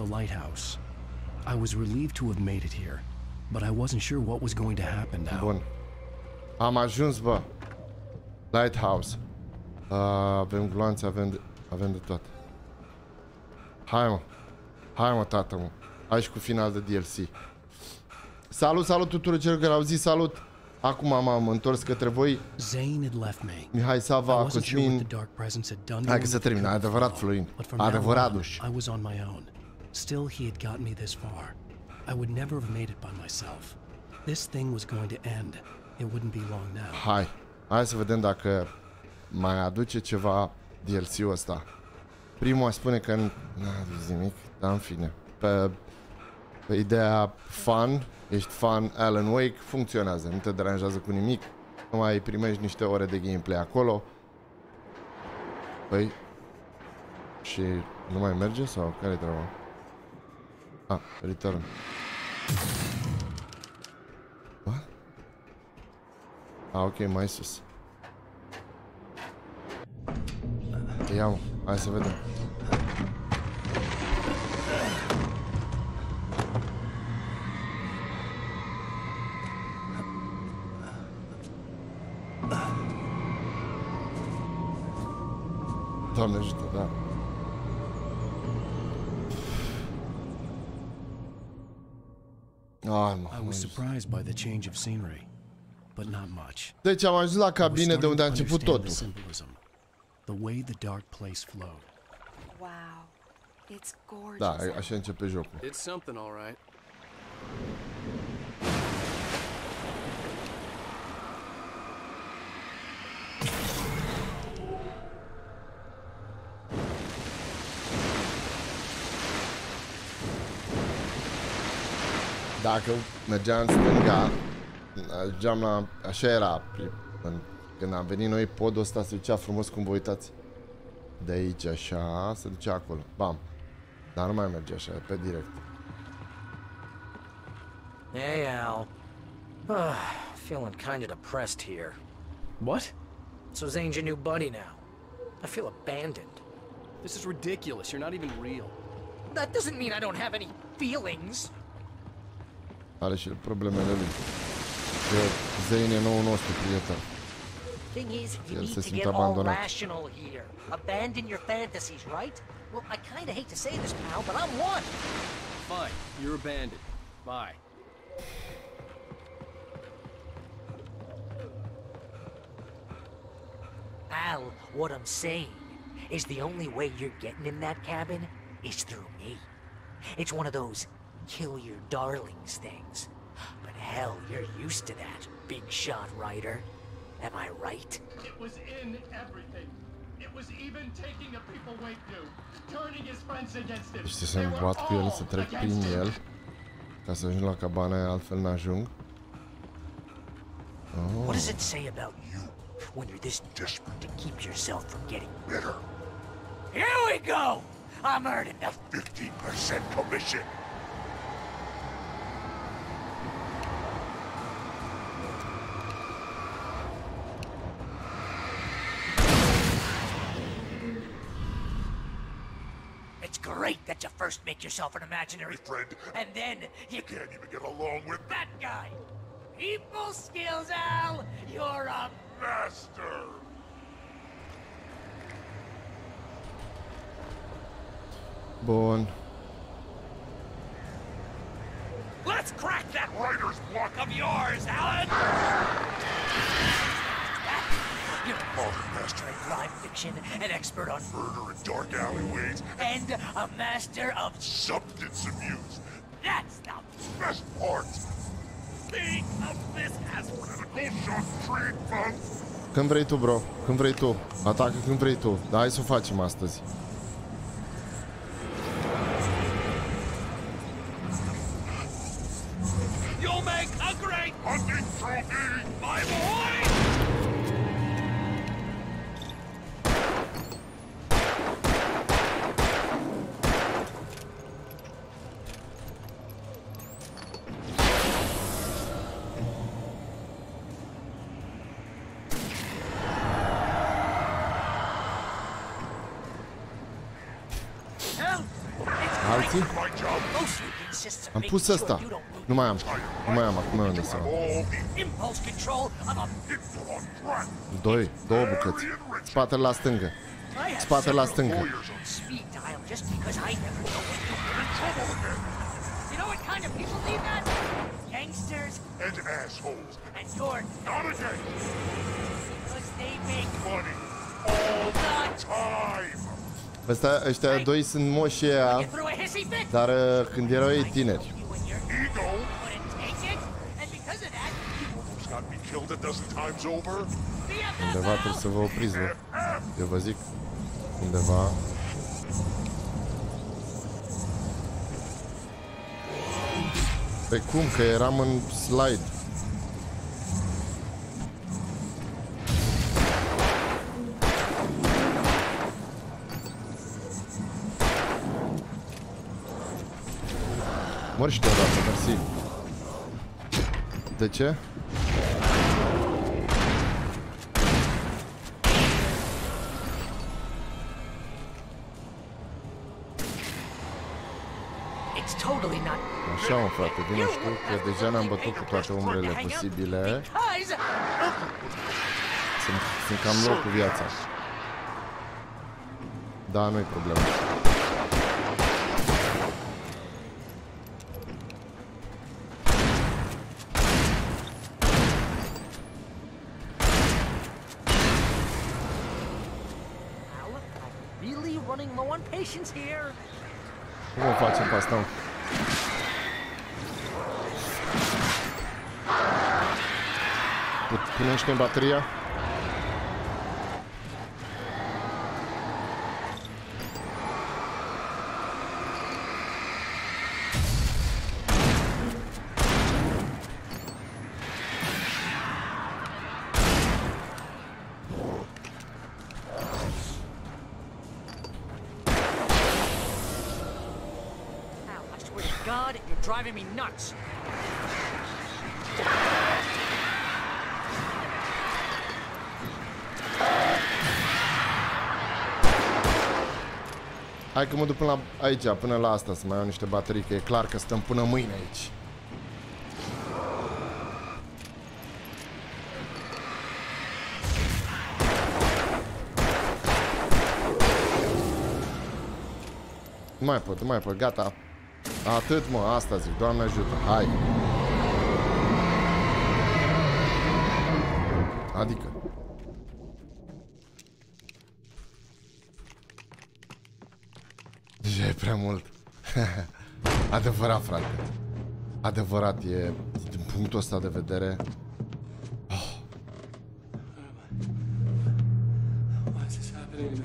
the lighthouse. I was relieved to have made it here, but I wasn't sure what was going to happen now. Bun. Am ajuns, bă. Lighthouse. Uh, avem gloanțe, avem de, avem de toate. Hai, mă. Hai, mă, tată, mă. Hai și cu final de D L C. Salut, salut tuturor celor care au zis salut. Acum m-am întors către voi. Zane had left me. Mihai Sava, Cosmin. Hai că se termină. Adevărat, Florin. Adevăraduș. I was on my own. Still, he had gotten me this far. I would never have made it by myself. This thing was going to end. It wouldn't be long now. Hai. Hai să vedem dacă mai aduce ceva D L C-ul ăsta. Primul spune că n-a adus nimic, dar în fine. Pe, pe ideea fun, ești fan Alan Wake, funcționează, nu te deranjează cu nimic. Numai primești niște ore de gameplay acolo. Păi, și nu mai merge sau care-i treaba? Ah, return. What? Ah, ok, mai sus. Ia-mă, hai să vedem. Doamne ajută, da. I was surprised by the change of scenery, but not much. Deci am ajuns la cabine de unde a început totul. The way the dark place flowed. Wow. It's gorgeous. Da, așa începe jocul. It's something, all right. Dacă mergeam în stânga, ajungeam la... Așa era. Când am venit noi, podul ăsta se ducea frumos, cum vă uitați. De aici, așa, se ducea acolo. Bam. Dar nu mai merge așa, pe direct. Hey, Al. Uh, feeling kind of depressed here. What? So Zane's your new buddy now. I feel abandoned. This is ridiculous. You're not even real. That doesn't mean I don't have any feelings. Are și problemele lui. Că Zane e noul nostru prieten. Thing is, you El need se to simte get all abandonat. rational here. Abandon your fantasies, right? Well, I kind of hate to say this, pal, but I'm one. Fine. You're abandoned. Bye. Al, what I'm saying is the only way you're getting in that cabin is through me. It's one of those kill your darlings things. But hell, you're used to that, big shot writer. Am I right? It was in everything. It was even taking a people Wake knew, turning his friends against him. Știi să mă bat cu el, să trec prin el, ca să ajung la cabana aia, altfel n-ajung. Oh. What does it say about you when you're this desperate to keep yourself from getting bitter? Here we go! I'm earning the fifteen percent commission. It's great that you first make yourself an imaginary friend, and then you can't even get along with that guy. People skills, Al! You're a master! Bun. Let's crack that writer's block of yours, Alan! You're a modern master in crime fiction, an expert on murder and dark alleyways, and a master of substance abuse. That's the best part! Think of this as critical shot trade funds! Când vrei tu, bro. Când vrei tu. Atacă când vrei tu. Dar hai să o facem astăzi. You'll make a great hunting trophy, my boy! știi? Am pus ăsta. Nu mai am. Nu mai am acum unde să... Doi. Două bucăți. Spatele la stângă. Spatele la stângă. Gangsters and assholes. And you're not a gangster. Because they make money all the time. Ăsta, ăștia doi sunt moșii aia, dar uh, când erau ei tineri. Undeva trebuie să vă opriți, nu? Eu vă zic. Undeva. Pe cum? Că eram în slide. Mor și deodată, mersi. De ce? Așa, mă, frate, bine știu că deja ne-am bătut cu toate umbrele posibile. Sunt, sunt cam loc cu viața. Da, nu-i problemă. Cum o facem pe asta? Punem și noi bateria? God, you're driving me nuts. Hai că mă duc până la aici, până la asta, să mai iau niște baterii, că e clar că stăm până mâine aici. Nu mai pot, nu mai pot, gata. Atât, mă, asta zic, Doamne ajută, hai. Adică. Deja e prea mult. Adevărat, frate. Adevărat, e din punctul ăsta de vedere. Oh. Why is this happening to me?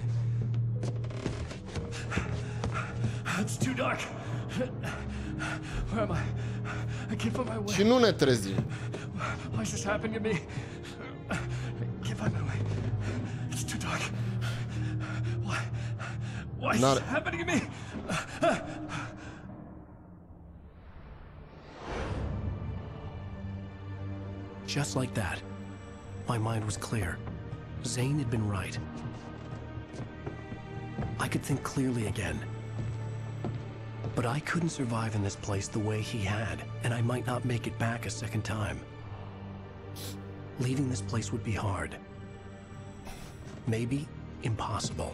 It's too dark. Where am I? I can't find my way. Și nu ne trezim. Why is this happening to me? I can't find my way. It's too dark. Why? Why is this happening to me? Just like that, my mind was clear. Zane had been right. I could think clearly again. But I couldn't survive in this place the way he had, and I might not make it back a second time. Leaving this place would be hard. Maybe impossible.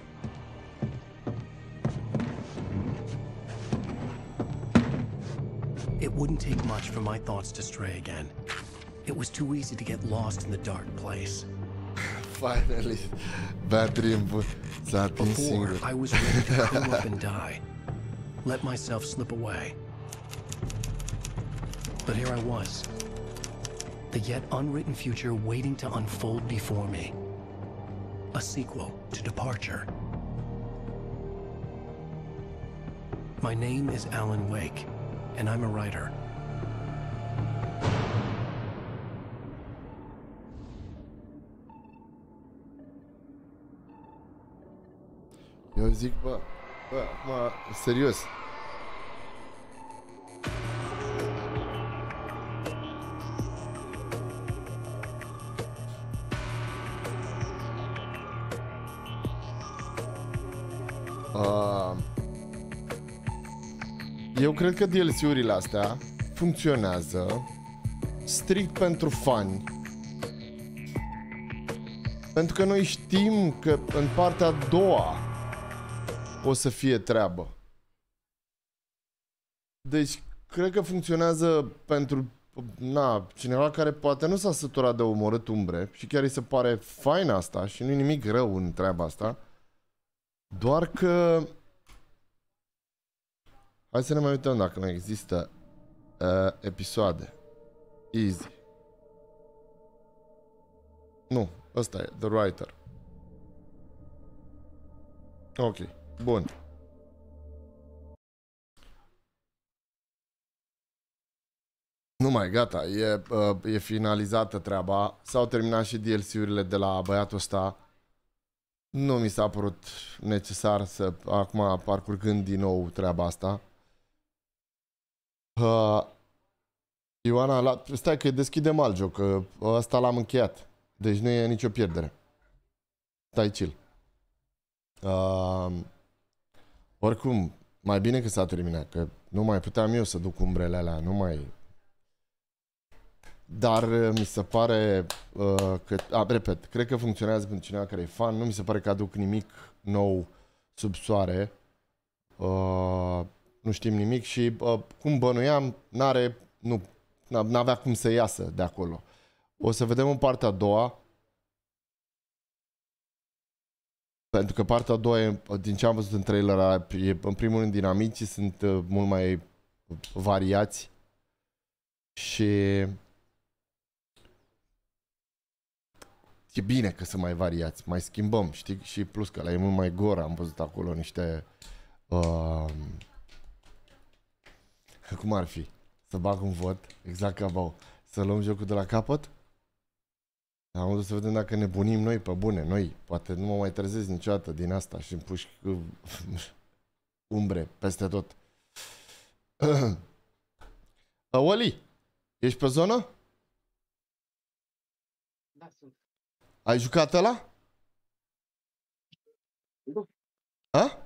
It wouldn't take much for my thoughts to stray again. It was too easy to get lost in the dark place. Finally, battery input. Before, I was ready to curl up and die. Let myself slip away. But here I was. The yet unwritten future waiting to unfold before me. A sequel to Departure. My name is Alan Wake, and I'm a writer. Eu zic, bă, bă, acum, serios. Uh, Eu cred că D L C-urile astea funcționează strict pentru fani. Pentru că noi știm că în partea a doua o să fie treabă. Deci, cred că funcționează pentru na, cineva care poate nu s-a săturat de omorât umbre și chiar îi se pare fain asta și nu-i nimic rău în treaba asta. Doar că... Hai să ne mai uităm dacă mai există uh, episoade. Easy. Nu, ăsta e, The Writer. Ok, bun. Nu mai, gata, e, uh, e finalizată treaba. S-au terminat și D L C-urile de la băiatul ăsta. Nu mi s-a părut necesar să, acum, parcurgând din nou treaba asta. Uh, Ioana, la, stai că deschidem alt joc, că ăsta l-am încheiat. Deci nu e nicio pierdere. Stai chill. Uh, oricum, mai bine că s-a terminat, că nu mai puteam eu să duc umbrele alea, nu mai... Dar mi se pare uh, că, a, repet, cred că funcționează pentru cineva care e fan, nu mi se pare că aduc nimic nou sub soare. Uh, nu știm nimic și uh, cum bănuiam, n-are, nu, n-avea cum să iasă de acolo. O să vedem în partea a doua. Pentru că partea a doua, e, din ce am văzut în trailer, e, în primul rând dinamicii sunt uh, mult mai variați. Și e bine că sunt mai variați, mai schimbăm, știi? Și plus că ăla e mult mai gor, am văzut acolo niște... Uh, cum ar fi? Să bag un vot, exact ca Bau. Să luăm jocul de la capăt? Am dus să vedem dacă ne bunim noi pe bune, noi. Poate nu mă mai trezesc niciodată din asta și îmi puși umbre peste tot. Oli, ești pe zonă? Da, sunt. Ai jucat ăla? Da. A?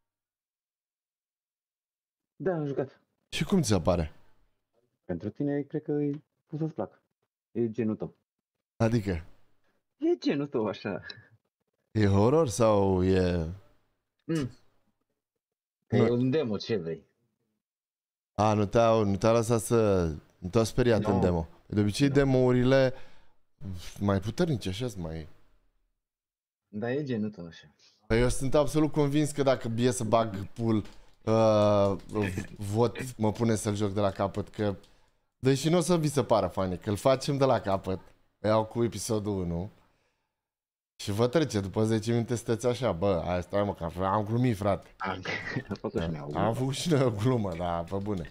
Da, am jucat. Și cum ți se pare? Pentru tine, cred că e, o să-ți placă. E genul tău. Adică? E genul tău, așa. E horror sau e... Mm. Că e un demo, ce vrei. A, nu te-au nu te lăsat să... Nu te-au speriat no. în demo. De obicei, no. demo-urile mai puternice, așa mai... Da, e genul tău, așa. Eu sunt absolut convins că dacă bie să bag pool, uh, vot, mă pune să-l joc de la capăt, că... Deși nu o să vi se pară funny, că îl facem de la capăt. Iau cu episodul unu. Și vă trece, după zece minute sunteți așa, bă, hai stai mă, că am glumit, frate. Am făcut și noi Am făcut și noi o glumă, da, pe bune.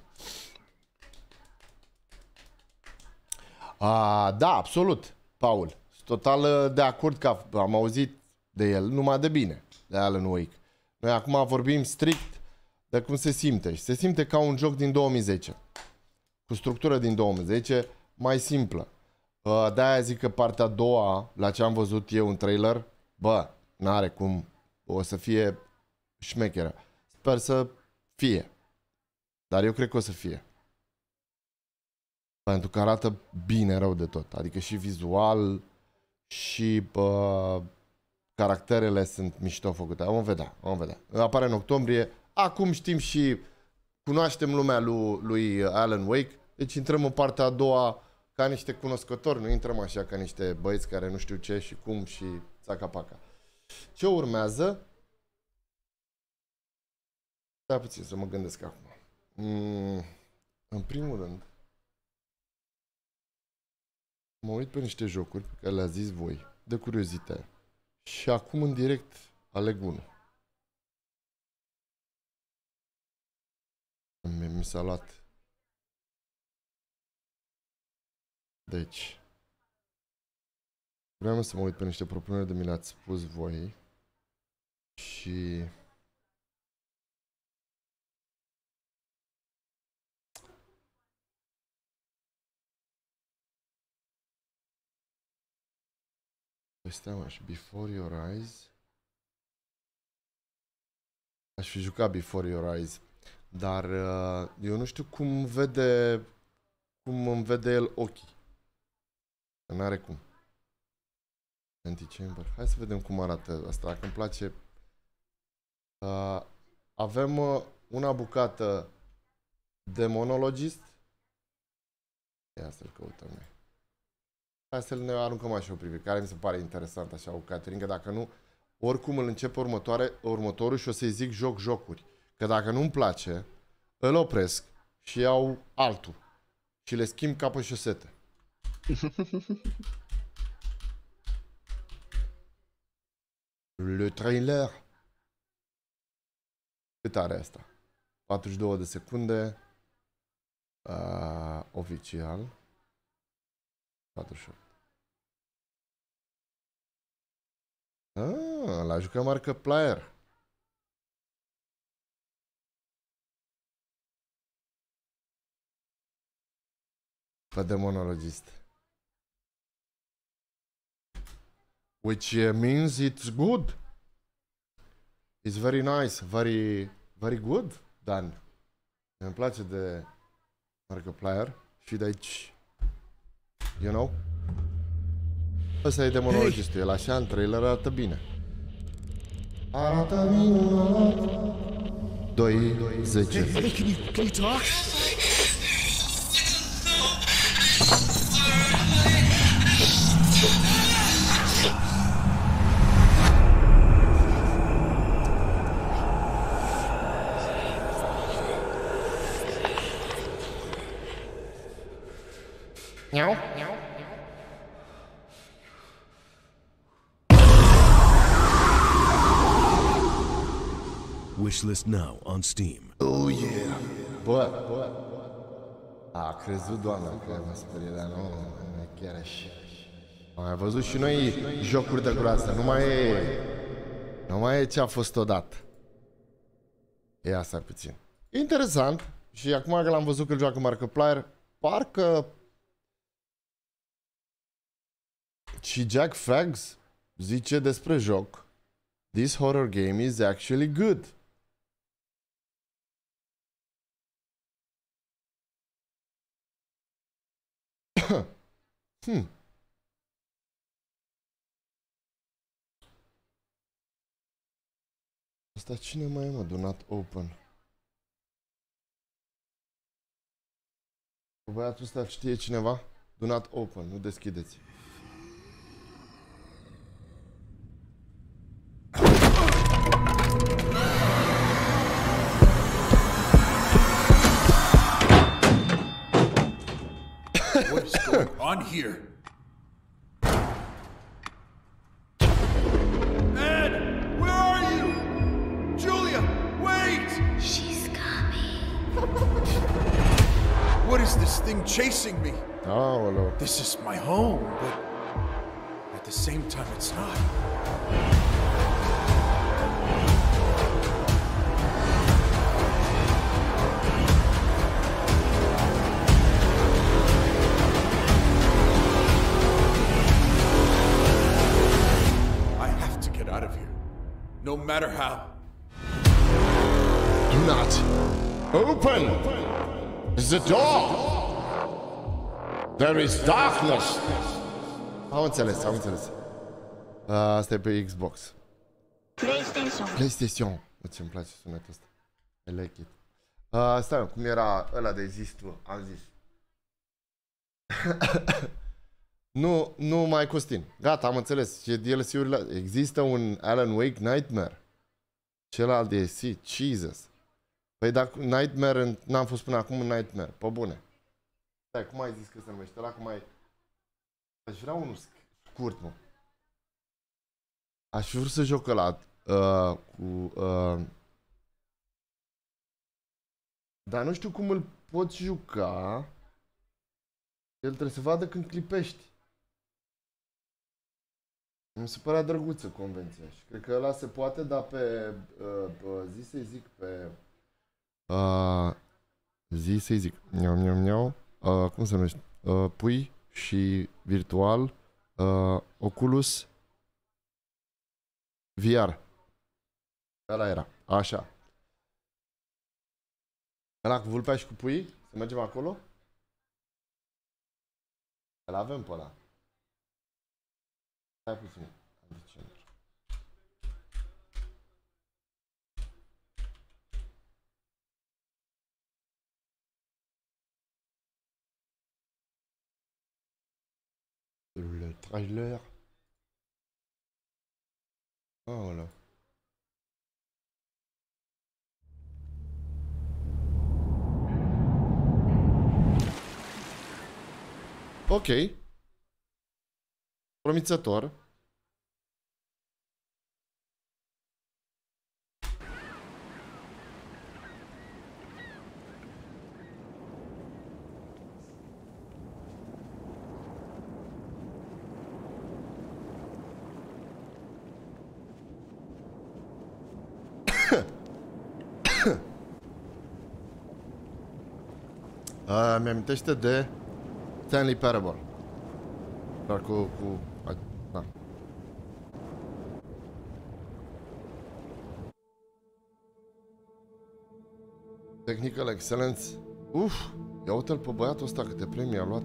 A, da, absolut, Paul. Sunt total de acord că am auzit de el numai de bine, de Alan Wake. Noi acum vorbim strict de cum se simte. Și se simte ca un joc din două mii zece. Cu structură din două mii zece, mai simplă. De-aia zic că partea a doua, la ce am văzut eu în trailer, bă, n-are cum, o să fie șmecheră. Sper să fie. Dar eu cred că o să fie. Pentru că arată bine rău de tot. Adică și vizual, și bă, caracterele sunt mișto făcute. Vom vedea, vom vedea. Apare în octombrie. Acum știm și cunoaștem lumea lui, lui Alan Wake. Deci intrăm în partea a doua ca niște cunoscători, nu intrăm așa ca niște băieți care nu știu ce și cum și țaca-paca. Ce urmează? Da, puțin să mă gândesc acum. Mm, în primul rând, mă uit pe niște jocuri pe care le-ați zis voi, de curiozitate. Și acum în direct aleg unul. Mi s-a luat. Deci, vreau să mă uit pe niște propuneri de mi le-ați spus voi și păi stai mă, și Before Your Eyes aș fi jucat Before Your Eyes. Dar uh, eu nu știu cum vede, cum îmi vede el ochii. Că n-are cum. Antichamber. Hai să vedem cum arată asta, dacă îmi place. Uh, avem uh, una bucată de monologist. Ia să-l căutăm noi. Hai să ne aruncăm așa o privire, care mi se pare interesant așa cu Catherine, că dacă nu, oricum îl încep următoare, următorul și o să-i zic joc jocuri. Că dacă nu-mi place, îl opresc și iau altul. Și le schimb ca pe șosete. Le trailer. Cât are asta? patruzeci și două de secunde. Uh, oficial. patruzeci și opt. Ah, l-a jucat Markiplier. Pe de monologist. Which uh, means it's good. It's very nice, very, very good, Dan. Îmi place de Markiplier și de aici, you know? Ăsta e de monologistul, el așa în trailer arată bine. Arată minunat. doi, zece. Hey, can you, can you talk? Meow. Wishlist now on Steam. Oh yeah. Bă, bă, a crezut doamna că mă sperie, dar nu, nu e chiar așa. Am mai văzut și noi jocuri de groază, nu mai e, nu mai e ce a fost odată. E asta puțin. Interesant. Și acum că l-am văzut că îl joacă Markiplier, parcă și Jack Frags zice despre joc: "This horror game is actually good." hmm. Asta cine mai e, mă? Do not open. Băiatul ăsta știe cineva? Do not open, nu deschideți. What's going on here? Ed, where are you? Julia, wait! She's coming. What is this thing chasing me? Oh, no. This is my home, but at the same time, it's not. No matter how. Do not open the door. There is darkness. Am înțeles, am înțeles. Uh, asta e pe Xbox. PlayStation. PlayStation. Ce îmi place sunetul ăsta. I like it. Uh, stai, cum era ăla de zis tu? Am zis. Nu, nu mai Costin. Gata, am înțeles. Ce D L C-urile... Există un Alan Wake Nightmare. Celălalt D L C. Jesus. Păi dacă Nightmare... N-am fost până acum în Nightmare. Pe bune. Stai, cum ai zis că se numește? Ăla cum ai... Aș vrea unul scurt, mă. Aș vrea să joc ăla uh, cu... Uh... Dar nu știu cum îl pot juca. El trebuie să vadă când clipești. Mi se părea drăguță convenția și cred că ăla se poate da pe, uh, pe zi să-i zic pe uh, zi să-i zic miau, miau, miau, uh, cum se numește? Uh, pui și virtual uh, Oculus V R. Ăla era, așa. Ăla cu vulpea și cu puii? Să mergem acolo? Îl avem pe ăla. Stai puțin. Le trailer. Aoleu. Ok. Promițător. Uh, mi-amintește de Stanley Parable. Dar cu... cu... Da. Technical Excellence. Uf! Ia uite-l pe băiatul ăsta câte premii a luat.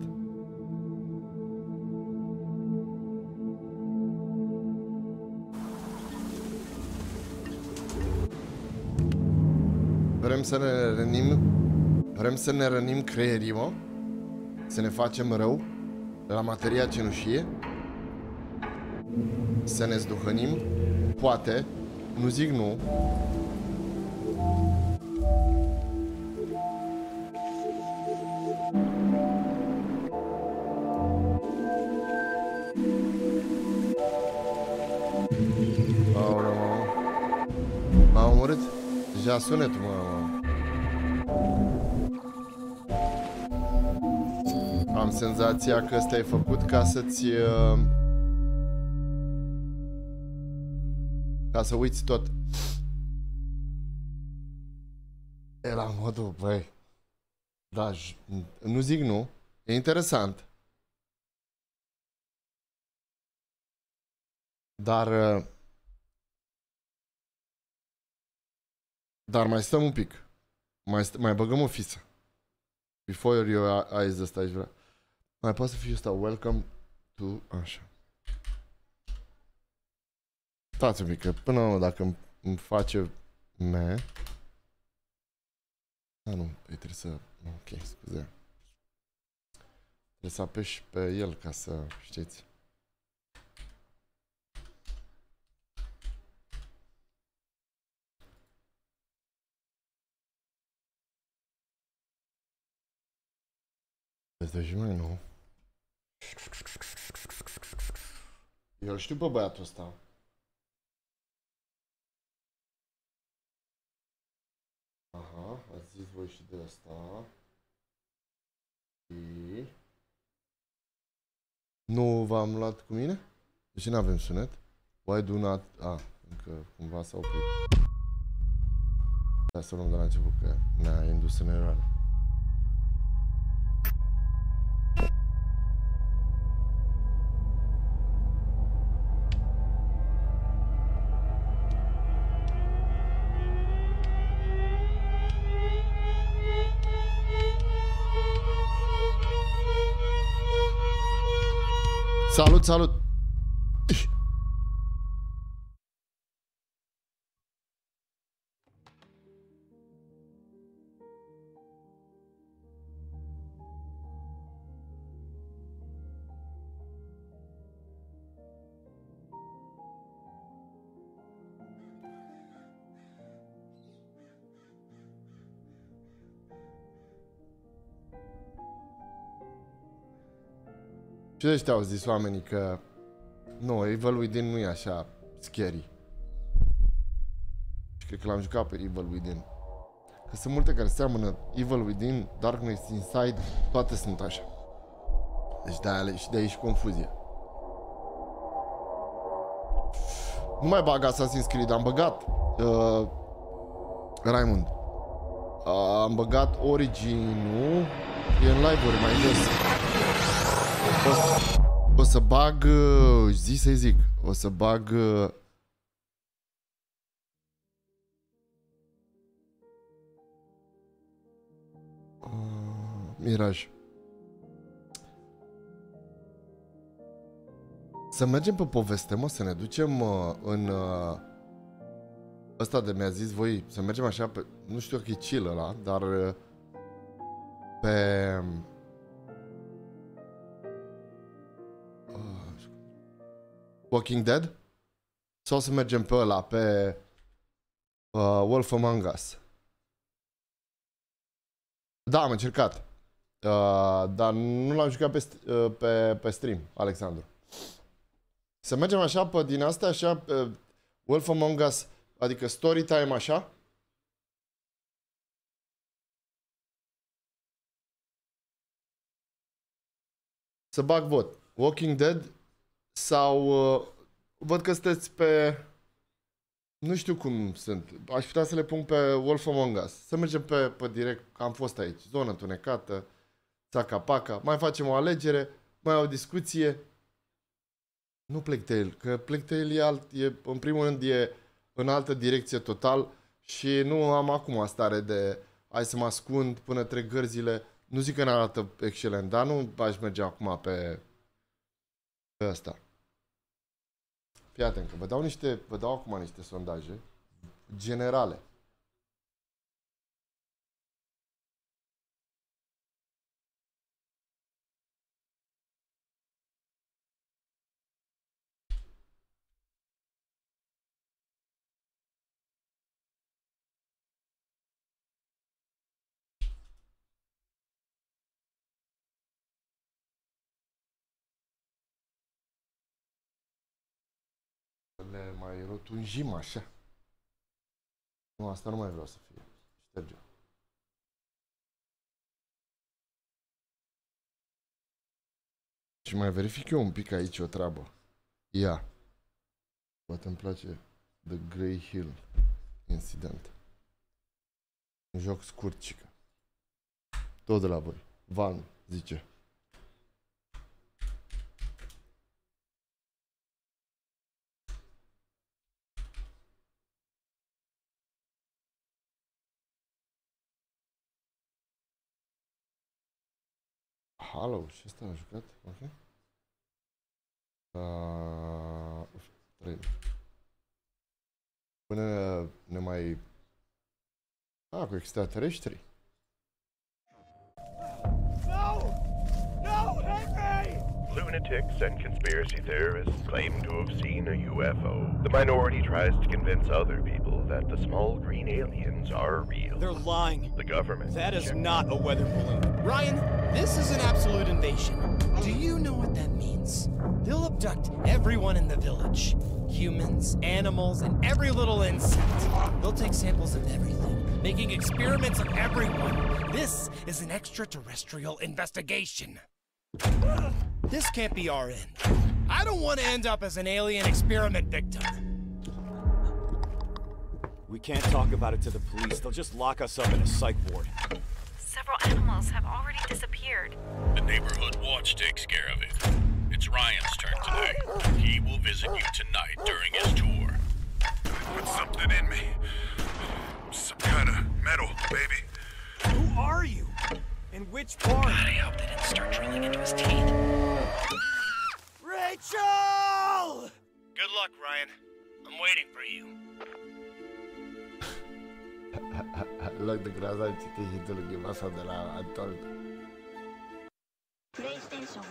Vrem să ne rănim... Vrem să ne rănim creierii, mă? Să ne facem rău la materia cenușie? Să ne zduhănim? Poate. Nu zic nu. Aoleu, mă. M-a omorât. Deja sunetul, mă. Am senzația că ăsta e făcut ca să-ți... Uh, ca să uiți tot. E la modul, băi. Da, nu zic nu. E interesant. Dar... Uh, dar mai stăm un pic. Mai, mai băgăm o fiță. Before your eyes ăsta aș vrea. Mai poate să fie ăsta. Welcome to... Așa. Stați un pic, că până la urmă, dacă îmi, îmi face me... Ah, nu. Păi trebuie să... Ok, scuze. Trebuie să apeși pe el ca să știți. Deci mai nu. Eu știu pe băiatul ăsta. Aha, ați zis voi și de ăsta. Și... Nu v-am luat cu mine? De ce n-avem sunet? Why do not... Ah, încă cumva s-a oprit. Da, să luăm de la început, că ne-a indus în eroare. Salut, salut! Și de ăștia au zis oamenii că nu, Evil Within nu e așa scary. Și cred că l-am jucat pe Evil Within. Că sunt multe care seamănă Evil Within, Darkness Inside, toate sunt așa. Deci de-aia și de aici confuzie. Nu mai bag Assassin's Creed, am băgat uh, Raimund. Uh, am băgat Origin-ul. E în live-uri mai des. O să, o să bag, zi să-i zic, o să bag Miraj. Să mergem pe poveste, mă, să ne ducem uh, în... Uh, ăsta de mi-a zis voi, să mergem așa pe... Nu știu că e chill ăla, dar... Uh, pe... Uh, Walking Dead? Sau să mergem pe ăla, pe... Uh, Wolf Among Us. Da, am încercat. Uh, dar nu l-am jucat pe, uh, pe, pe stream, Alexandru. Să mergem așa pe din astea, așa, pe Wolf Among Us, adică story time așa. Să bag vot. Walking Dead sau... Uh, văd că sunteți pe... Nu știu cum sunt. Aș putea să le pun pe Wolf Among Us. Să mergem pe, pe direct, că am fost aici. Zonă întunecată, țaca-paca. Mai facem o alegere, mai o discuție. Nu Plague Tale, că Plague Tale e, alt, e, în primul rând, e în altă direcție total și nu am acum stare de hai să mă ascund până trec gărzile. Nu zic că ne arată excelent, dar nu aș merge acum pe, pe ăsta. Fii atent, că vă dau niște, vă dau acum niște sondaje generale. Le mai rotunjim așa. Nu, asta nu mai vreau să fie. Șterge. Și mai verific eu un pic aici o treabă. Ia. Poate îmi place The Grey Hill Incident. Un joc scurt, cică. Tot de la voi. Van, zice. Halo, și ăsta a jucat? Ok. Uh, trei. Până ne mai... Ah, cu extraterestri. No! No, Henry! Lunatics and conspiracy theorists claim to have seen a U F O. The minority tries to convince other people that the small green aliens are real. They're lying. The government. That is not a weather balloon. Ryan, this is an absolute invasion. Do you know what that means? They'll abduct everyone in the village. Humans, animals, and every little insect. They'll take samples of everything, making experiments on everyone. This is an extraterrestrial investigation. This can't be our end. I don't want to end up as an alien experiment victim. We can't talk about it to the police. They'll just lock us up in a psych ward. Several animals have already disappeared. The neighborhood watch takes care of it. It's Ryan's turn today. He will visit you tonight during his tour. Put something in me. Some kind of metal, baby. Who are you? In which part? God, I hope they didn't start drilling into his teeth. Rachel! Good luck, Ryan. I'm waiting for you. Loc de groază am citit hitul ghimasa de la Antold. PlayStation.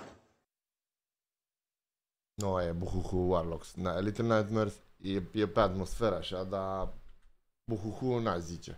Nu, e Buhuhu Warlocks. Na, Little Nightmares e, e pe atmosferă așa, dar Buhuhu n-a zice.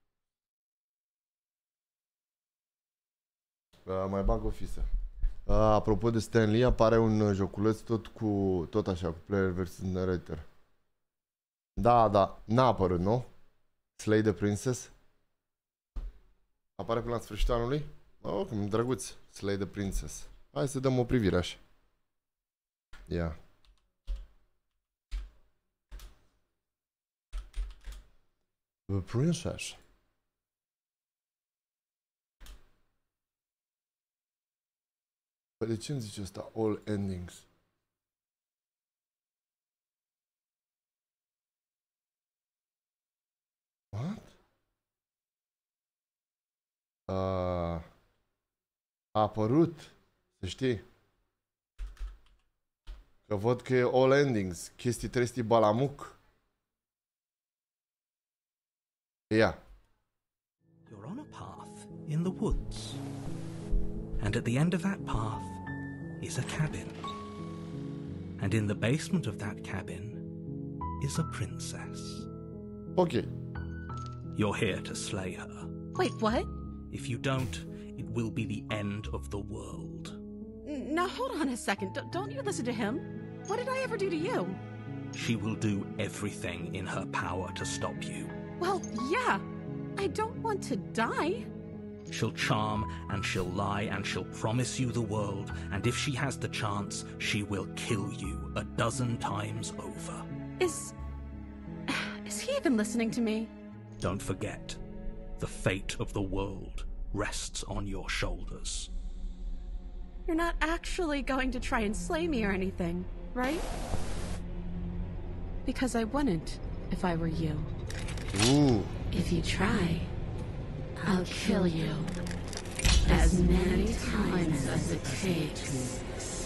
Uh, mai bag o fisă. Uh, apropo de Stan Lee, apare un joculeț tot cu, tot așa, cu player versus narrator. Da, da, n-a apărut, nu? Slay the Princess. Apare până la sfârșitul anului? Oh, cum drăguț. Slay the Princess. Hai să dăm o privire așa. Ia. Yeah. The Princess. Păi de ce îmi zice ăsta? All endings. What? Uh, A apărut, să știi. Că văd că e all endings, chestii tresti balamuc. Ia. You're on a path in the woods. And at the end of that path is a cabin. And in the basement of that cabin is a princess. Okay. You're here to slay her. Wait, what? If you don't, it will be the end of the world. Now, hold on a second. D- don't you listen to him? What did I ever do to you? She will do everything in her power to stop you. Well, yeah. I don't want to die. She'll charm and she'll lie and she'll promise you the world, and if she has the chance, she will kill you a dozen times over. Is... is he even listening to me? Don't forget, the fate of the world rests on your shoulders. You're not actually going to try and slay me or anything, right? Because I wouldn't if I were you. Ooh. If you try, I'll kill you as many times as it takes.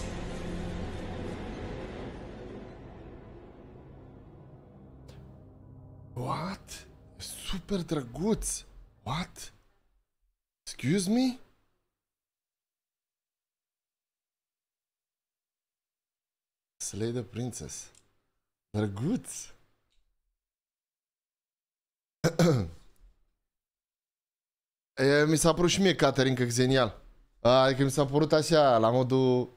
What? Super drăguț. What? Excuse me? Slay the princess. Drăguț. E, mi s-a părut și mie Caterinca genial. Adică mi s-a părut așa, la modul...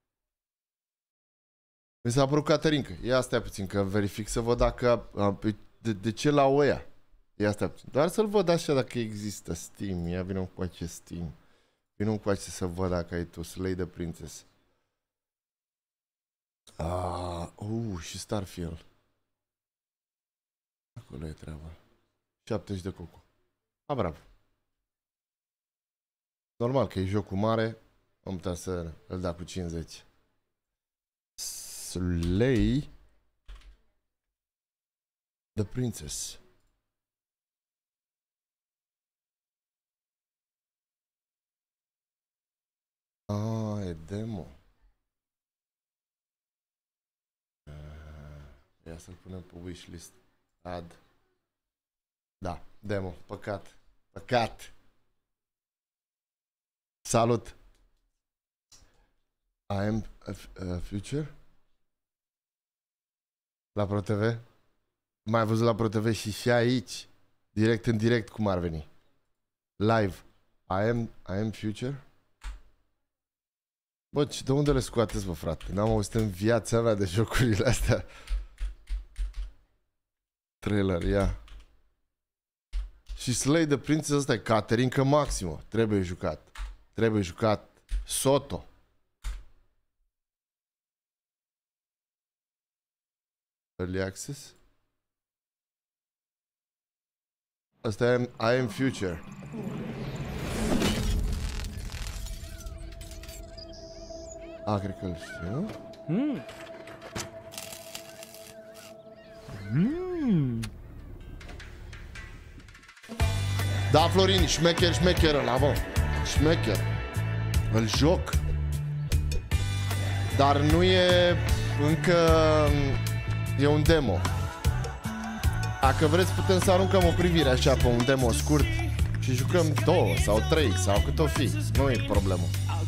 Mi s-a părut Caterinca. Ia stai puțin, că verific să văd dacă... De, de ce la oia? Ia stai puțin. Doar să-l văd așa dacă există Steam. Ia vină cu acest Steam. Vină cu acest să văd dacă ai tu Slay the Princess. Ah, uh, și Starfield. Acolo e treaba. șaptezeci de coco. Ah, bravo. Normal că e jocul mare. Am putea să îl da cu cincizeci. Slay the Princess. Ah, e demo. Ia să-l punem pe wishlist. Add. Da, demo. Păcat. Păcat. Salut. I am a, a future. La ProTV. Mai ai văzut la ProTV și și aici. Direct în direct cum ar veni. Live. I am, I am future. Bă, de unde le scoateți, bă, frate? N-am auzit în viața mea de jocurile astea. Trailer, ia. Și Slay the Princess ăsta e Caterinca maximă. Trebuie jucat. Trebuie jucat. Soto. Early access. Asta e I am future. A, cred că îl știu. Mm. Mm. Da, Florin, șmecher, șmecher ăla, bă. Șmecher. Îl joc. Dar nu e încă... E un demo. Dacă vreți putem să aruncăm o privire așa pe un demo scurt și jucăm două sau trei sau cât o fi. Nu e problemă.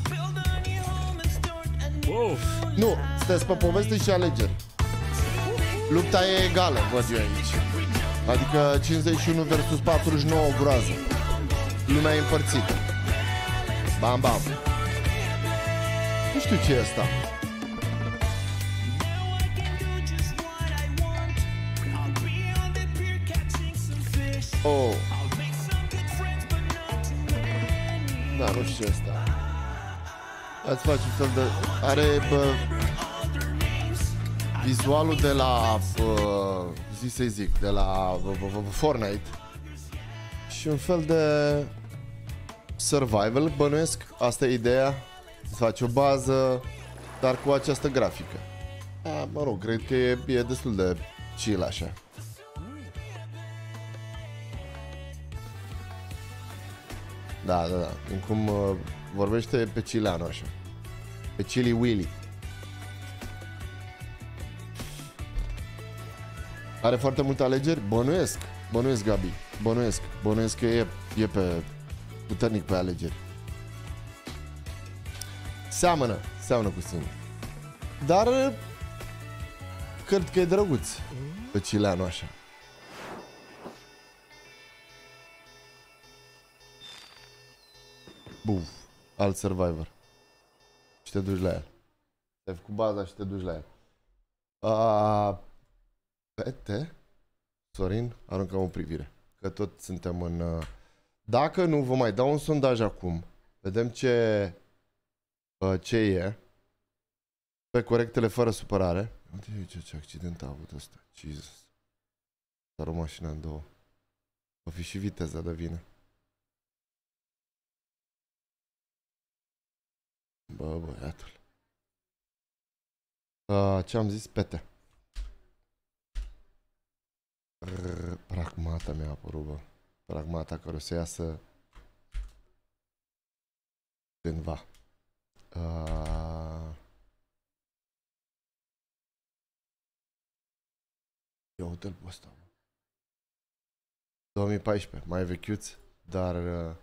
Wow. Nu, sunteți pe poveste și alegeri. Lupta e egală, văd eu aici. Adică cincizeci și unu versus patruzeci și nouă groază. Lumea e împărțită. Bam, bam. Nu știu ce e asta. Oh. Da, nu știu ce e asta. Ați face un fel de... Are bă, vizualul de la bă, zi să-i zic, de la bă, bă, bă, Fortnite. Și un fel de survival, bănuiesc. Asta e ideea. Să faci o bază, dar cu această grafică. A, mă rog, cred că e, e destul de chill așa. Da, da, da. Din cum uh, vorbește pe Cileanu așa. Pe Chili Willy. Are foarte multe alegeri? Bănuiesc. Bănuiesc, Gabi. Bănuiesc. Bănuiesc că e, e pe puternic pe alegeri. Seamănă. Seamănă cu sine. Dar cred că e drăguț pe Cileanu așa. Buf. Alt Survivor. Și te duci la el. Te-ai făcut baza și te duci la el. Uh, Pete? Sorin, aruncăm o privire. Că tot suntem în... Uh... Dacă nu, vă mai dau un sondaj acum. Vedem ce... Uh, ce e. Pe corectele fără supărare. Uite ce, ce accident a avut ăsta. Jesus. S-a rupt mașina în două. Va fi și viteza de vină. Bă, băiatul. Uh, ce am zis? Pete. Rrr, pragmata mi-a apărut, bă. Pragmata care o să iasă cândva. Uh... Ia uite-l pe ăsta, bă. două mii paisprezece, mai vechiuț, dar... Uh...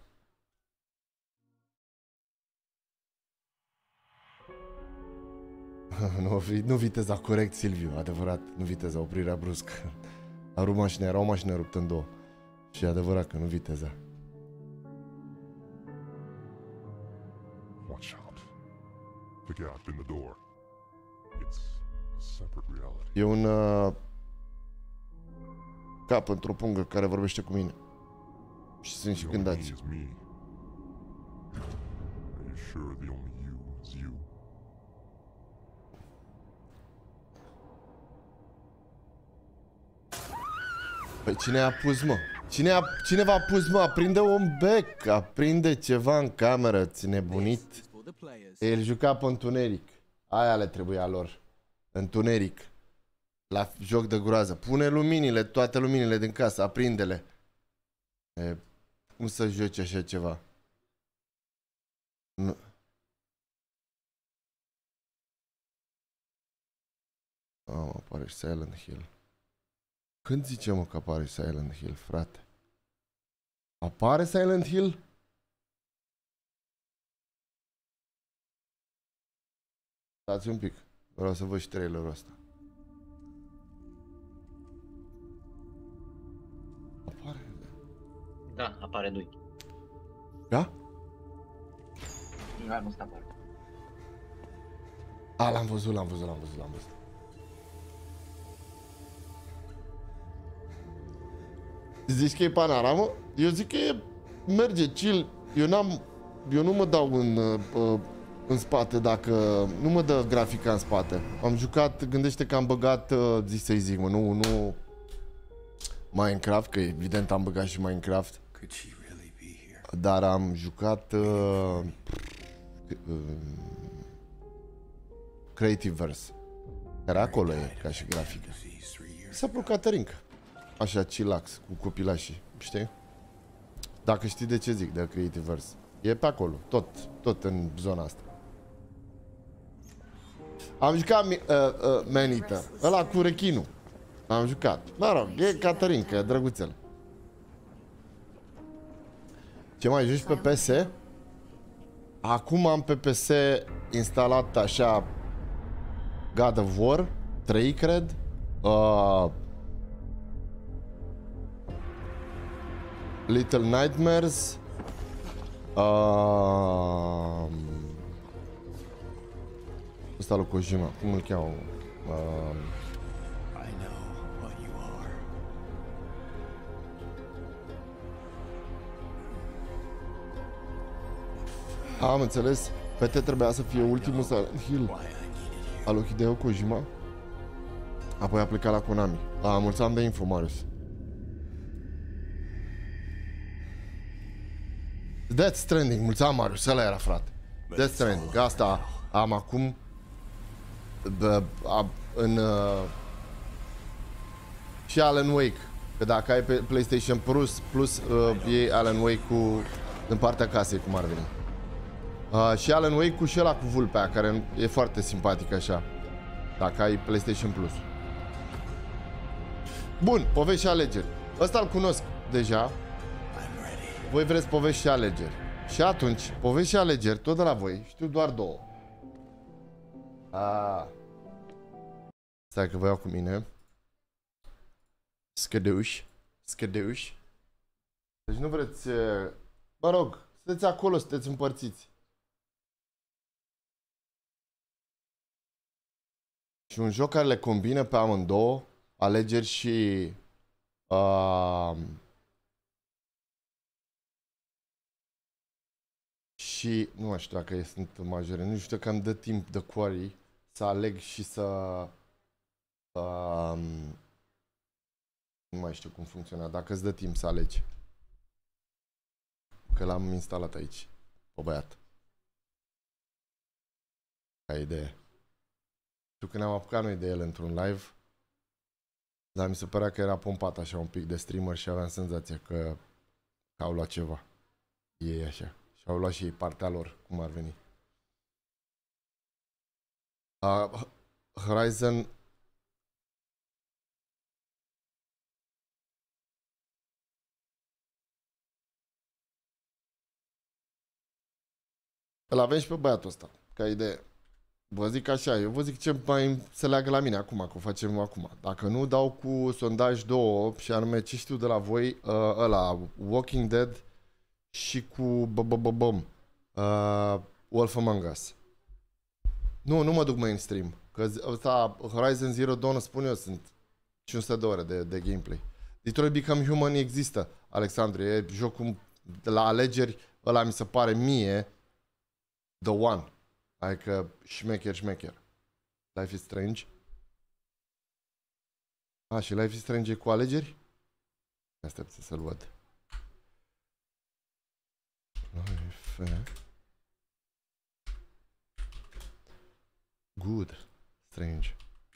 nu, nu viteza corect, Silviu, adevărat, nu viteza, oprirea bruscă. A rupt mașina, era o mașină ruptă în două. Și e adevărat că nu viteza. Watch out. The gap in the door. It's a separate reality. E un uh, cap într-o pungă care vorbește cu mine. Și sunt și gândați. Are you sure the only you is you? Păi cine a pus, mă? Cine a, cineva a pus, mă? Aprinde un bec, aprinde ceva în cameră, ți nebunit. El juca pe întuneric. Aia le trebuia lor. Întuneric. La joc de groază. Pune luminile, toate luminile din casă, aprinde-le. E, cum să joci așa ceva? Nu. Oh, apare Silent Hill. Când zice, mă, că apare Silent Hill, frate? Apare Silent Hill? Stați un pic. Vreau să văd și trailerul ăsta. Apare? Da, apare doi. Da? Nu, nu stă apare. A, l-am văzut, l-am văzut, l-am văzut, l-am văzut. Zici că e panoramă? Eu zic că e, merge chill. Eu n-am, eu nu mă dau în, uh, în spate dacă, nu mă dă grafica în spate. Am jucat, gândește că am băgat, uh, zi să-i zic, mă, nu, nu Minecraft, că evident am băgat și Minecraft. Dar am jucat uh, uh, Creativeverse. Care acolo e, ca și grafică. S-a părut Caterinca. Așa, chillax, cu copilașii, știi? Dacă știi de ce zic, de Creativeverse. E pe acolo, tot, tot în zona asta. Am jucat uh, uh, Manita, ăla cu rechinul. Am jucat. Mă rog, e Caterinca, e drăguțel. Ce mai joci pe P S? Acum am pe P S instalat așa God of War trei, cred. Uh, Little Nightmares. Uh, ăsta lui Kojima, cum îl cheamă? Uh, Am înțeles. Pete trebuia să fie ultimul Silent Hill al lui Hideo Kojima. Apoi a plecat la Konami. A, mulțumim de info, Marius. Death Stranding, mulțumim, Marius. Ăla era, frate. Death Stranding. Asta am acum bă, a, în uh, și Alan Wake. Că dacă ai pe PlayStation Plus, plus uh, e Alan Wake cu În partea casei, cum ar veni. Uh, și Alan Wake cu și ăla cu vulpea, care e foarte simpatic așa. Dacă ai PlayStation Plus. Bun, povești și alegeri. Ăsta îl cunosc deja. Voi vreți povești și alegeri. Și atunci, povești și alegeri, tot de la voi, știu doar două. Ah. Stai că vă iau cu mine. Scădeuși. Scădeuși. Deci nu vreți... Mă rog, sunteți acolo, sunteți împărțiți. Și un joc care le combină pe amândouă, alegeri și... Uh, și... Nu mai știu dacă sunt majore, nu știu că îmi dă timp de Quarry să aleg și să... Uh, nu mai știu cum funcționa, dacă îți dă timp să alegi. Că l-am instalat aici, pe băiat. Ca idee. Știu că ne-am apucat noi de el într-un live, dar mi se părea că era pompat așa un pic de streamer și aveam senzația că, că au luat ceva. Ei așa. Și au luat și ei partea lor, cum ar veni. Uh, Horizon... Îl avem și pe băiatul ăsta, ca idee. Vă zic așa, eu vă zic ce mai se leagă la mine acum, că o facem acum. Dacă nu, dau cu sondaj două, și anume ce știu de la voi, uh, ăla, Walking Dead și cu b-b-b-bum, uh, Wolf Among Us. Nu, nu mă duc mainstream, că ăsta, Horizon Zero Dawn, spun eu, sunt cinci sute de ore de, de gameplay. Detroit Become Human există, Alexandru, e jocul de la alegeri, ăla mi se pare mie the one. Adică șmecher, șmecher. Life is Strange. A, și Life is Strange e cu alegeri? Aștept să-l văd. Life... Good. Strange.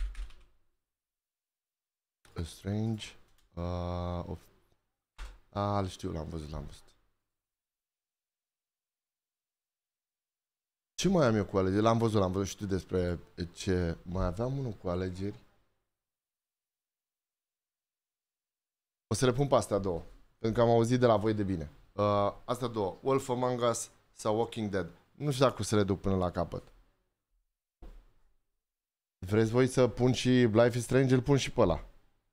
A Strange... Uh, of... A, îl știu, l-am văzut, l-am văzut. Ce mai am eu cu alegeri? L-am văzut, l-am văzut, știu despre ce... Mai aveam unul cu alegeri. O să le pun pe astea două, pentru că am auzit de la voi de bine. Uh, astea două, Wolf Among Us sau Walking Dead. Nu știu dacă o să le duc până la capăt. Vreți voi să pun și Life is Strange? Îl pun și pe ăla.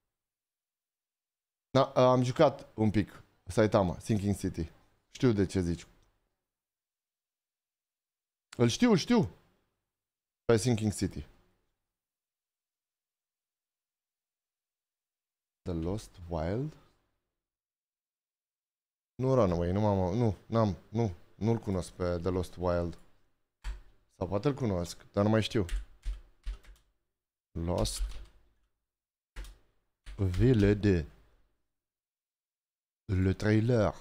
Da, uh, am jucat un pic Saitama, Sinking City. Știu de ce zici. Îl știu, îl știu. Pe Sinking City. The Lost Wild? Nu Runaway, nu m-am... Nu, n-am, nu, nu-l cunosc pe The Lost Wild. Sau poate îl cunosc, dar nu mai știu. Lost Ville de Le trailer.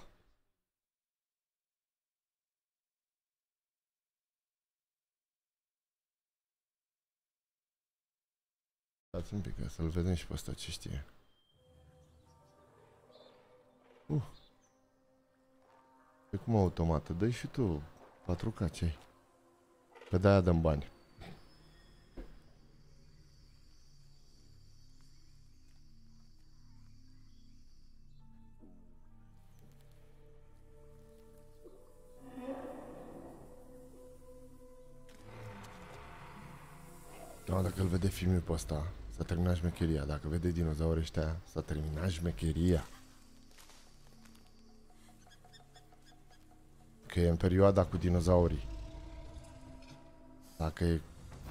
Stați un pic, să-l vedem și pe ăsta ce știe. Uh. E cum automată, dă-i și tu patru K, ce-ai? Pe de-aia dăm bani. Da, dacă îl vede filmul pe ăsta, s-a terminat șmecheria. Dacă vede dinozaurii ăștia, s-a terminat șmecheria. Că e în perioada cu dinozaurii. Dacă e...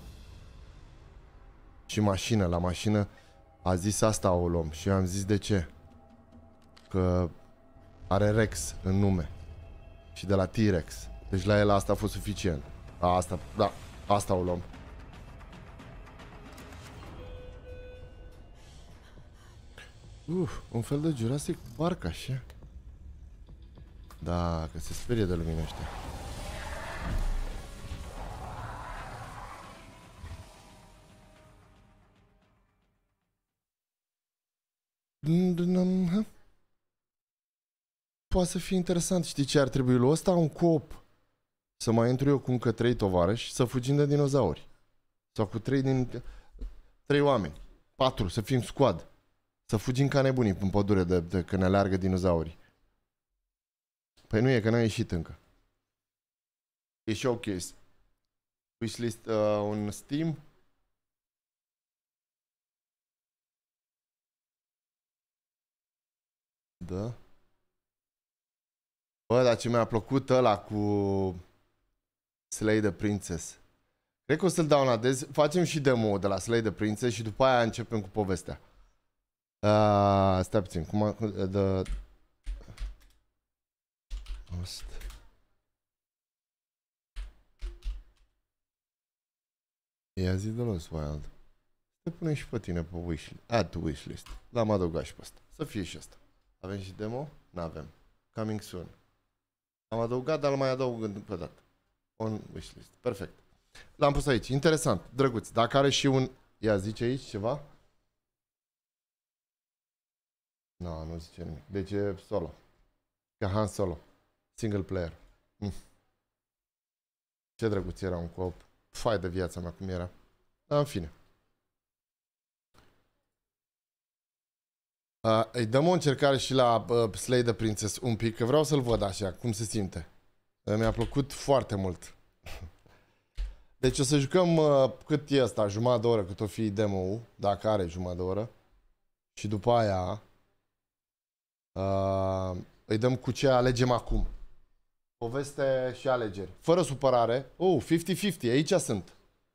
Și mașină, la mașină a zis asta o luăm. Și eu am zis de ce. Că are Rex în nume. Și de la T-Rex. Deci la el asta a fost suficient. A, asta, da, asta o luăm. Uf, un fel de Jurassic Park așa. Da, că se sperie de lumina ăștia. poate să fie interesant. Știi ce ar trebui lui ăsta? Un co-op. Să mai intru eu cu încă trei tovarăși și să fugim de dinozauri. Sau cu trei din... Trei oameni. Patru, să fim squad. Să fugim ca nebunii în pădure de, de că ne leargă dinozaurii. Păi nu e, că n-a ieșit încă. E showcase. Wishlist uh, un Steam. Da. Bă, dar ce mi-a plăcut ăla cu Slay the Princess. Cred că o să-l downloadez. Facem și demo de la Slay the Princess și după aia începem cu povestea. Uh, stai puțin. Cum a... The... Asta. Ia zi de Lost Wild. Te punem și pe tine pe wishlist. Add to wishlist. L-am adăugat și pe asta. Să fie și asta. Avem și demo? N-avem. Coming soon. Am adăugat, dar îl mai adaug încă o dată. On wishlist. Perfect. L-am pus aici. Interesant. Drăguț. Dacă are și un... Ia, zice aici ceva? Nu, nu zice nimic. Deci e solo. Ca Han Solo. Single player. Mm. Ce drăguț era un co-op. Fai de viața mea cum era. Dar în fine. Uh, îi dăm o încercare și la uh, Slay the Princess un pic, că vreau să-l văd așa, cum se simte. Uh, mi-a plăcut foarte mult. Deci o să jucăm uh, cât e asta, jumătate de oră, cât o fi demo-ul, dacă are jumătate de oră. Și după aia uh, îi dăm cu ce alegem acum. Poveste și alegeri. Fără supărare. Oh, cincizeci cincizeci, aici sunt.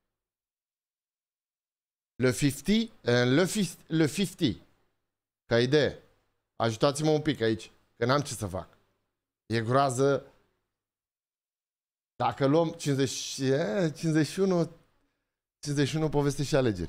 Le cincizeci, le cincizeci, le cincizeci. Ca idee. Ajutați-mă un pic aici, că n-am ce să fac. E groază. Dacă luăm cincizeci, cincizeci și unu, cincizeci și unu poveste și alegeri.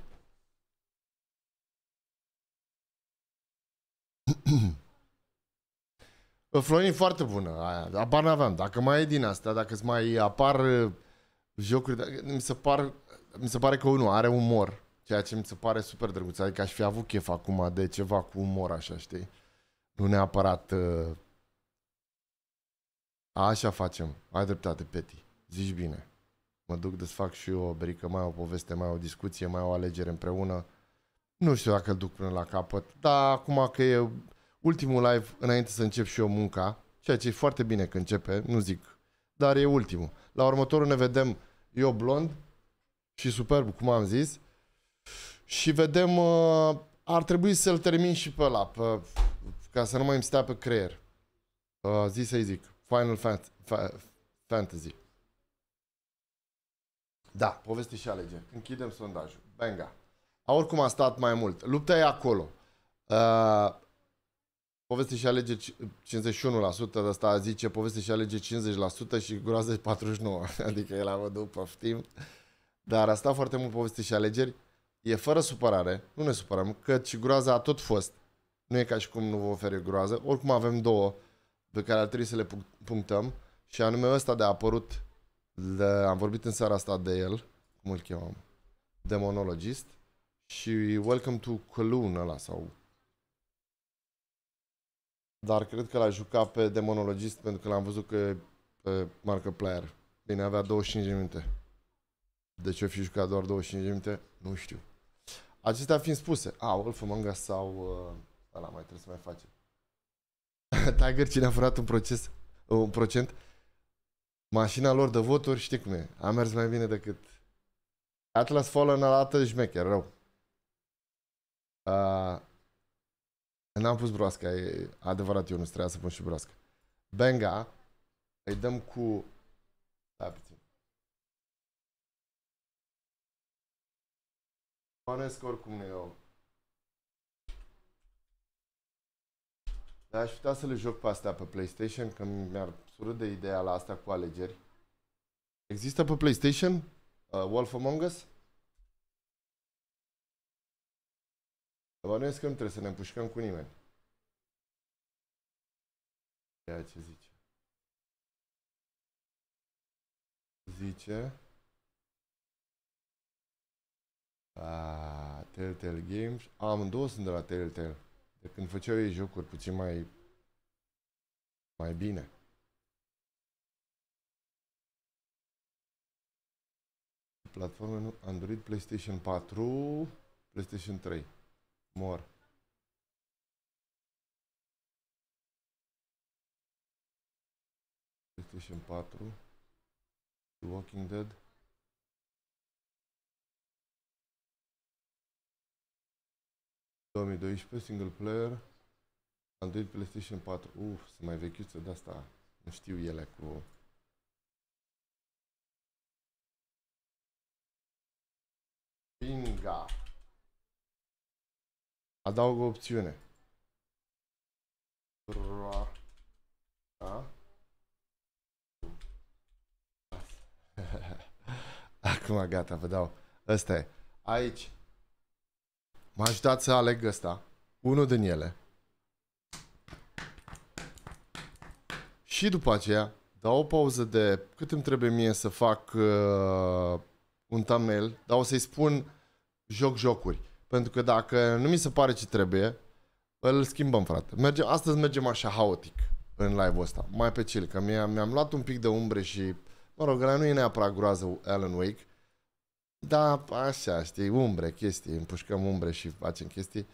Florin, foarte bună aia. Apar n-aveam. Dacă mai e din asta, dacă îți mai apar jocuri, mi se, par, mi se pare că unul are umor. Ceea ce mi se pare super drăguț. Adică aș fi avut chef acum de ceva cu umor așa, știi? Nu neapărat... Uh... Așa facem. Ai dreptate, Peti. Zici bine. Mă duc de-ți fac și eu o berică, mai o poveste, mai o discuție, mai o alegere împreună. Nu știu dacă îl duc până la capăt. Dar acum că e ultimul live înainte să încep și eu munca, ceea ce e foarte bine că începe, nu zic, dar e ultimul. La următorul ne vedem eu blond și superb, cum am zis. Și vedem, uh, ar trebui să-l termin și pe ăla, pe, ca să nu mai îmi stea pe creier. Uh, zi să-i zic, Final Fant fa Fantasy. Da, poveste și alegeri. Închidem sondajul. Benga. A, oricum a stat mai mult. Lupta e acolo. Uh, poveste și alegeri cincizeci și unu la sută, de asta zice poveste și alegeri cincizeci la sută și groază patruzeci și nouă la sută. Adică el a văzut, poftim. Dar a stat foarte mult poveste și alegeri. E fără supărare, nu ne supărăm, căci groaza a tot fost. Nu e ca și cum nu vă ofer groază. Oricum avem două pe care ar trebui să le punctăm. Și anume ăsta de a apărut, de, am vorbit în seara asta de el, cum îl chemam, Demonologist. Și Welcome to Cologne ăla sau... Dar cred că l-a jucat pe Demonologist pentru că l-am văzut că e pe Markiplier. Bine, avea douăzeci și cinci de minute. De ce o fi jucat doar douăzeci și cinci de minute? Nu știu. Acestea fiind spuse, a, Wolf Among Us sau uh, ăla mai trebuie să mai facem. Tiger, cine a furat un proces, un procent? Mașina lor de voturi, știi cum e? A mers mai bine decât Atlas Fallen arată șmecher, rău. Uh, N-am pus broasca, e adevărat, eu nu trebuia să pun și broasca. Benga, îi dăm cu... Da, puțin. Bănuiesc oricum nu eu. Dar aș putea să le joc pe astea pe PlayStation, că mi-ar surât de ideea la asta cu alegeri. Există pe PlayStation? Uh, Wolf Among Us? Bănuiesc că nu trebuie să ne împușcăm cu nimeni. Ceea ce zice. Zice... Ah, Telltale Games. Amândouă sunt de la Telltale. De când făceau ei jocuri puțin mai Mai bine. Platforme Android, PlayStation patru, PlayStation trei. More. PlayStation patru. The Walking Dead. două mii doisprezece, single player. Android, PlayStation patru. Uf, sunt mai vechiuțe de asta. Nu știu ele cu... Binga. Adaug o opțiune. Da? Acum gata, vă dau. Ăsta e. Aici. M-a ajutat să aleg ăsta. Unul din ele. Și după aceea dau o pauză de cât îmi trebuie mie să fac uh, un thumbnail, dar o să-i spun joc jocuri. Pentru că dacă nu mi se pare ce trebuie, îl schimbăm, frate. Mergem, astăzi mergem așa haotic în live-ul ăsta. Mai pe chill, că mi-am mi luat un pic de umbre și, mă rog, ăla nu e neapărat groază Alan Wake. Da, așa, știi, umbre, chestii, împușcăm umbre și facem chestii.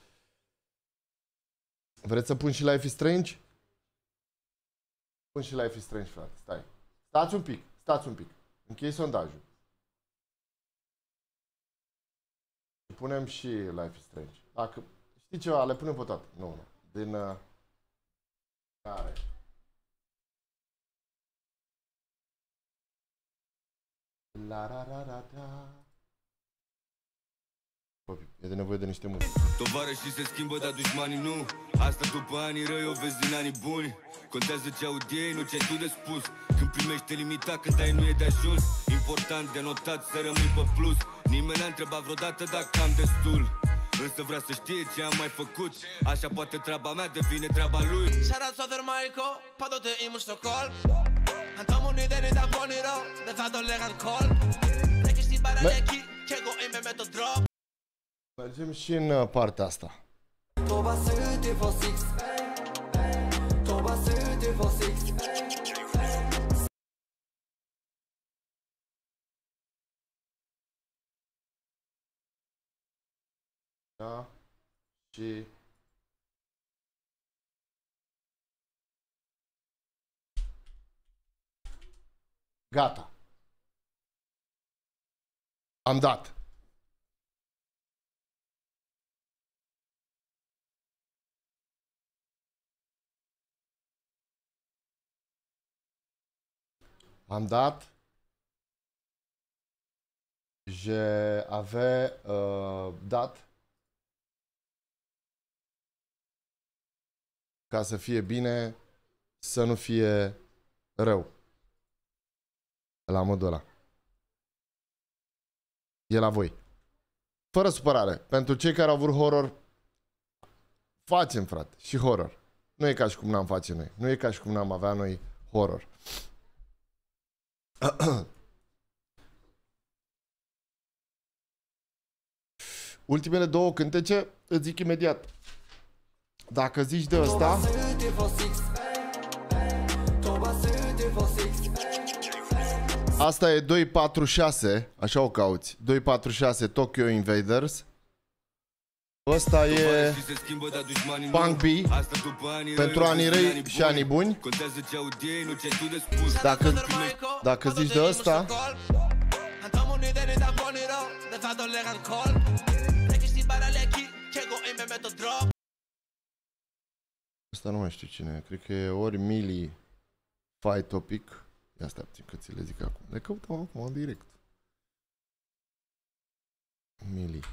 Vreți să pun și Life is Strange? Pun și Life is Strange, frate, stai. Stați un pic, stați un pic. Închei sondajul. Punem și Life is Strange. Dacă știi ceva, le punem pe toate. Nu, nu. Din... Uh, care? La ra ra ra ra. E de nevoie de niște muzică. Tovarășii se schimbă, dar dușmanii nu. Asta după anii răi, o vezi din anii buni. Contează ce aud ei, nu ce ai tu de spus. Când primește limita, când ai nu e de ajuns. Important de notat să rămâi pe plus. Nimeni n-a întrebat vreodată dacă am destul. Însă vrea să știe ce am mai făcut. Așa poate treaba mea devine treaba lui. Shout out Marco, padote i Stockholm. Antomo ni deni da poniro, de fato legal call. Neki si bara leki, kego i me meto drop. Mergem și în partea asta. Da. Și gata. Am dat. Am dat. J'avais uh, dat. Ca să fie bine, să nu fie rău. La modul ăla. E la voi. Fără supărare. Pentru cei care au vrut horror, facem, frate, și horror. Nu e ca și cum n-am face noi. Nu e ca și cum n-am avea noi horror. Ultimele două cântece îți zic imediat. Dacă zici de ăsta, asta e doi patru șase, așa o cauți, doi patru șase Tokyo Invaders. Ăsta e Punk B, pentru anii răi și anii buni. Dacă, dacă zici de ăsta, ăsta nu mai știu cine e, cred că e ori Mili Fight Topic. Ia stai puțin că ți le zic acum, le căutăm acum în direct. Mili.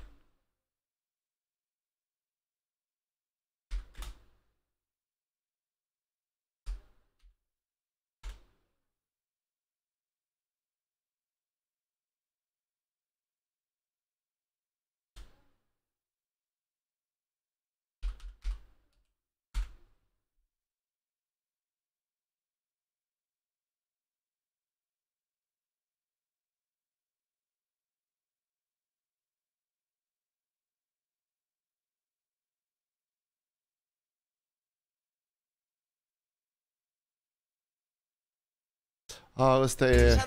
A, ăsta e...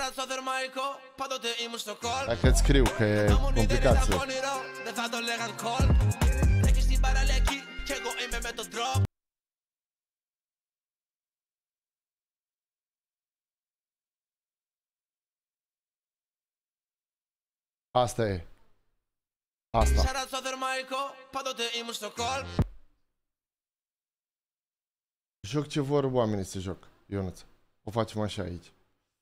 Dacă îți scriu că e complicat să... Asta e. Asta. Joc ce vor oamenii să joc, Ionuț. O facem așa aici.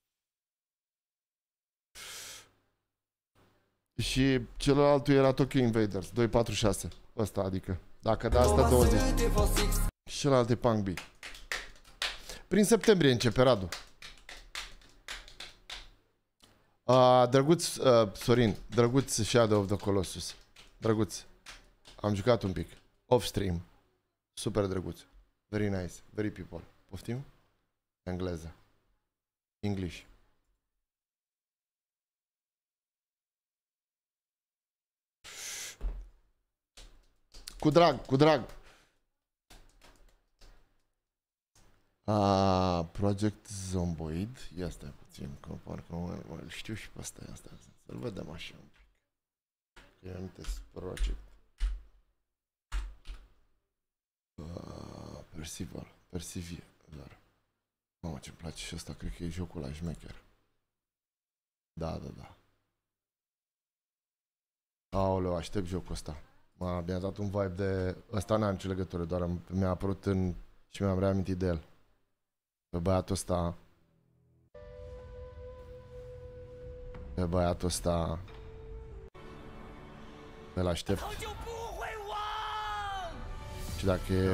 Și celălaltul era Tokyo Invaders, doi patru șase. Ăsta, adică. Dacă de asta douăzeci. Și celălalt e Punk B. Prin septembrie începe, Radu. Uh, drăguț, uh, Sorin, drăguț Shadow of the Colossus. Drăguț. Am jucat un pic. Off-stream. Super drăguț. Very nice. Very people. Poftim? Engleză. English. Cu drag, cu drag. Ah, Project Zomboid. Ia stai puțin, că parcă îl știu și pe ăsta. Asta. Să-l vedem așa un pic. Că eu amintesc Project. Uh, Percival. Persevere. Dar. Mamă, ce-mi place și ăsta. Cred că e jocul ăla șmecher. Da, da, da. Aoleu, aștept jocul ăsta. M-a mi-a dat un vibe de... Ăsta n-am nicio legătură, doar mi-a apărut în... și mi-am reamintit de el. Pe băiatul ăsta... Pe băiatul ăsta... Îl aștept. Și dacă e...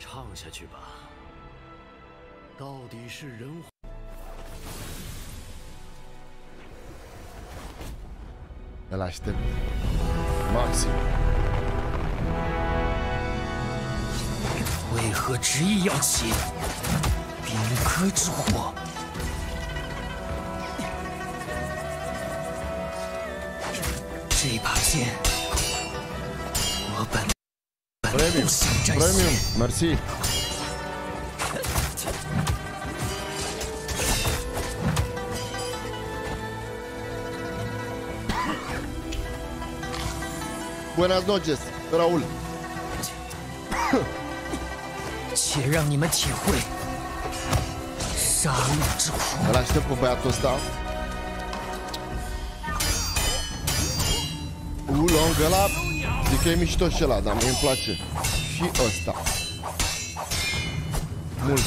Îl aștept. Maxim. 为何执意要起冰科之火？这把剑，我本本不想沾血。 Mersi. Buenas noches, Raul. 且让你们体会杀戮之苦。 Îl aștept pe băiatul ăsta. Ulong ăla, zic că e mișto și ăla, dar mie îmi place și ăsta. Mult.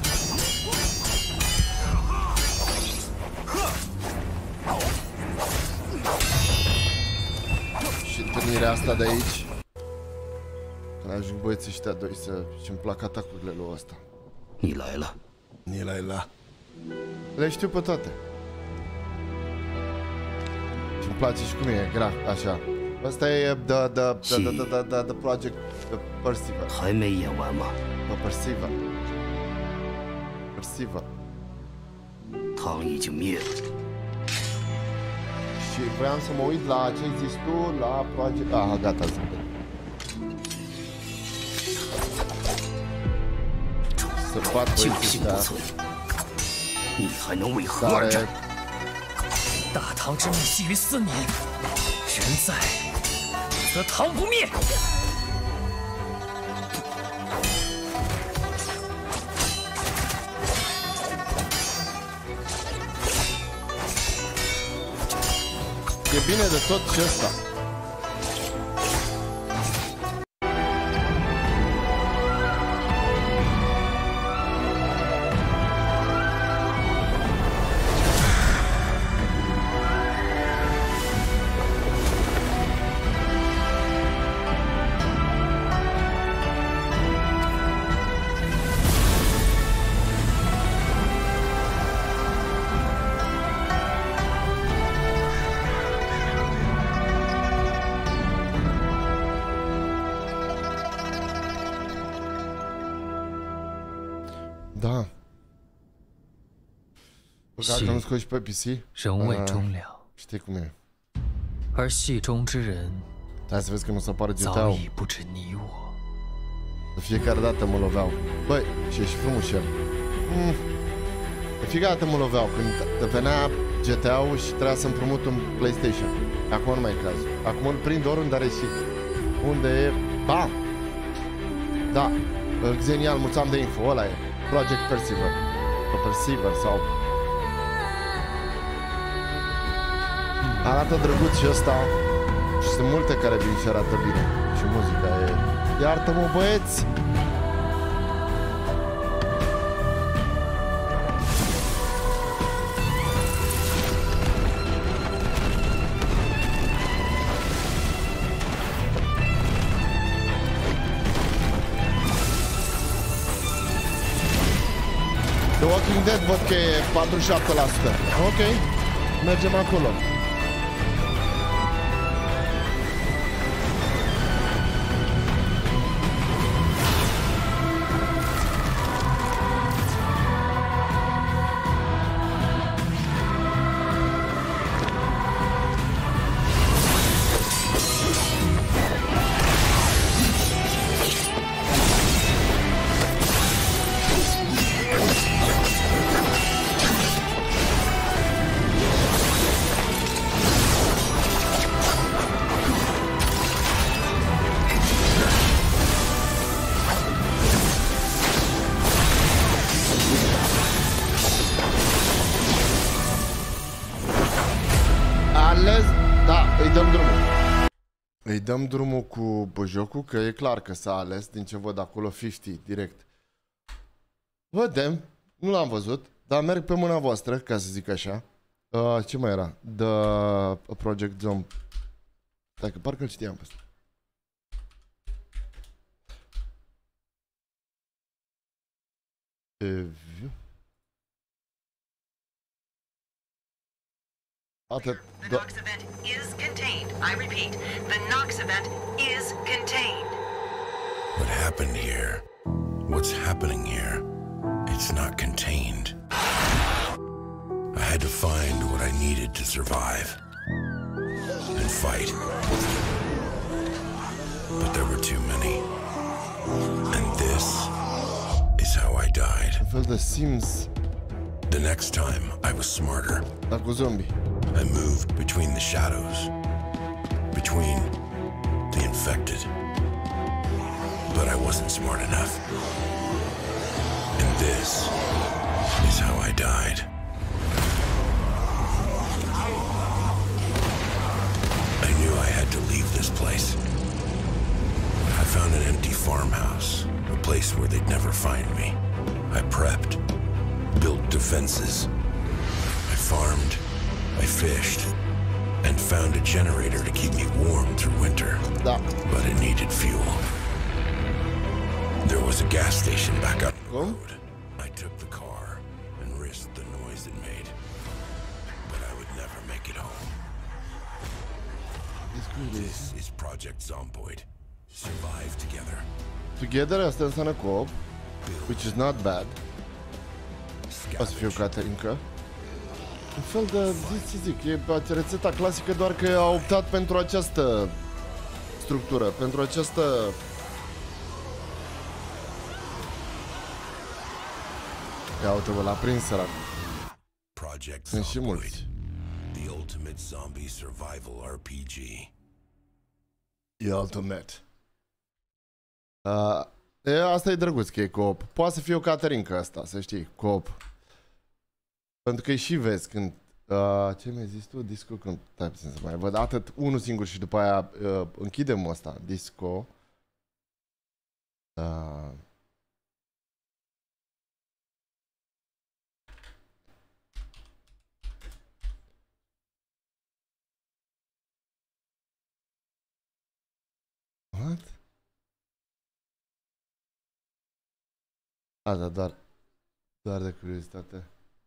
Și întâlnirea asta de aici. Când ajung băieții ăștia doi să... și-mi plac atacurile lui ăsta. Ni lai la. Ni lai la. Le știu pe toate. Și-mi place și cum e, graf, așa. Asta e the, the, the, the, the, the, the project, the Percival. 还没演完吗？ The Percival. Percival. 汤已经灭了。 Și vreau să mă uit la ce ai zis tu, la project... Ah, gata, zic. Să bat băieții ăștia. 你还能为何而战？大唐之命系于四年，人在则唐不灭。 E bine de tot și ăsta. Da. Păcat că nu scoți pe P C. 人未终了， Știi cum e. 而戏中之人 Hai să vezi că nu se apară G T 早 A-ul. 已不知你我。 De fiecare dată mă loveau. Băi, și e și frumos el. Mm. De fiecare dată mă loveau când venea G T A-ul și trebuia să împrumut un PlayStation. Acum nu mai e cazul. Acum îl prind oriunde are și unde e... Bam! Da, genial, mulțumim de info, ăla e Project Persever. Persever sau... Arată drăguț și ăsta. Și sunt multe care vin și arată bine. Și muzica e... Iartă-mă, băieți! The Walking Dead văd că e patruzeci și șapte la sută. Ok, mergem acolo. Îi dăm drumul cu jocul, că e clar că s-a ales, din ce văd acolo, cincizeci direct. Vedem, nu l-am văzut, dar merg pe mâna voastră, ca să zic așa. Uh, ce mai era? The Project Zomb. Dacă parcă îl știam pe ăsta. Atât. The Nox event is contained. I repeat, the Nox event is contained. What happened here? What's happening here? It's not contained. I had to find what I needed to survive and fight. But there were too many. And this is how I died. Un fel de Sims. The next time I was smarter. Dar cu zombie. I moved between the shadows, between the infected. But I wasn't smart enough. And this is how I died. I knew I had to leave this place. I found an empty farmhouse, a place where they'd never find me. I prepped, built defenses. I farmed, I fished, and found a generator to keep me warm through winter. Da. But it needed fuel. There was a gas station back up the road. I took the car and risked the noise it made. But I would never make it home. This is Project Zomboid. Survive together. Together asta înseamnă co-op, which is not bad. O să fiu Caterinca. Un fel de, zi să zic, e rețeta clasică, doar că a optat pentru această structură, pentru această... Ia uite-vă, l-a prins sărac. Sunt și mulți. The ultimate zombie survival R P G. E ultimate. Uh, e, asta e drăguț că e co-op. Poate să fie o Caterinca asta, să știi, co-op. Pentru că și vezi când... Uh, ce mi-ai zis tu? Disco? Când... Stai puțin să mai văd. Atât unul singur și după aia uh, închidem ăsta. Disco. Uh... What? A, da, doar... Doar de curiozitate.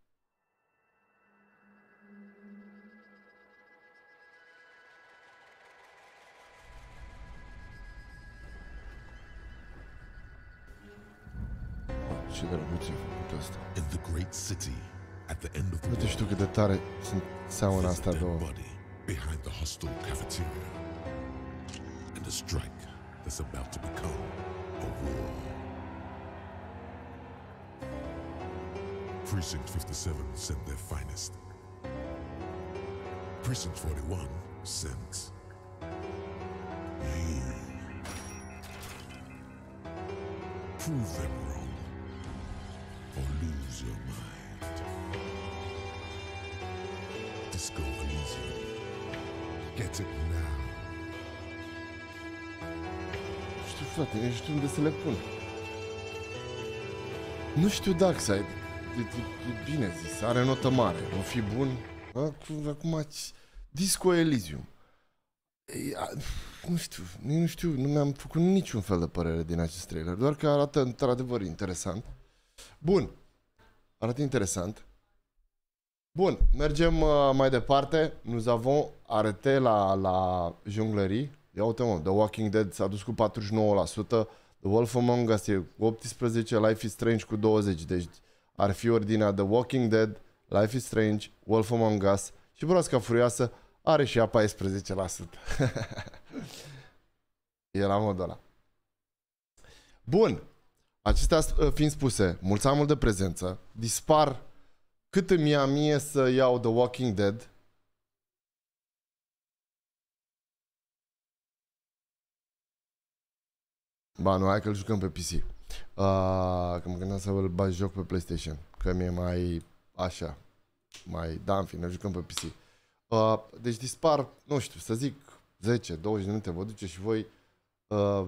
Ce drăguț e făcut asta. In the great city, at the end of the Uite și tu cât de tare sunt seamănă astea două. behind the hostile cafeteria, and a strike that's about to become a war. Precinct fifty-seven sent their finest. Precinct forty-one sends you. Prove them wrong, or lose your mind. Disco Elysium. Get it now. Nu știu, frate, nu știu unde să le pun. Nu știu Darkseid. E, e, e bine zis, are notă mare, o fi bun. Acum, acum Disco Elysium. E, a, nu știu, nu știu, nu mi-am făcut niciun fel de părere din acest trailer, doar că arată într-adevăr interesant. Bun, arată interesant. Bun, mergem uh, mai departe. Nous avons arăté la, la jonglerii. Ia uite mă, The Walking Dead s-a dus cu patruzeci și nouă la sută, The Wolf Among Us e cu optsprezece, Life is Strange cu douăzeci, deci ar fi ordinea The Walking Dead, Life is Strange, Wolf Among Us și Broasca Furioasă are și ea paisprezece la sută. E la modul ăla. Bun, acestea fiind spuse, mulți am mult de prezență, dispar cât îmi ia mie să iau The Walking Dead. Ba nu, hai că-l jucăm pe P C. Uh, că mă gândeam să îl bagi joc pe PlayStation, că mi-e mai așa, mai, da, în fine, îl jucăm pe P C. Uh, deci dispar, nu știu, să zic zece douăzeci de minute, vă duce și voi. Uh,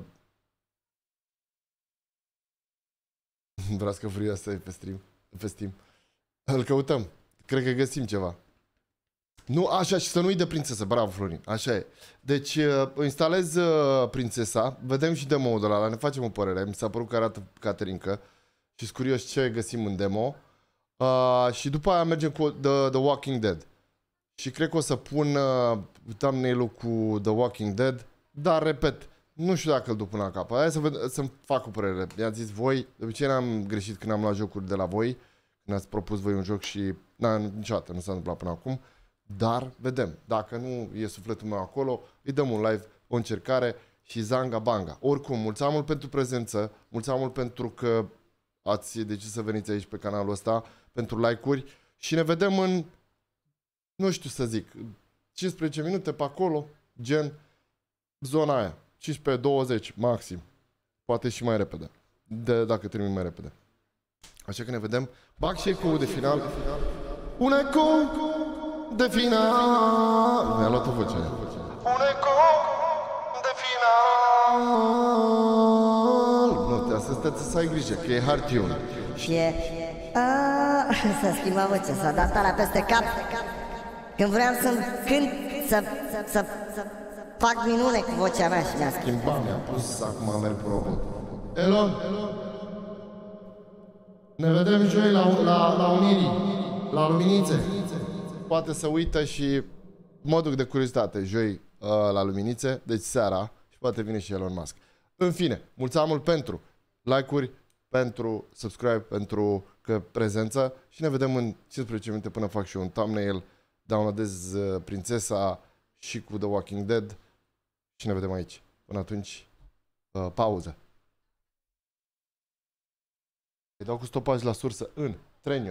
Broasca Furioasă e pe stream, pe Steam. Îl căutăm, cred că găsim ceva. Nu, așa, și să nu-i de prințesă, bravo Florin, așa e. Deci uh, instalez uh, prințesa, vedem și demo-ul ăla, ne facem o părere, mi s-a părut că arată Caterinca și sunt curios ce găsim în demo. Uh, și după aia mergem cu The, The Walking Dead. Și cred că o să pun uh, thumbnail-ul cu The Walking Dead, dar repet, nu știu dacă îl duc până la capăt. Hai să ved- să-mi fac o părere. I-ați zis voi, de obicei n-am greșit când am luat jocuri de la voi, când ați propus voi un joc și na, niciodată nu s-a întâmplat până acum. Dar vedem, dacă nu e sufletul meu acolo, îi dăm un live, o încercare și zanga banga. Oricum, mulțumim mult pentru prezență, mulțumim mult pentru că ați decis să veniți aici pe canalul ăsta, pentru like-uri și ne vedem în, nu știu să zic, cincisprezece minute pe acolo, gen zona aia, cincisprezece douăzeci maxim, poate și mai repede, de, dacă termin mai repede. Așa că ne vedem, bag și eco de final, un eco de final. Mi-a luat o voce. Un eco de final. Nu, te asistăți să ai grijă, că e hard tune. Și e... Aaaa, s-a schimbat vocea, s-a dat alea peste cap. Când vreau să-mi cânt, să, să, să fac minune cu vocea mea și mi-a schimbat. Mi-a pus, acum merg pe robot. Elon! Ne vedem joi la, la, la Unirii, la Luminițe. Poate să uită și mă duc de curiozitate joi uh, la Luminițe, deci seara, și poate vine și Elon Musk. În fine, mulțumim mult pentru like-uri, pentru subscribe, pentru că prezență și ne vedem în cincisprezece minute până fac și un thumbnail, downloadez uh, Prințesa și cu The Walking Dead și ne vedem aici. Până atunci, uh, pauză. Îi dau cu stopaj la sursă în Trenio.